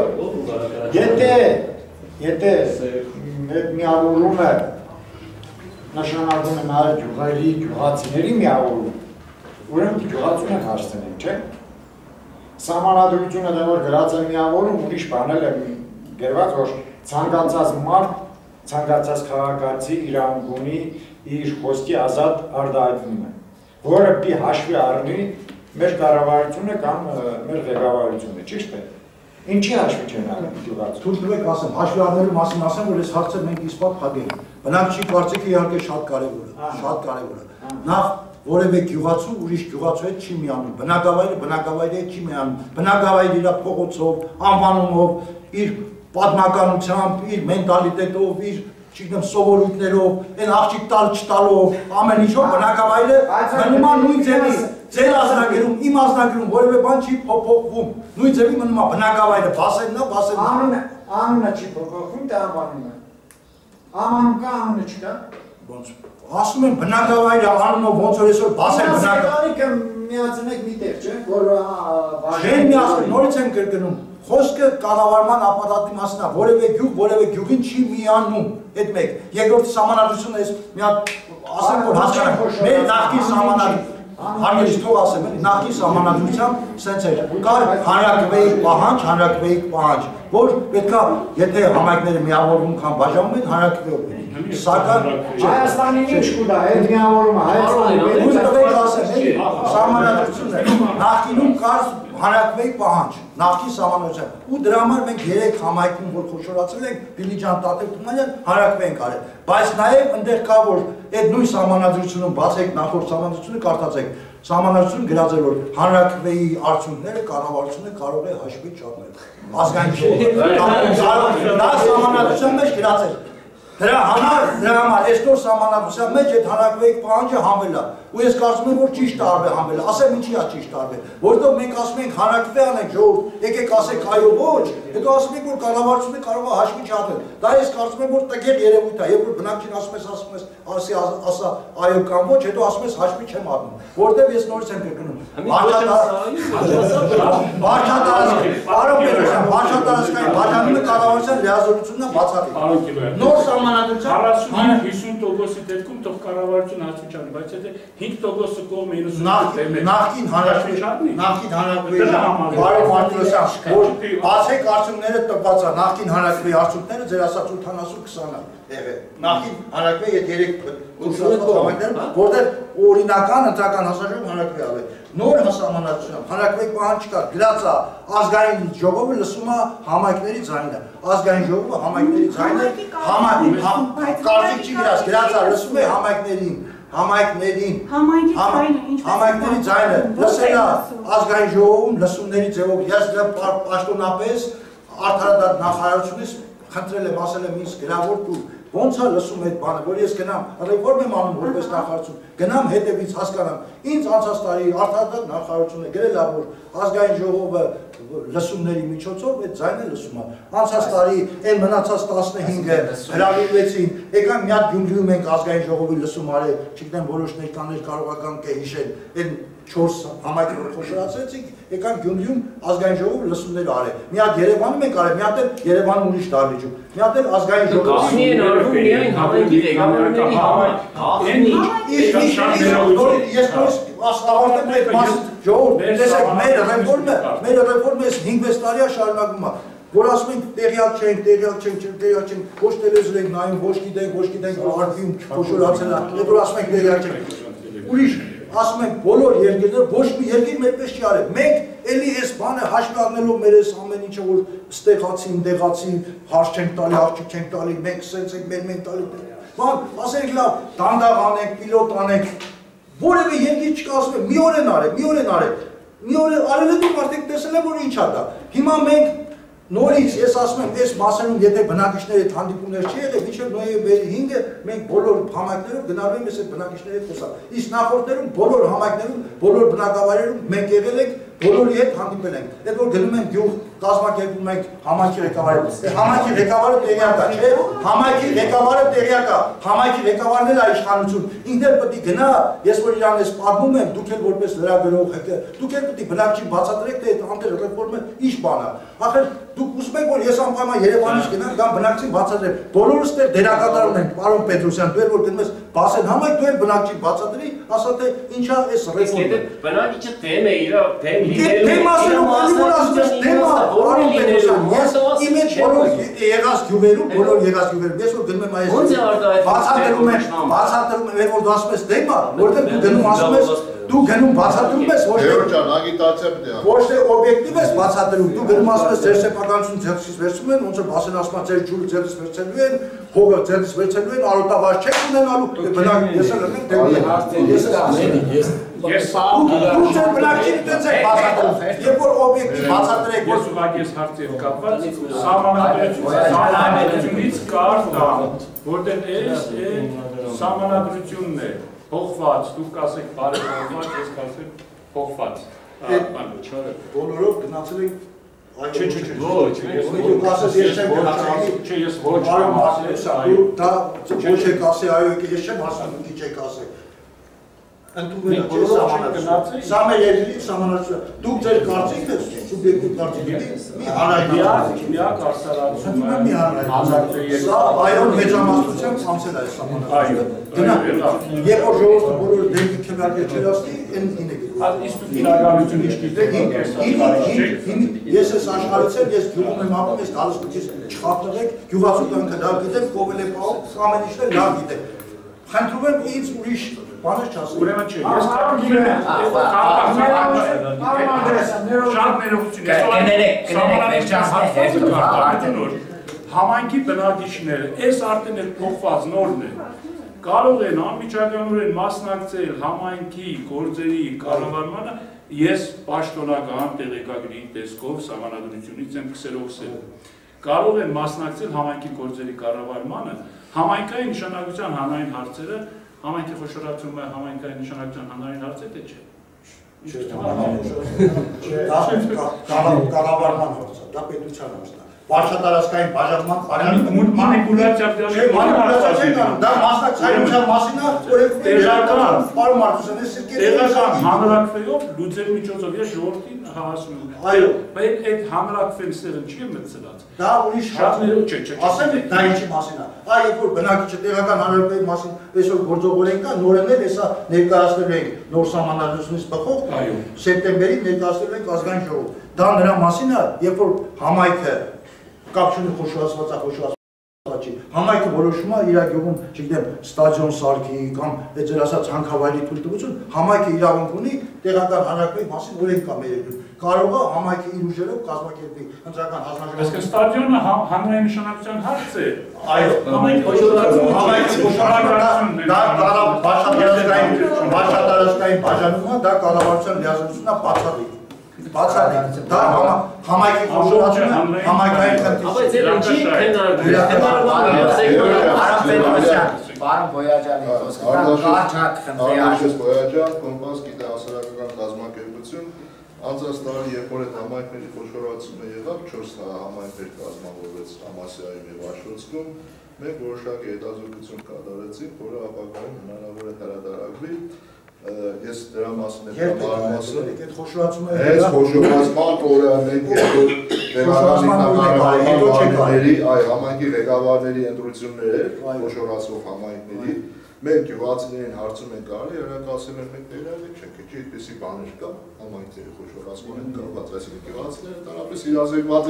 եթե միավորումը նշանակում է նաև գյուղերի, գյուղացիների միավորում, ուրեմն գյուղացուն են հասցնենք, չէ՞։ Սահմանադրությունը դա որ գրած է միավորում, ուրիշ բանել է գրված, որ ցանկացած մարդ, ցանկացած քաղաքացի իր անկունի, իր խոսքի ազատ արտահայտվում է, որը պիտի հաշվի առնի մեր կառավարությունը կամ մեր ղեկավարությունը, ճիշտ է։ Ինչի հաշվի չեն առնում գյուղացու։ Թույլ տվեք ասեմ, հաշվի առնելու մասին ասեմ, որ այս հարցը մենք իսպատ փակենք։ Բնակչի կարծիքը իհարկե շատ կարևոր է, շատ կարևոր է։ Նախ որևէ գյուղացու ուրիշ գյուղացու հետ չի միանում, բնակավայրը բնակավայրի հետ չի միանում, բնակավայրը իր փողոցով, անվանումով, իր պատմականությամբ, իր մենտալիտետով, իր չգիտեմ սովորույթներով, այն աղջիկ տալ չտալով, ամեն ինչով բնակավայրը մնում է նույն ձևի, ձեր ազնագրում, իմ ազնագրում որևէ բան չի փոփոխվում, նույն ձևի մնում է բնակավայրը, բասենն է, անունը չի փոփոխվում, դա անվանումը։ Անվանում կա, անունը չկա։ Ոնց ասում եմ բնակավայրը անունով ոնց որ այսօր բասեն բնակավայրը միացնեք մի տեղ, չէ՞, որ Չեն միացնում, նորից եմ կրկնում, խոսքը կառավարման ապարատի մասն է, որևէ գյուղին չի միանում, այդ մեկ։ Երկրորդ սահմանադրությունը ես մի հատ ասեմ, որ հասկանանք, մեր նախկին սահմանադրությունը Հարգելի թող ասեմ, նախկին սահմանադրությամբ սենց էր, կար հանրակրվեի պահանջ, որ պետքա, եթե համայնքները միավորվում կամ բաժանում են, հանրակրվեով են։ Սակայն Հայաստանին ինչ կուտա, այդ միավորումը սահմանադրությունը նախկինում կար հանրակրվեի պահանջ, նախկին սահմանադրությամբ, ու դրա համար մենք 3 համայնքում, որ խոշորացել ենք, Դիլիջան, Տաթև, Թումանյան, հանրակրվեի ենք արել, բայց նաև ընդեղ կա, որ այդ նույն սահմանադրությունում բացեք նախորդ սահմանադրությունը կարդացեք, սահմանադրություն գրած էր, որ հանրակրվեի արդյունքները կառավարությունը կարող է հաշվի չառնել, ազգային ժողովը, դա սահմանադրության մեջ գրած էր։ Դրա համար այսօր սահմանադրության մեջ այդ հանրակրվեի պահանջը հանվել է, ու ես կարծում եմ, որ ճիշտ արվել հանվել է, ասեմ ինչի է ճիշտ արվել, որովհետև մենք ասում ենք հանրակրվե անենք ժողովուրդ, եկեք ասեք այո ոչ, հետո ասում ենք, որ կառավարությունը կարող է հաշվի չառնել, դա ես կարծում եմ, որ տգեղ երևույթ է, երբ որ բնակչին ասում ես ասա այո կամ ոչ, հետո ասում ես հաշվի չեմ առնում, որովհետև ես նորից եմ կրկնում, Վարչատարածքային բաժանումը կառավարության լիազորությունն է բացառիկ։ Նոր սահմանադրությամբ 50%-ի դեպքում թող կառավարությունը հաշվի չառնի, բայց եթե 5%-ը կողմ 90%-ը նախկին հանրակրվեի Բարոն Մարտիրոսյան, որ բացեք արդյունքները տպված է, նախկին հանրակրվեի արդյունքները ձեր ասած 80-20 է եղել։ Նախկին հանրակրվեի այդ 3 համայնքներում, որտեղ օրինական ընտրական հասարժույթ հանրակրվեի ալել։ Նոր հասարակությունում հանրակրվեի պահանջ չկա, գրած է ազգային ժողովը լսում է համայնքների ձայնը, ազգային ժողովը համայնքների ձայնը, կարծիք չի գրած, գրած է լսում է համայնքներին, համայնքների ձայնը, լսել է ազգային ժողովում լսումների ձևով, ես դրա պաշտոնապես արդարադատ նախարարությունից խնդրել եմ, ասել եմ ինձ գրավոր տուր, ոնց է լսում այդ բանը, որ ես գնամ, ռեֆորմ եմ անում որպես նախարարություն, գնամ հետևից հասկանամ, ինձ անցած տարի արդարադատ նախարարությունը գրել է, որ ազգային ժողովը լսումների միջոցով այդ ձայնը լսում է, անցած տարի այն մնացած 15-ը հրավիրվեցին, եկան մի հատ Գյումրիում ենք ազգային ժողովի լսում արել, չգիտեմ որոշ ներկաներ կարողական կհիշել, այն 4 համայնքներ խոշորացրեցինք, եկան Գյումրիում ազգային ժողովը լսումներ արել, մի հատ Երևանում ենք արել, մի հատ էլ Երևանում ուրիշ դահլիճում, մի հատ էլ ազգային ժողովի ավարտեմ այդ մասը ժողովուրդ, տեսեք, մեր ռեֆորմը 5-6 տարի է շարունակվում է, որ ասում ենք տեղյակ չենք, ոչ տելևիզոր ենք նայում, ոչ գիտենք, որ արդյունքում խոշորացել է, հետո ասում ենք տեղյակ չենք, ուրիշ ասում ենք բոլոր երկիրները, ոչ մի երկիր մերպես չի արել, մենք էլի այս բանը հաշվի առնելով մեր այս ամեն ինչը, որ ստեղացի, ընդեղացի, հարց չենք տալի, աղջիկ չենք տալի, մենք սենց ենք մեր մենտալիտետը, բան, ասենք լավ, դանդաղ անենք, պիլոտ անենք, որևէ երկիր չկա, ասում եմ, մի օր են արել է դուք արդեն տեսել եմ, որ ինչ է դա, հիմա մենք նորից, ես ասում եմ, այս մասերում, եթե բնակիչների հետ հանդիպումներ չի եղել, մինչև նոյեմբերի 5-ը մենք բոլոր համայնքներով գնալու ենք այս բնակիչների հետ խոսալ։ Իսկ նախորդներում բոլոր համայնքներում, բոլոր բնակավայրերում մենք եղել ենք, բոլորի հետ հանդիպել ենք։ Այդ որ գնում ենք գյուղ, կազմակերպում ենք համայնքի ղեկավարը։ Համայնքի ղեկավարը տեղյակ է, չէ՞։ Համայնքի ղեկավարը տեղյակ է, համայնքի ղեկավարն էլ է իշխանություն։ Ինքն էլ պետք է գնա, ես որ իրան ես պատմում եմ, դուք էլ որպես լրագրող եք, դուք էլ պետք է բնակչին բացատրեք, թե այդ անտերռեֆորմը ինչ բան է։ Ախր դուք ուզում եք որ ես անպայման Երևանից գնամ, գամ բնակչին բացատրեմ։ Բոլորս դեռ դերակատարում ենք, պարոն Պետրոսյան, դու որ գնում ես բասեն համայնք, դու էլ բնակչին բացատրի, ասա թե ինչա այս ռեֆորմը։ Բնակիչը դեմ է իր, դեմ Դեմ ասելով, որ ասում ես դեմ է, պարոն Պետրոսյան, ես իմ հետ բոլոր եղած գյուղերում, ես որ գնում եմ այս բացատրում եմ, որ դու ասում ես դեմ է, որտեղ դու գնում ասում ես Դու գնում բացատրում ես ոչ Գեորգյան, ագիտացիա պետք է։ Ոչ թե օբյեկտիվ ես բացատրում, դու գնում ասում ես ձեր սեփականություն ձեռքից վերցնում են, ոնց որ բասենասման ձեր ջուրը ձեռքից վերցելու են, հողը ձեռքից վերցելու են, արոտավար չեք ունենալու, բնակ ես էլ եմ դեպի հարցեր, ես դու ձեր բնակչին դենց եք բացատրում, երբ որ օբյեկտիվ բացատրեք, ես ուղղակի ես հարցի հետ կապված սահմանադրությունից կար դա, որտեղ այս սահմանադրությունն է փոխված, դուք կասեք բարեփոխված, ես կասեմ փոխված։ Բոլորով գնացել ենք Չէ, ոչ, դու ասես ես չեմ գնացել, չէ, ես ոչ եմ ասել, դա ոչ եք ասի, այո, ես չեմ ասում, քիչ եք ասել։ Ընդունվելը չէ սահմանադրություն։ Սա մեր երկրի սահմանադրություն։ Դուք ձեր կարծիքն եք, սուբյեկտիվ կարծիքն մի հանրային միակ արսարացումը մի հանրային։ Սա այո մեծամասնությամբ ցանցել է սահմանադրությունը։ Երբ որ ժողովուրդը բոլորը դեպի քննարկել չլասնի, այն եք։ Իսկ իրականությունը չգիտեք, ես ես աշխարհացել, ես գյուղում եմ ապրում, ես գալստուկից չխափնեք, գյուղացու կյանքը լավ գիտեմ, կովել է պահում, ամեն ինչն էլ լավ գիտեմ։ Խնդրում եմ ինձ ուրիշ բաներ չասել։ Ուրեմն չէ, ես կարծում եմ, շատ ներողություն, համայնքի բնակիչները, այս արդեն էլ փոխված նորն է, կարող են անմիջականորեն մասնակցել համայնքի գործերի կառավարմանը, ես պաշտոնական տեղեկագրի տեսքով սահմանադրությունից եմ քսերոքսել։ Կարող են մասնակցել համայնքի գործերի կառավարմանը, համայնքային նշանակության հանրային հարցերը, համայնքի խոշորացումը համայնքային նշանակության հանրային հարց է, թե չէ։ Կառավարման հարցը, դա պետության հարցն է։ Վարչատարածքային բաժանման մանիպուլյացիա դա մասնակցության մասին է, տեղական պարոն Մարտիրոսյան, տեղական հանրակրվեով լուծել միջոցով ես ժողովրդին հասնում եմ։ Այո, բայց այդ հանրակրվեն ստեղը չի մտցրած։ Դա ուրիշ չէ։ Ասեմ դա ինչի մասին է։ Այ երբ որ բնակիչը տեղական հանրակրվեի մասին այսօր գործողորեն կա, նորեն էլ հեսա ներկայացնելու ենք նոր սահմանադրությունից բխող, սեպտեմբերին ներկայացնելու ենք ազգային ժողով։ Դա նրա մասին է, երբ որ համայնքը կապչունի խոշորացված համայնքը որոշում է իր գյուղում, չգիտեմ, ստադիոն սարքի կամ այդ ձեր ասած հանքավայրի թույլտվություն, համայնքը իրավունք ունի տեղական հանրակրվեի մասին օրենք կա մեր երկրում։ Կարող է համայնքը իր ուժերով կազմակերպի ընտրական հանձնաժողով։ Այսինքն ստադիոնը հանրային նշանակության հարց է։ Այո, համայնքի խոշորացումը դա վարչատարածքային բաժանումը, դա կառավարության լիազորությունն է բացառիկ։ Դա համայնքի խոշորացումը համայնքային Պարոն Բոյաջյանի խոսքը, կարճ Արնաշես Բոյաջյան, կոմպաս գիտահասարակական կազմակերպություն, անցած տարի երբ որ այդ համայնքների խոշորացումը եղավ, 4 համայնքներ կազմավորվեց Ամասիայում եւ Աշոտսկում, մենք որոշակի հետազոտություն կատարեցինք, որը ապագայում հնարավոր է հրատարակվի։ Ես դրա մասին եմ ասում, այդ խոշորացումը այս խոշորացման օրը մենք համայնքի ղեկավարների ընտրություններ էր, խոշորացվող համայնքների, մենք գյուղացիներին հարցում ենք արել, նրանք ասել են մենք ներառել չենք, չէ՞ այդպիսի բաներ կա, համայնքների խոշորացման են կապված, այսինքն գյուղացիները տարապես իրազեկված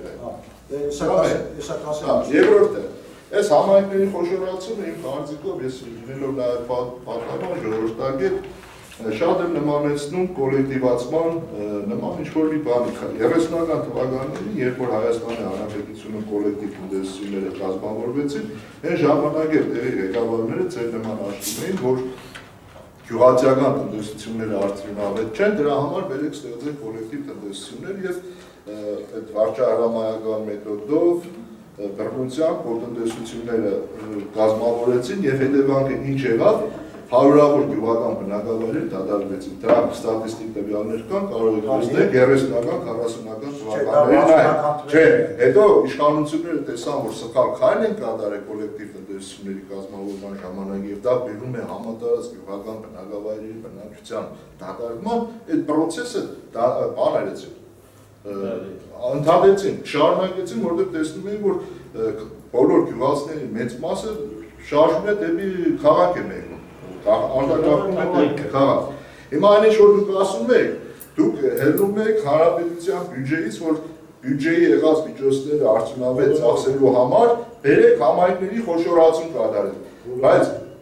չեն եղել։ Երրորդը Այս համայնքների խոշորացումը իմ կարծիքով ես լինելով նաև պատմական ժողովրդագետ շատ եմ նմանեցնում կոլեկտիվացման նման ինչ-որ մի բանի։ 30-ական թվականներին, երբ որ Հայաստանի Հանրապետությունում կոլեկտիվ տնտեսությունները կազմավորվեցին, այն ժամանակ էլ տեղի ղեկավարները ձեր նման աշխում էին, որ գյուղացիական տնտեսությունները արդյունավետ չեն, դրա համար բերեք ստեղծել կոլեկտիվ տնտեսություններ եւ այդ վարչահրամայական մեթոդով բռնությամբ կոլտնտեսությունները կազմավորեցին եւ հետևանքը ինչ եղավ, հարյուրավոր գյուղական բնակավայրեր դադարվեցին։ Դրա ստատիստիկ տվյալներ կան, կարող եք տեսնել 30-ական, 40-ական թվականներին։ Չէ, հետո իշխանությունները տեսան, որ սխալ քայլ են կատարել կոլեկտիվ տնտեսությունների կազմավորման ժամանակ եւ դա բերում է համատարած գյուղական բնակավայրերի բնակչության դադարման, այդ process-ը բան արեցին։ Ընդհանրեցին, շարունակեցին, որտեղ տեսնում էին, որ բոլոր գյուղացիների մեծ մասը շարժվում է դեպի քաղաք է մեկնում, արտակարգում է դեպի քաղաք։ Հիմա այն ինչ որ դուք ասում եք, դուք հելնում եք հանրապետության բյուջեից, որ բյուջեի եղած միջոցները արդյունավետ ծախսելու համար բերեք համայնքների խոշորացում կատարել։ Բայց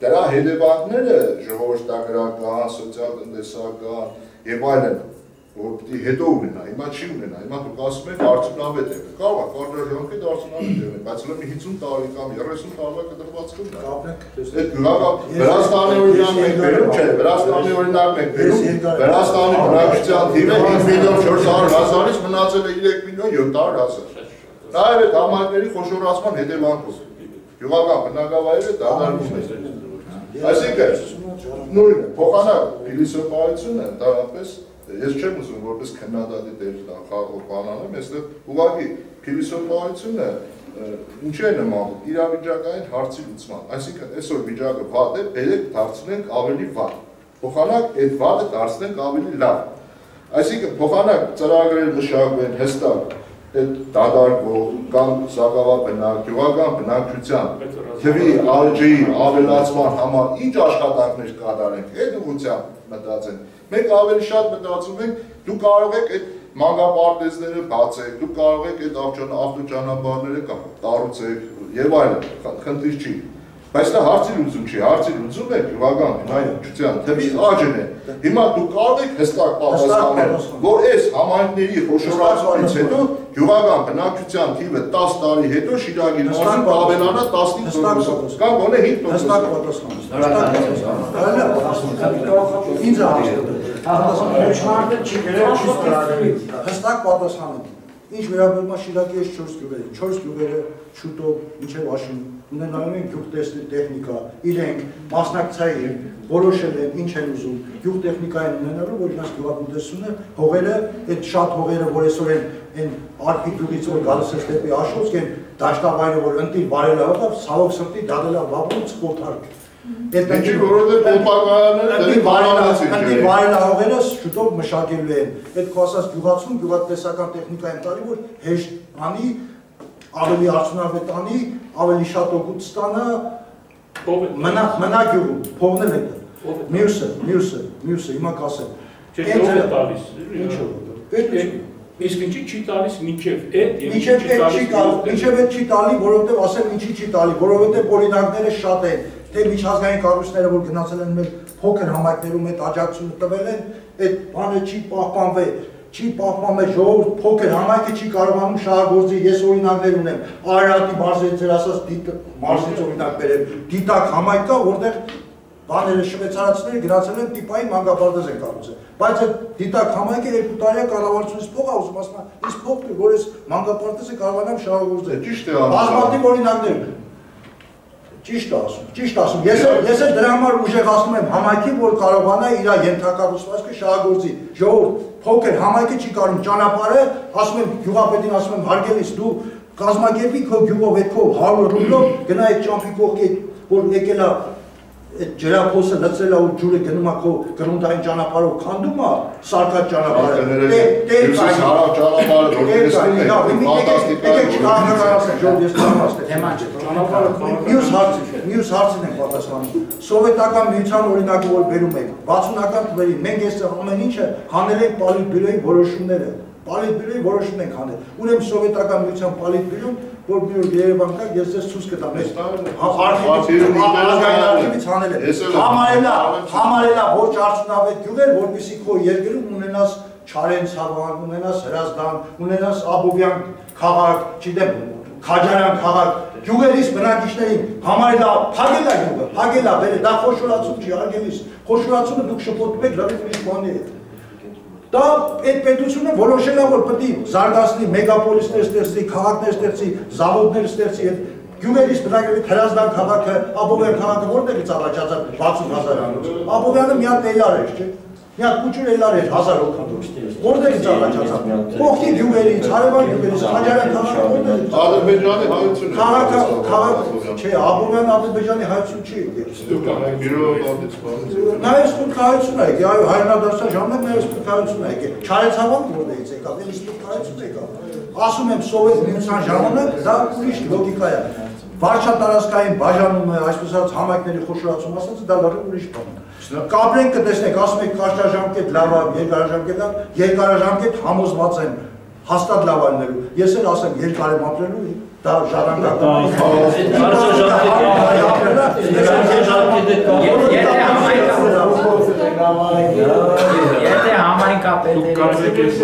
դրա հետևանքները ժողովրդագրական, սոցիալ-տնտեսական եւ այլն որ պիտի հետո ունենա, հիմա չի ունենա, հիմա դուք ասում եք արդյունավետ է, կարող է կարճաժամկետ արդյունավետ է, բայց հələ մի 50 տարի կամ 30 տարվա կտրվածք ունենա։ Այդ Վրաստանի օրինակ մենք բերում, չէ, Վրաստանի օրինակ մենք բերում, Վրաստանի բնակչության թիվը 5 միլիոն 400 հազարից մնացել է 3 միլիոն 700 հազար։ Նաև այդ համայնքների խոշորացման հետևանքով գյուղական բնակավայրերը դադարվում են։ Այսինքն նույնը փոխանակ փիլիսոփայությունը ընդհանրապես ես չեմ ուզում որպես քննադատի դեր խաղող բանանեմ, այստեղ ուղղակի փիլիսոփայությունը ինչի է նմանվում իրավիճակային հարցի լուծման, այսինքն այսօր վիճակը վատ է, բերեք դարձնենք ավելի վատ, փոխանակ այդ վատը դարձնենք ավելի լավ, այսինքն փոխանակ ծրագրեր մշակվեն հստակ այդ դադարվող կամ սակավաբնակ, գյուղական բնակչության թվի աճի ավելացման համար ինչ աշխատանքներ կատարենք, այդ ուղղությամբ մտածենք։ Մենք ավելի շատ մտածում ենք, դու կարող եք այդ մանկապարտեզները բացեք, դու կարող եք այդ ավտոճանապարհները կառուցեք եւ այլն, խնդիր չի։ Բայց դա հարցի լուծում չի, հարցի լուծումը գյուղական բնակչության թվի աճն է։ Հիմա դու կարող եք հստակ պատասխանել, որ այս համայնքների խոշորացումից հետո գյուղական բնակչության թիվը 10 տարի հետո Շիրակի մարզում կավելանա 15%, կամ գոնե 5%։ Հստակ պատասխան։ Ինձ հստակ պատասխան։ Ինչ վերաբերում է Շիրակի այս 4 գյուղերը, 4 գյուղերը շուտով մինչև աշուն ունենալու են գյուղտեսնի տեխնիկա, իրենք մասնակցային որոշել են ինչ են ուզում, գյուղտեխնիկային ունենալու, որ իրենց գյուղատնտեսությունը հողերը, այդ շատ հողերը, որ այսօր են Արփի գյուղից որ գալիս է դեպի Աշոտսկ են դաշտավայրը, որ ընտիր վարելա հողը, ցավոք սրտի դադելա վաբում ցկոթարք։ Ինչի որովհետև պոլպականները ընտիր վարելա հողերը շուտով մշակելու են։ Այդ քո ասած գյուղացում, գյուղատնտեսական տեխնիկային տարի, որ հեշտ անի, ավելի արդյունավետ անի, ավելի շատ օգուտ ստանա, մնա գյուղում, փողն էլ է։ Մյուսը, հիմա կասեմ։ Չէ, տալիս։ Ինչո՞վ։ Իսկ ինչի չի տալիս մինչև այդ եւ մինչև այդ չի տալի, որովհետեւ ասեմ ինչի չի տալի, որովհետեւ օրինակները շատ են, թե միջազգային կառույցները, որ գնացել են մեր փոքր համայնքներում այդ աջակցությունը տվել են, այդ բանը չի պահպանվել, ժողովուրդ փոքր համայնքը չի կարողանում շահագործի, ես օրինակներ ունեմ, Արարատի մարզից ձեր ասած մարզից օրինակ բերեմ, դիտակ համայնք կա, որտեղ բաները շվեցարացիները գնացել են տիպային մանկապարտեզ են կառուցել, բայց այդ դիտակ համայնքը 2 տարի կառավարությունից փող է ուզում, ասում է, իսկ փող տուր, որ այս մանկապարտեզը կարողանամ շահագործել։ Ճիշտ է, բազմաթիվ օրինակներ ունեմ։ Ճիշտ ասում, ես էլ դրա համար ուժեղացնում եմ համայնքին, որ կարողանա իր ենթակառուցվածքը շահագործի։ Ժողովուրդ փոքր համայնքը չի կարող ճանապարհը, ասում եմ գյուղապետին, ասում եմ հարգելիս դու կազմակերպի քո գյուղով այդ քո 100 ռուբլով գնա այդ ճամփի կողքի, որ եկել է այդ ջրափոսը լցրել է ու ջուրը գնում է քո գրունտային ճանապարհով քանդում է սարկած ճանապարհը դեր հարավ ճանապարհը մյուս հարցին եմ պատասխանում սովետական միության օրինակը որ բերում եք 60-ական թվերին մենք այստեղ ամեն ինչը հանել ենք պոլիտբյուրոյի որոշումները Պոլիտբյուրոյի որոշում ենք հանել ուրեմն սովետական միության պոլիտբյուրոն որ մի օր Երևան կա, ես ձեզ ցույց կտամ, արխիվից հանել եմ, համարելա ոչ արդյունավետ գյուղեր, որպեսզի քո երկրում ունենաս Չարենցավան, ունենաս Հրազդան, ունենաս Աբովյան քաղաք, չգիտեմ, Քաջարյան քաղաք, գյուղերից բնակիչներին համարելա փակելա գյուղը, փակելա, դա խոշորացում չի, արգելիս, խոշորացումը դուք շփոթում եք լրիվ ուրիշ բանի հետ։ Դա այդ պետությունը որոշել է, որ պետք է զարգացնի մեգապոլիսներ ստեղծի, քաղաքներ ստեղծի, զավոդներ ստեղծի, գյուղերից բնակելի Հրազդան քաղաքը, Աբովյան քաղաքը որտեղից առաջացավ 60,000 անց։ Աբովյանը մի հատ էլար էր, չէ՞։ Մի հատ կուճուր էլար էր 1000 հոգի։ Որտեղից առաջացավ։ Կողքի գյուղերից, հարևան գյուղերից, Քաջարյան քաղաքը որտեղից։ Ադրբեջանի հայությունը։ Քաղաք, չէ, Աբովյան Ադրբեջանի հայություն չի եկել։ Նայես քո հայություն է եկել, այո, հայրենադարձության ժամանակ նայես քո հայություն է եկել։ Չարենցավան որտեղից եկավ, էլի քո հայություն եկավ։ Ասում եմ Սովետ միության ժամանակ դա ուրիշ լոգիկա է։ Վարչատարածքային բաժանումը, այսպես ասած համայնքների խոշորացում ասած դա լավ ուրիշ բան է։ Կապրենք կտեսնեք, ասում եք կարճաժամկետ լավ է, երկարաժամկետ համոզված եմ հաստատ լավ անելու։ Ես էլ ասեմ երկար եմ ապրելու, դա Եթե համայնքապետերից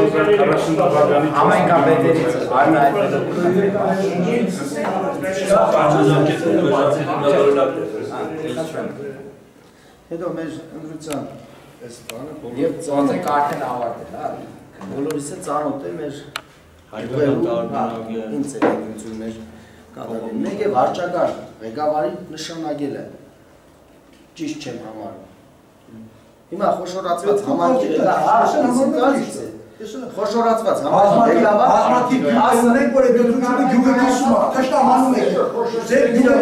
Հետո մեր ընդրության այս բանը Եվ ծանոթ արդեն ավարտել, հա։ բոլորիս է ծանոթ է մեր ինձ է ընդրություններ կատարել։ Մեկ է վարչական ղեկավարի նշանակելը ճիշտ չեմ համարում։ Հիմա խոշորացված համայնքի խոշորացված համայնքի ասնենք, որ այդ ընդրությունը գյուղը կիսում է, թշնամանում է, ձեր գյուղը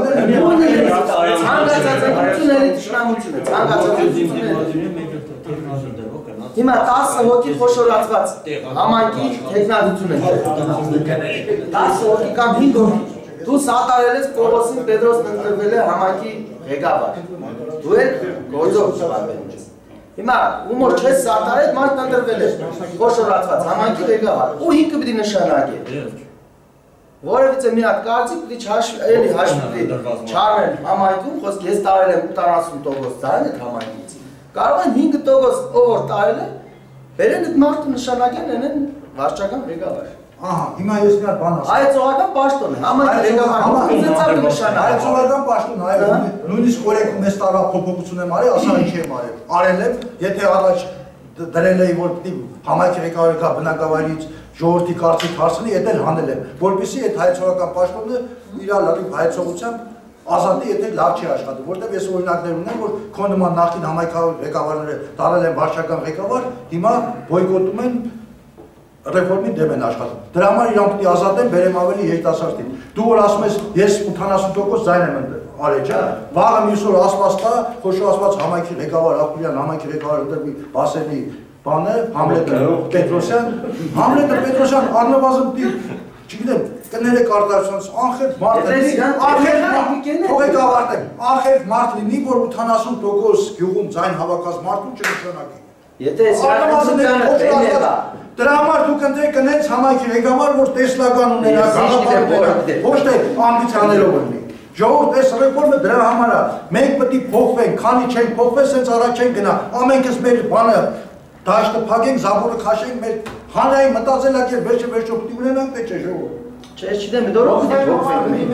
ցանկացած ընդրությունների թշնամություն է, ցանկացած Հիմա 10 հոգի խոշորացված համայնքի տեխնատություն են 10 հոգի կամ 5 հոգի դու սատարել ես Պողոսին Պետրոսն ընտրվել է համայնքի ղեկավար դու եք գործով զբաղվել ես Հիմա ումոր չես սատարել մարդ ընտրվել է խոշորացված համայնքի ղեկավար ու ինքը պիտի նշանակի որևիցե մի հատ կարծիք պիտի հաշվի չարնել համայնքում խոսք ես տարել եմ 80% ծարել եք համայնքից Կարող են 5% ով որ տարել է, բերեն այդ մարդը նշանակեն են վարչական ղեկավար։ Ահա, հիմա ես մի հատ բան ասեմ։ Հայեցողական պաշտոն է, համայնքի ղեկավարը Հայեցողական պաշտոն, այո, նույնիսկ օրենքում ես տարվա փոփոխություն եմ արել, ասա ինչ եմ արել եմ, եթե առաջ դրել էի որ պիտի համայնքի ղեկավարը գա բնակավայրից ժողովրդի կարծիք հարցնի, այդ էլ հանել եմ, որպեսզի այդ հայեցողական պաշտոնը իր լավ հայեցողությամբ Ազատի եթե լավ չի աշխատում, որտեղ ես օրինակներ ունեմ, որ քո նման նախկին համայնքի ղեկավարները տարել են վարչական ղեկավար, հիմա բոյկոտում են ռեֆորմի դեմ են աշխատում։ Դրա համար իրանք պիտի ազատեն, բերեմ ավելի երիտասարդին։ Դու որ ասում ես, ես 80% ձայն եմ արել, չէ՞։ Վաղը մյուս օր ասված կա, խոշորացված համայնքի ղեկավար Ակուլյան, համայնքի ղեկավար ընտրվի Բասենի բանը, Համլետը Պետրոսյան, առնվազն պիտի Չգիտեմ, կները կարտարությունից անխել մարդ լինի, որ 80% գյուղում ձայն հավաքած մարդուն չնշանակի։ Դրա համար դուք ընտրեք կնենց համայնքի ղեկավար, որ տեսլական ունենա, ոչ թե ամբիցիաներով լինի։ Ժողովուրդ այս ռեֆորմը դրա համար է, մենք պետք է փոխվենք, քանի չենք փոխվել, սենց առաջ չենք գնա, ամենքս մեր բանը դաշտը փակենք, զաբորը քաշենք, մեր հանրային մտածելակերպ վերջը պետք է ունենանք, թե չէ ժողովուրդ։ Չէ, չգիտեմ, դորով պիտի փոխվենք։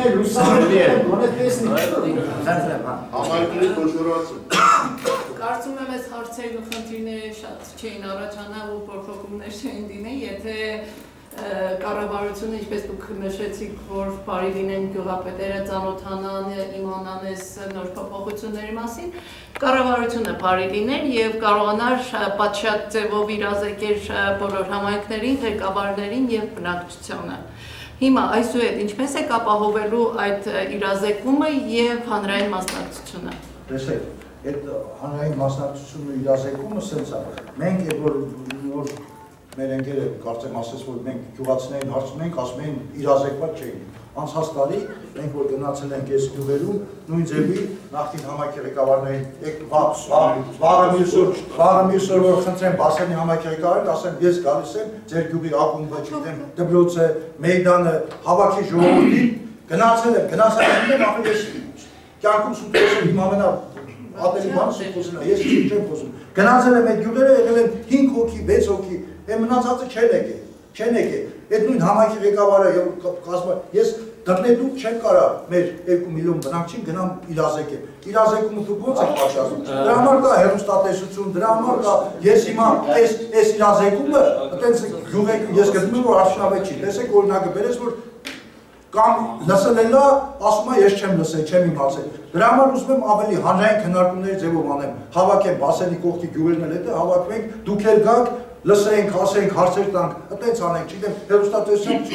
Համայնքների խոշորացում։ Կարծում եմ այս հարցերն ու խնդիրները շատ չէին առաջանա ու փոփոխումներ չէին դինեն, եթե կառավարությունը, ինչպես դուք նշեցիք, որ բարի լինեն գյուղապետերը ծանոթանան, իմանան այս նոր փոփոխությունների մասին, կառավարությունը բարի լիներ եւ կարողանար պատշաճ ձևով իրազեկել բոլոր համայնքներին, ղեկավարներին եւ բնակչությանը։ Հիմա այսուհետ ինչպես է ապահովելու այդ իրազեկումը եւ հանրային մասնակցությունը։ Տեսեք, այդ հանրային մասնակցությունը իրազեկումը սենց է։ Մենք այդ որ մեր ընկերը կարծեմ ասես որ մենք գյուղացիներին հարցնում ենք, ասում են իրազեկված չէին։ Անցած տարի մենք որ գնացել ենք այս գյուղերում, նույն ձևի նախկին համայնքի ղեկավարներին վաղը մյուս օր որ խնդրեմ Բասենի համայնքի ղեկավարին, ասեմ ես գալիս եմ ձեր գյուղի ակումբը, չգիտեմ, դպրոցը, մեյդանը, հավաքի ժողովրդին, գնացել եմ, ախր ես կյանքում սուտ խոսում, իմ ամենա ատելի բանը սուտ խոսում, ես չեմ խոսում։ Գնացել եմ այդ գյուղերը, եղել են 5 հոգի, 6 հոգի, մնացածը չեն եկել, այդ նույն համայնքի ղեկավարը ես դռնետուր չեմ կարա մեր 2 միլիոն բնակչին գնամ իրազեկեմ, իրազեկումը դուք ոնց եք պատշաճում, դրա համար կա հեռուստատեսություն, դրա համար կա, ես հիմա այս իրազեկումը, ես գտնում եմ որ արդյունավետ չի, տեսեք օրինակը բերես որ կամ լսելելա, ասում է ես չեմ լսել, չեմ իմացել, դրա համար ուզում եմ ավելի հանրային քննարկումների ձևով անեմ, հավաքեմ Բասենի կողքի գյուղերն էլ հետը, հավաքվենք, դուք էլ գաք, լսենք, ասենք, հարցեր տանք, այդպես անենք, չգիտեմ, հեռուստատեսությամբ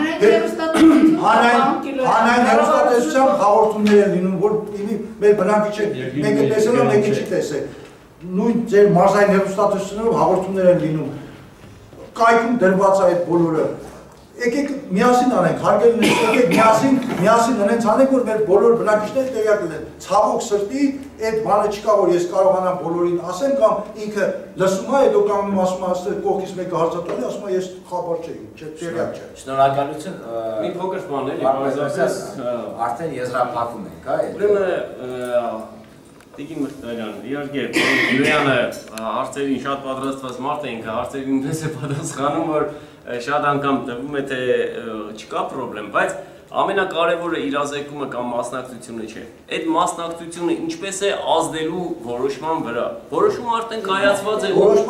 հանրային հեռուստատեսությամբ հաղորդումներ են լինում, որ մեր բնակիչ են, մեկը տեսել է, մեկը չի տեսել, նույն ձեր մարզային հեռուստատեսություններով հաղորդումներ են լինում, կայքում դրված է այդ բոլորը, եկեք միասին անենք, հարգելին եկեք միասին անենք անենք, որ մեր բոլոր բնակիչները տեղյակ լինեն։ Ցավոք սրտի այդ բանը չկա, որ ես կարողանամ բոլորին ասեմ կամ ինքը լսում է, հետո կամ ասում է, ասել կողքից մեկը հարցատալի, ասում է ես խաբար չէի, տեղյակ չէ։ Շնորհակալություն։ Մի փոքր բան էլի, բարձրացած արդեն եզրափակում ենք, հա։ Ուրեմն Տիկին Մխիթարյան, իհարկե Գյուլիանը հարցերին շատ պատրաստված մարդ է, ինքը հարցերին ինքնից է պատասխանում, որ շատ անգամ տվում է, թե չկա պրոբլեմ, բայց ամենակարևորը իրազեկումը կամ մասնակցությունը չէ։ Այդ մասնակցությունը ինչպես է ազդելու որոշման վրա։ Որոշումը արդեն կայացված է,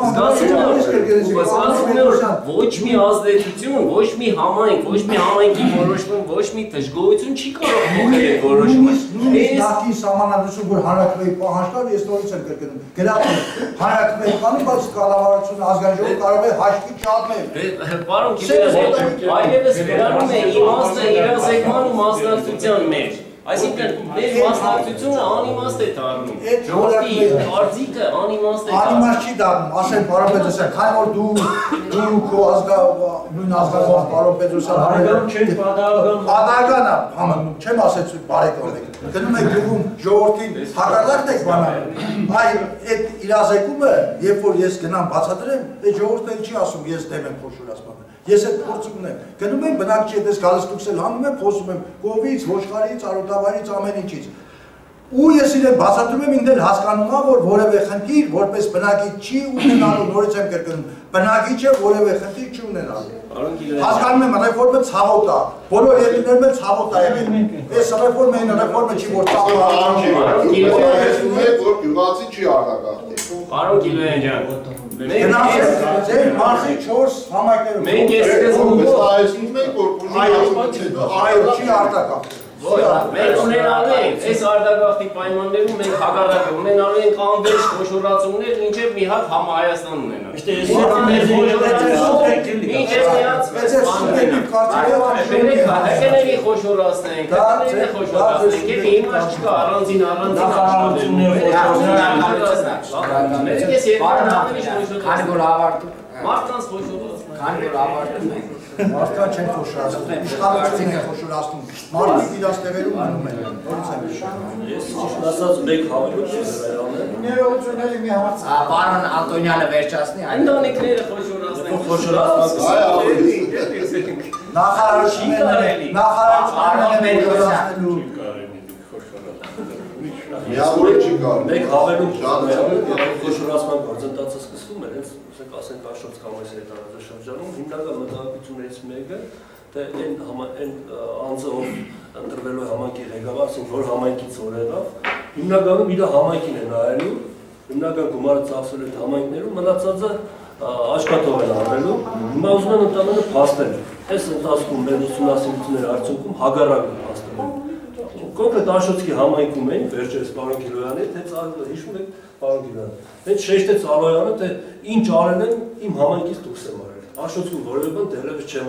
ոչ մի ազդեցություն, ոչ մի համայնք, ոչ մի համայնքի որոշում, ոչ մի դժգոհություն չի կարող փոխել այդ որոշումը։ Նախին սահմանադրություն, որ հանրաքվեի պահանջ կար, ես նորից եմ կրկնում։ Գրավում հանրաքվեի կանի, բայց կառավարությունը ազգային ժողովը կարող է հաշվի չառնել։ Պարոն Գյուլիան, այլևս գրառում է իմաստը իրազեկման ու մասնակցության մեջ։ Այսինքն մեր մասնակցությունը անիմաստ է դառնում։ Ժողովրդի կարծիքը անիմաստ է դառնում։ Անիմաստ չի դառնում, ասեն պարոն Պետրոսյան, քանի որ դու քո նույն ազգանուն պարոն Պետրոսյան չես պատահական է, համը չեմ ասեցու բարեկամ եք։ Գնում եք գյուղում ժողովրդին հակառակն եք բանալու։ Այդ իրազեկումը, երբ որ ես գնամ բացատրեմ, այդ ժողովուրդը չի ասում ես դեմ եմ խոշորացմանը։ Ես այդ փորձ ունեմ։ Գնում եմ բնակչի հետ ես գալիս դուքս էլ հանում եմ, խոսում եմ կովից, ոչխարից, արոտավարից, ամեն ինչից։ Ու ես իրեն բացատրում եմ, ինքն էլ հասկանում է, որ որևէ խնդիր որպես բնակիչ չի ունենալու, նորից եմ կրկնում, բնակիչը որևէ խնդիր չի ունենալու։ Հասկանում եմ, ռեֆորմը ցավոտ է, բոլոր երկրներում էլ ցավոտ է եղել։ Այս ռեֆորմը չի, որ ցավոտ է, որ գյուղացի չի արտագաղթի։ Պարոն Գյուլիան ջան, գնացեք ձեր մարզի 4 համայնքներում։ Մենք ես ասում ենք, որ այո, չի արտագաղթի։ Մենք ունենալու ենք այս արտագաղթի պայմաններում մենք հակառակը ունենալու ենք անվերջ խոշորացումներ, մինչև մի հատ Հայաստան ունենանք։ Հակեների խոշորացնենք, և իմաստ չկա առանձին Քանի որ ավարտում մարդկանց խոշորացնենք։ Քանի որ ավարտում ենք մարդկանց չեն խոշորացնում, իշխանությունն են խոշորացնում, մարդիկ իրաց տեղերում մնում են, որից եմ իշխանում։ Ես ճիշտ ասած մեկ հավելում չեմ վերանել։ Ներողություն էլի մի հարց։ Պարոն Անտոնյանը վերջացնի, ընտանիքները խոշորացնենք։ Նախարարությունները Միավորը չի կարող։ Մեկ հավելում խոշորացման գործընթացը սկսվում է, հենց ասենք Աշոց Կամայսի տարածաշրջանում, հիմնական մտահոգություններից մեկը, թե այն անձը, ով ընտրվելու համայնքի ղեկավար, ասենք որ համայնքից որ եղավ, հիմնականում իր համայնքին է նայելու, հիմնական գումարը ծախսել այդ համայնքներում, մնացածը աշխատող են արվելու, հիմա ուզում են ընդամենը փաստել, այս ընթացքում մեր ուսումնասիրությունների արդյունքում հագարակը փաստել։ Կոնկրետ Աշոցքի համայնքում էին, վերջերս պարոն Գիլոյանի, հենց հիշում եք պարոն Գիլոյանը, հենց շեշտեց Ալոյանը, թե ինչ արել են իմ համայնքից դուրս եմ արել։ Աշոցքում որևէ բան դեռևս չեմ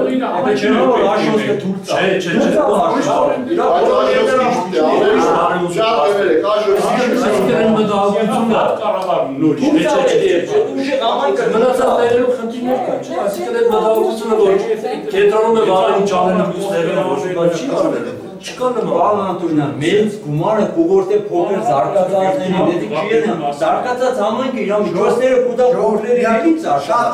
արել։ Պարոն Անտոնյան, մեծ գումարը կուղորդ է փոքր զարգացածների, դեպի չի են զարգացած համայնքը իր միջոցները կուտա փոքրերի հելից շատ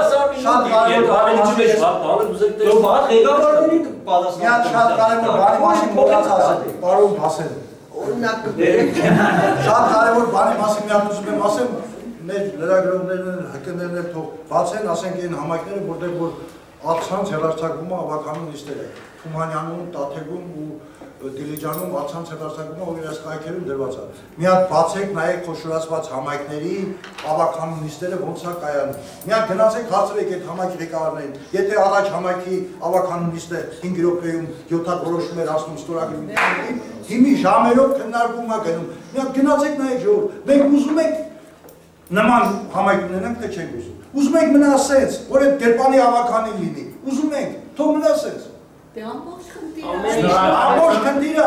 կարևոր բանի մասին մի հատ ուզում եմ ասեմ, մեր լրագրողներն ՀԿ-ներն էլ թող բացեն, ասենք այն համայնքները, որտեղ որ ացանց հեռարձակումը ավականուն նիստեր է, Թումանյանում, Տաթևում ու Դիլիջանում ացանց հեռարձակումը ու իրաց կայքերում դրված է։ Մի հատ բացեք, նայեք խոշորացված համայնքների ավականուն նիստերը ոնց է կայանում։ Մի հատ գնացեք հարցրեք այդ համայնքի ղեկավարներին, եթե առաջ համայնքի ավականուն նիստը 5 րոպեում 7 հատ որոշումներ ասնում ստորագրում, հիմի ժամերով քննարկում է գնում։ Մի հատ գնացեք նայեք ժողով, մենք ուզում ենք նման համայնք ունենանք, թե չենք ուզում։ Ուզում ենք մնա ասենց, որ այդ գրպանի ավականին լինի, ուզում ենք, թող մնա ասենց։ Դե ամբողջ խնդիրը ամբողջ խնդիրը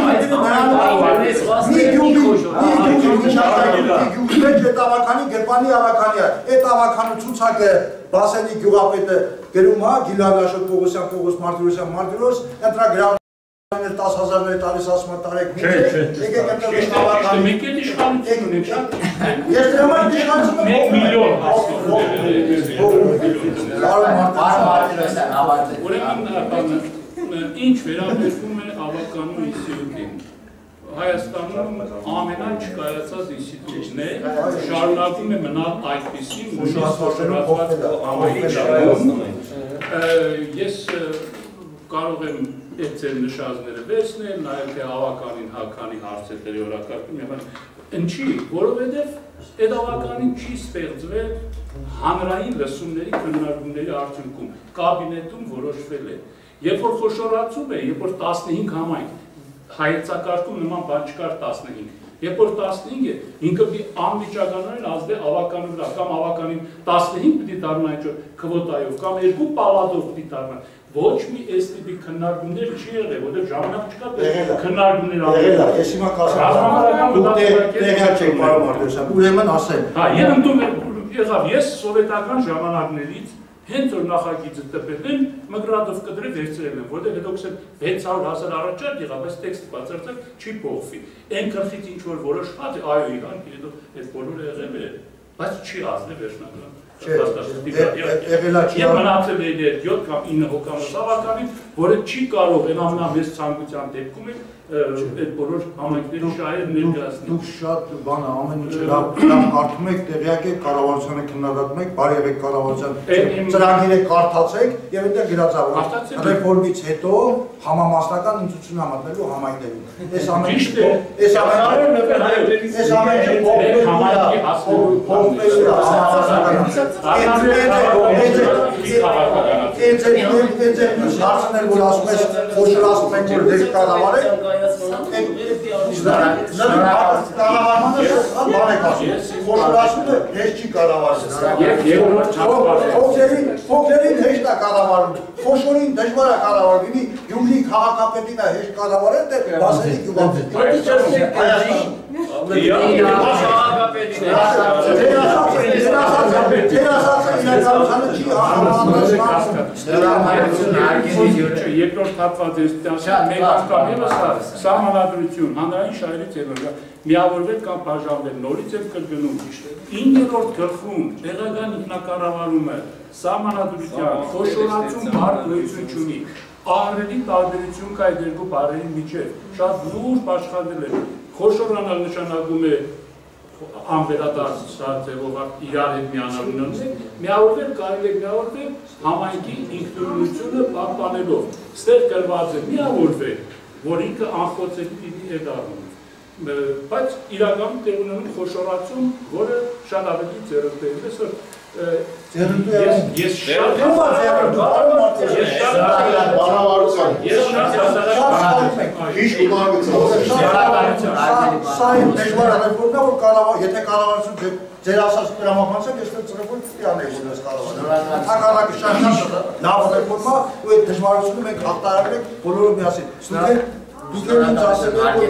նրան ավականի գրպանի ավականի է, այդ ավականի ցուցակը Բասելի գյուղապետը գրում է Գիլանաշոտ Պողոսյան Պողոս Մարտիրոս, ընտրագրավ 10,000-ներ տալիս ասում է տարեք մի եկեք ընտրվեք ավականի մեկ էլ իշխանություն ունի, շատ ես դրա համար իշխանություն եմ 1 միլիոն ուրեմն ինչ վերաբերվում է ավականու ինստիտուտին Հայաստանում ամենաչկայացած ինստիտուտն է, շարունակում է մնալ այդպիսի ես կարող եմ այդ ձեր նշածները վերցնել, նաև թե ավականին հականի հարցերի օրակարգում ինչի, որովհետև այդ ավականին չի ստեղծվել հանրային լսումների քննարկումների արդյունքում, կաբինետում որոշվել է, երբ որ խոշորացում է, երբ որ 15 համայնք հայեցակարգում նման բան չկար 15, երբ որ 15 է, ինքը անվիճականորեն ազդե ավականու վրա, կամ ավականին 15 պիտի դառնա ինչ-որ քվոտայով, կամ 2 պալատով պիտի դառնա, ոչ մի այս տիպի քննարկումներ չի եղել, որտեղ ժամանակ չկա քննարկումներ եղել է, ես հիմա կասեմ, դուք տեղյակ չեք պարոն Մարտիրոսյան, ուրեմն ասեմ։ Հա, եւ ընդդեմ եղավ, ես սովետական ժամանակներից հենց որ նախագիծը տպել են, Մգրադով կդրի վերցրել են, որտեղ հետո կսեն 600,000 առաջարկ եղավ, բայց տեքստը բացարձակ չի փոխվի։ Այն գլխից ինչ որ որոշված է, այո, իհարկե, հետո այդ բոլորը եղել է, բայց չի ազդել վերջնական։ Եվ մնացել է 7 կամ 9 հոգանոց ավականին, որը չի կարող այն ամենամեծ ցանկության դեպքում այդ բոլոր համայնքների շահերը ներկայացնել։ Դուք շատ բան ամեն ինչ լավ կարդում եք, տեղյակ եք, կառավարությանը քննադատում եք, բարի եղեք կառավարության ծրագիրը կարդացեք եւ այդտեղ գրած է, որ ռեֆորմից հետո համամասնական ընտրություն համատելու համայնքներում։ Այս ամենը հարցներ, որ ասում ես խոշորացնում ենք, որ դեր կառավարեք, խոշորացումը հեշտ չի կառավարում, փոքրերին հեշտ է կառավարում, խոշորին դժվար է կառավարում, Գյումրի քաղաքապետին է հեշտ կառավարել, դե Բասելի գյուղապետին։ Երկրորդ հատվածը մեկ անգամ ևս սահմանադրություն, հանրային շահերից ելնող միավորվել կամ բաժանվել, նորից եմ կրկնում, 9-րդ գլխում տեղական ինքնակառավարումը սահմանադրության խոշորացում բարդ գոյություն չունի, ահռելի տարբերություն կա այդ երկու բառերի միջև, շատ լուրջ աշխատել է, խոշորանալ նշանակում է անվերադարձ ձևով իրար հետ միանալու միավորվել կարելի է միավորվել համայնքի ինքնուրույնությունը պահպանելով, ստեղ գրված է միավորվել, որ ինքը անխոցելի պիտի է դառնում, բայց իրականում տեղ ունենում խոշորացում, որը շատ ավելի ձեռնտու է, ես շատ եթե կառավարություն ձեր ասած տրամաբանցեք, ես ծրվում պիտի անեք որպես կառավարություն։ Հակառակը շատ լավ ռեֆորմա ու այդ դժվարությունը մենք հաղթահարել ենք բոլորը միասին։ Դուք ինձ ասել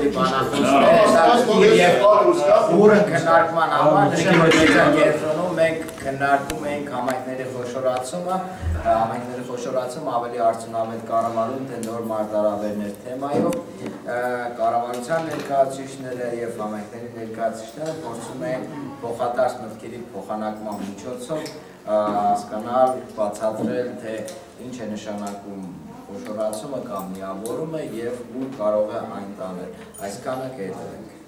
եք ուրը քննարկման համար կենտրոնում մենք քննարկում էինք համայնքների խոշորացումը ավելի արդյունավետ կառավարում թե նոր մարտահրավերներ թեմայով կառավարության ներկայացուցիչները եւ համայնքների ներկայացուցիչները փորձում են փոխադարձ մտքերի փոխանակման միջոցով հասկանալ, բացատրել թե ինչ է նշանակում խոշորացումը կամ միավորումը եւ ուր կարող է այն տանել։ Այսքանը կհետևենք։